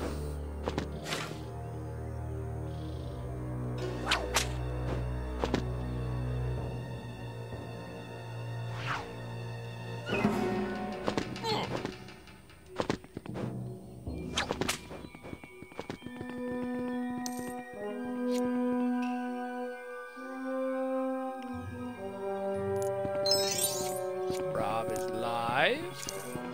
Rob is live.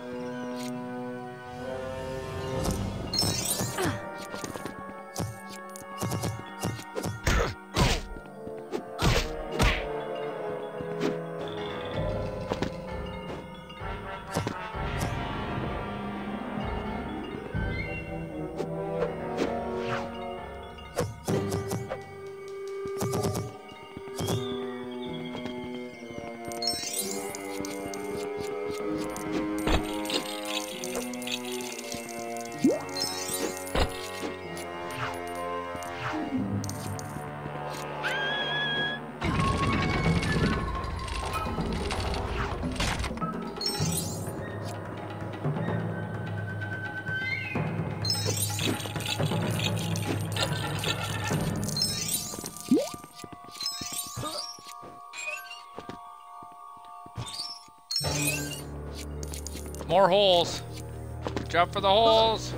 More holes. Jump for the holes.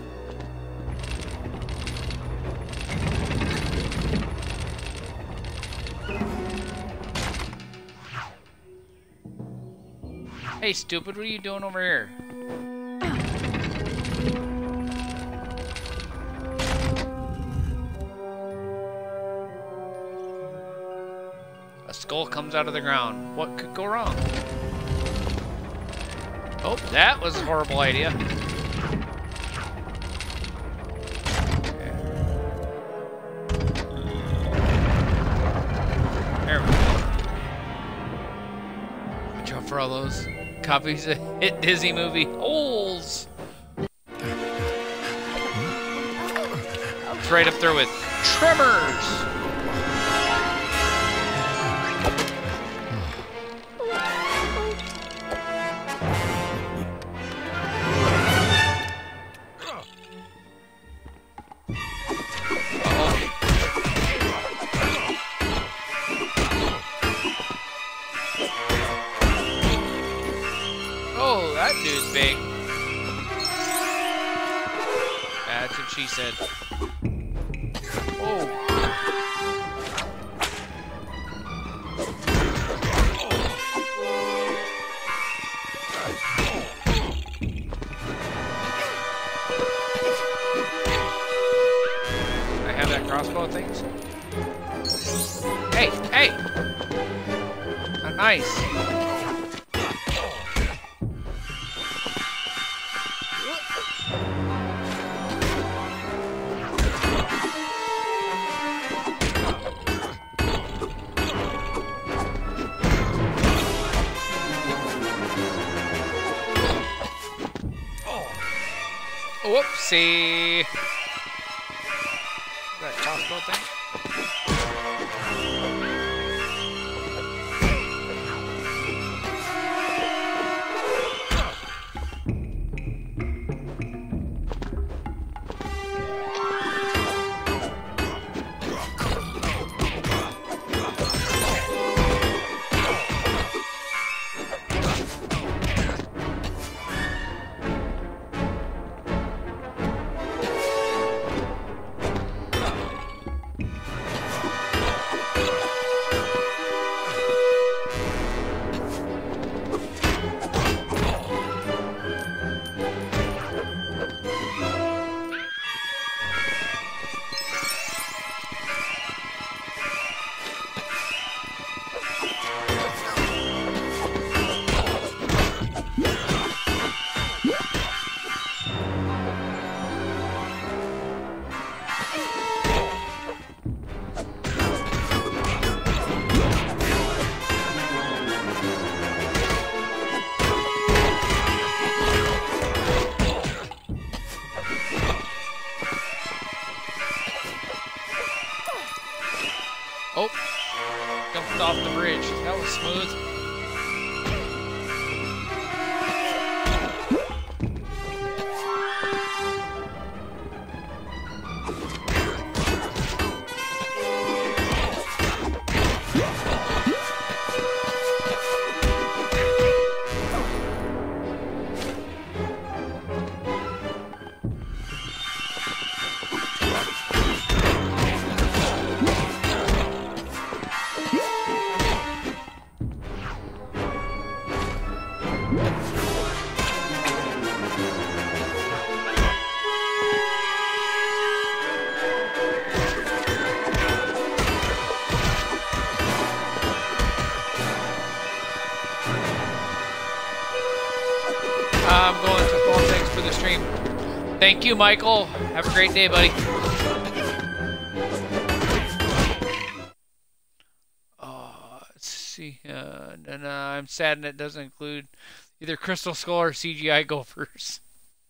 Hey, stupid, what are you doing over here? A skull comes out of the ground. What could go wrong? Oh, that was a horrible idea. Okay. There we go. Watch out for all those copies of hit Disney movie holes. It's right up there with Tremors. dude's big. That's what she said. Oh. I have that crossbow things. Hey, hey! Oh, nice. Whoopsie. That crossbow thing? Oh, jumped off the bridge. That was smooth. I'm going to fall. Thanks for the stream. Thank you, Michael. Have a great day, buddy. Oh, let's see. Uh, and uh, I'm saddened it doesn't include either Crystal Skull or C G I Gophers.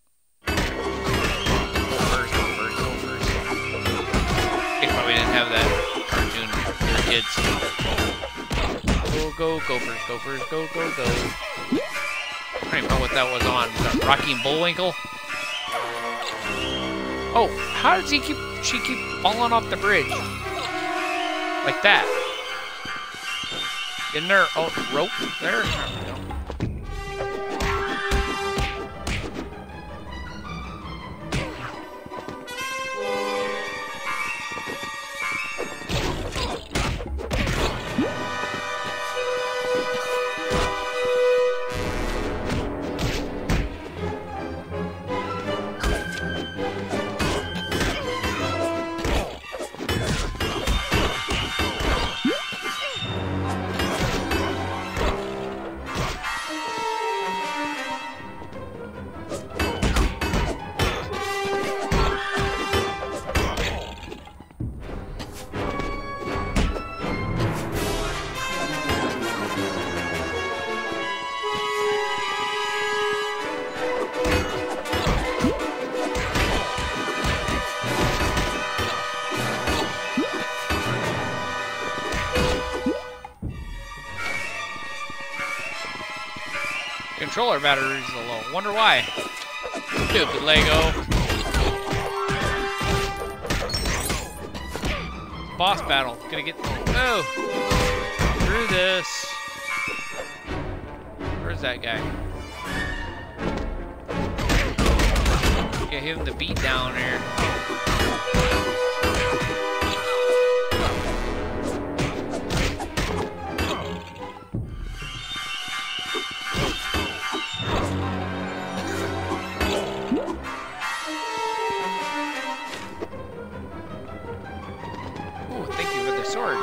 Gophers, Gophers, Gophers. They probably didn't have that cartoon for kids. Go, go, Gophers, Gophers, go, go, go. I don't even know what that was on. Was that Rocky and Bullwinkle? Oh, how does he keep, she keep falling off the bridge? Like that. Isn't there a rope there? There we go. Controller batteries are low. Wonder why. Stupid Lego. Boss battle. Gonna get. Oh! Through this. Where's that guy? Give him the beat down here. Ooh, thank you for the sword.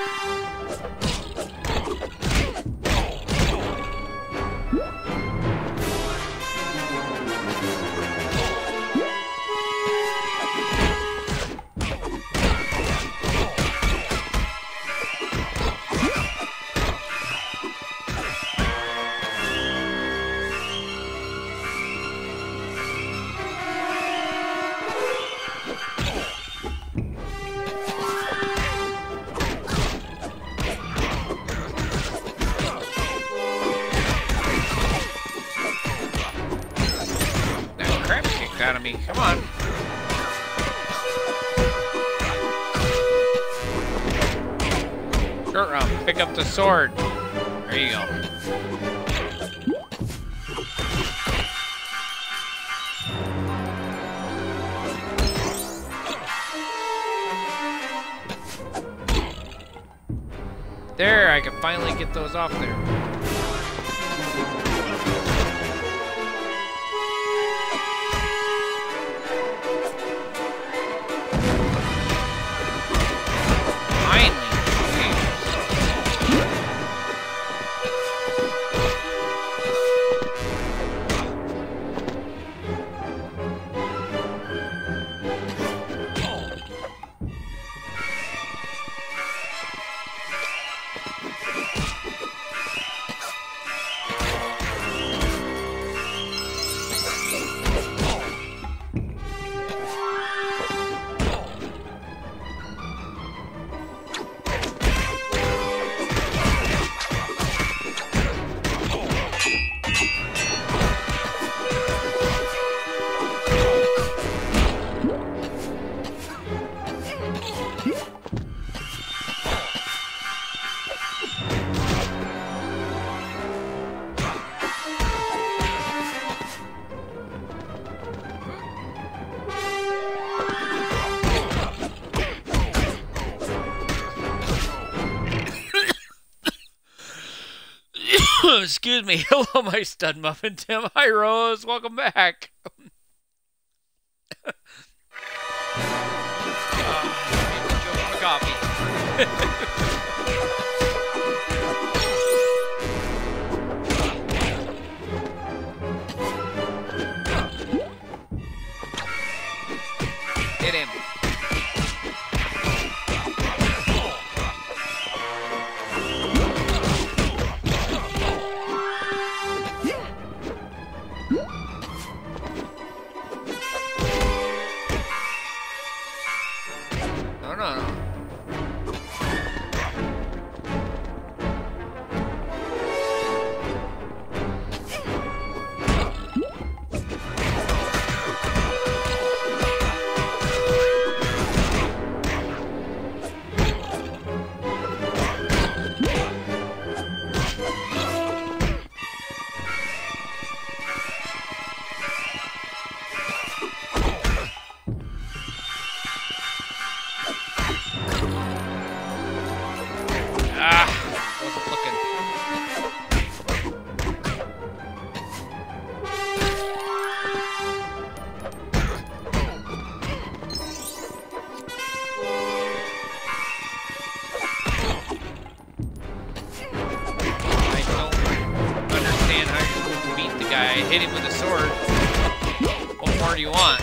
Out of me. Come on. Short round. Pick up the sword. There you go. There, I can finally get those off there. Excuse me. Hello, my stud muffin Tim. Hi, Rose. Welcome back. uh, coffee. Hit him. No, no, no. Hit him with a sword. What more do you want?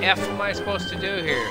F am I supposed to do here?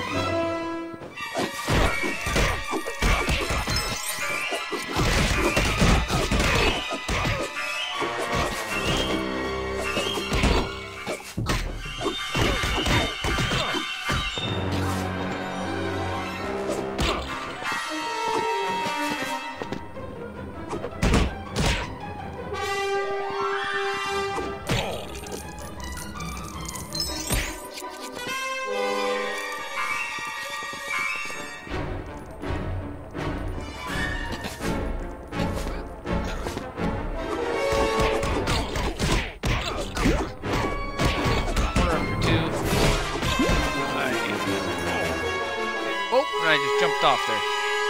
I just jumped off there.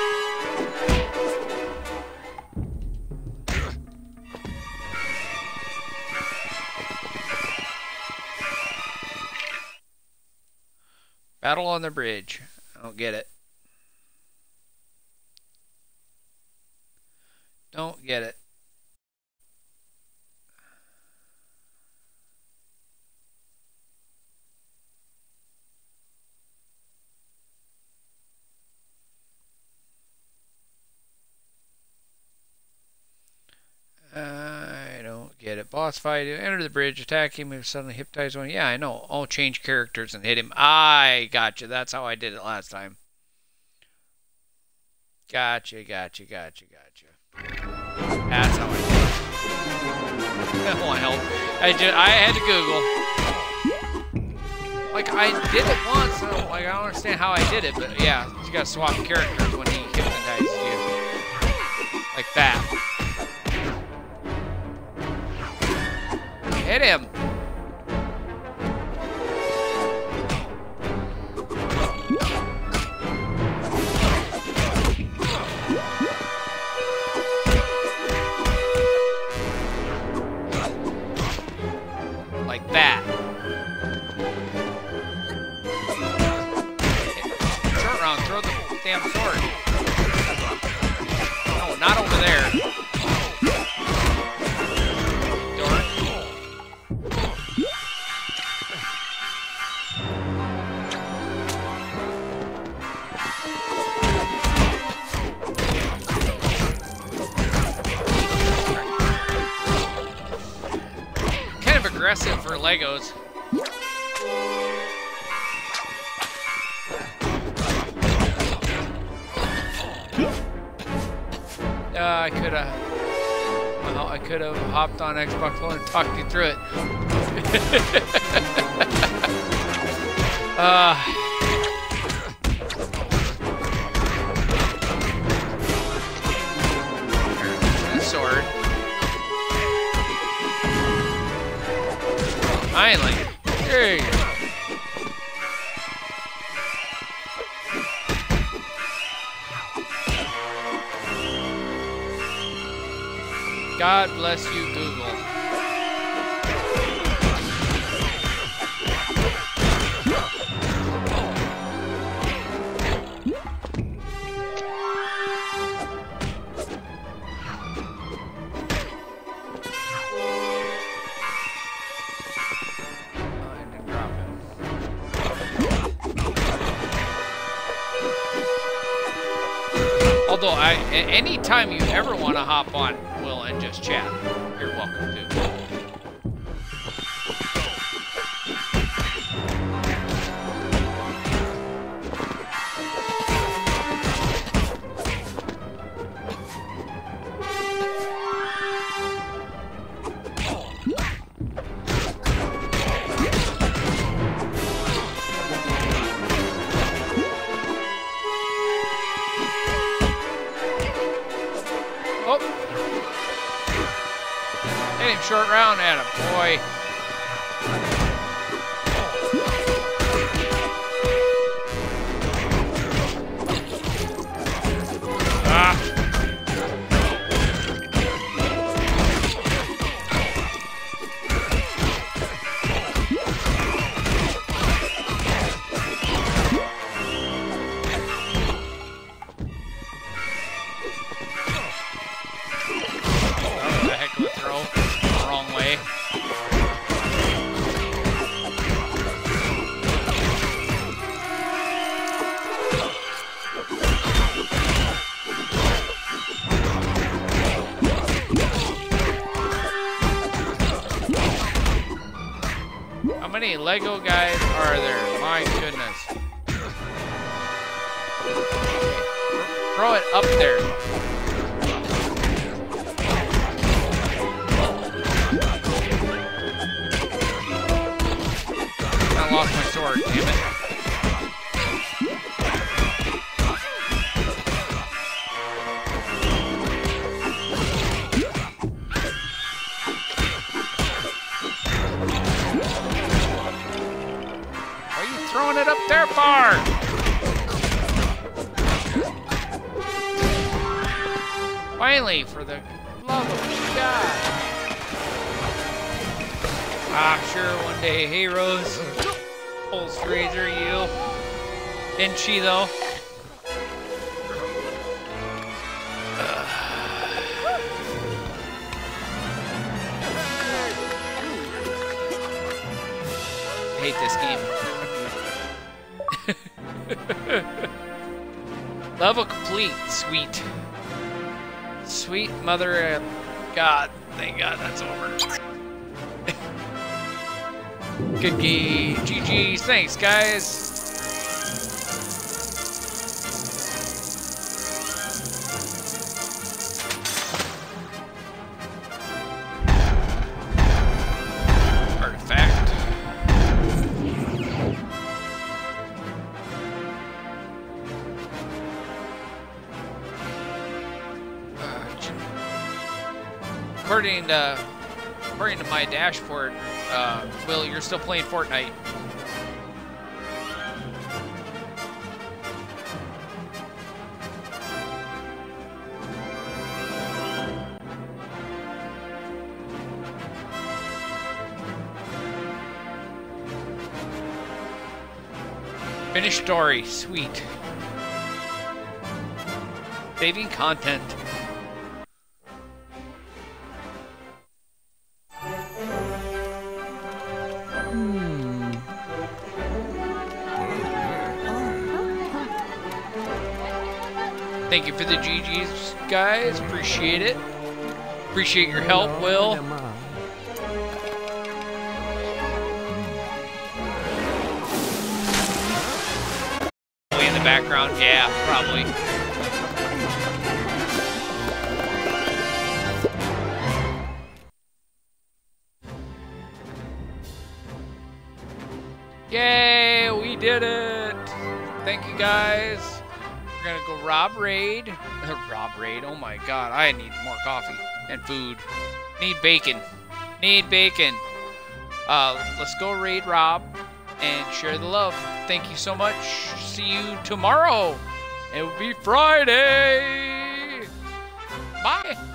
Battle on the bridge. I don't get it. Don't get it. I don't get it. Boss fight. Enter the bridge. Attack him. If suddenly hypnotize one. Yeah, I know. I'll change characters and hit him. I gotcha. That's how I did it last time. Gotcha, gotcha, gotcha, gotcha. That's how I did it. That won't help. I just, I had to Google. Like, I did it once. So, like, I don't understand how I did it, but yeah, you gotta swap characters when he hypnotizes you. Like that. Hit him! Like that. Short round, throw the damn sword. No, not over there. Aggressive for Legos. Uh, I could have. Well, I could have hopped on Xbox One and talked you through it. uh, sword. Finally. There you go. God bless you, Google. Although, I, anytime you ever want to hop on, Will, and just chat, you're welcome to. Short round at him, boy. Ah. That was a heck of a throw. Wrong way. many Lego guys are there? My goodness. Throw it up there. I lost my sword, damn it. Why are you throwing it up there for? Finally, for the love of God. I'm sure one day, hey Rose, pulls razor you. Didn't she though? Ugh. I hate this game. Level complete, sweet. Sweet mother of God. Thank God that's over. Good game. G G's. Thanks, guys. Artifact. According to, according to my dashboard, uh, Will, you're still playing Fortnite. Finished story, sweet. Saving content. Thank you for the G Gs, guys. Appreciate it. Appreciate your help, Will. Way in the background, yeah, probably. Yay, we did it. Thank you, guys. We're gonna go rob raid. Rob raid, oh my god, I need more coffee and food. Need bacon. Need bacon. Uh, let's go raid Rob and share the love. Thank you so much. See you tomorrow. It will be Friday. Bye.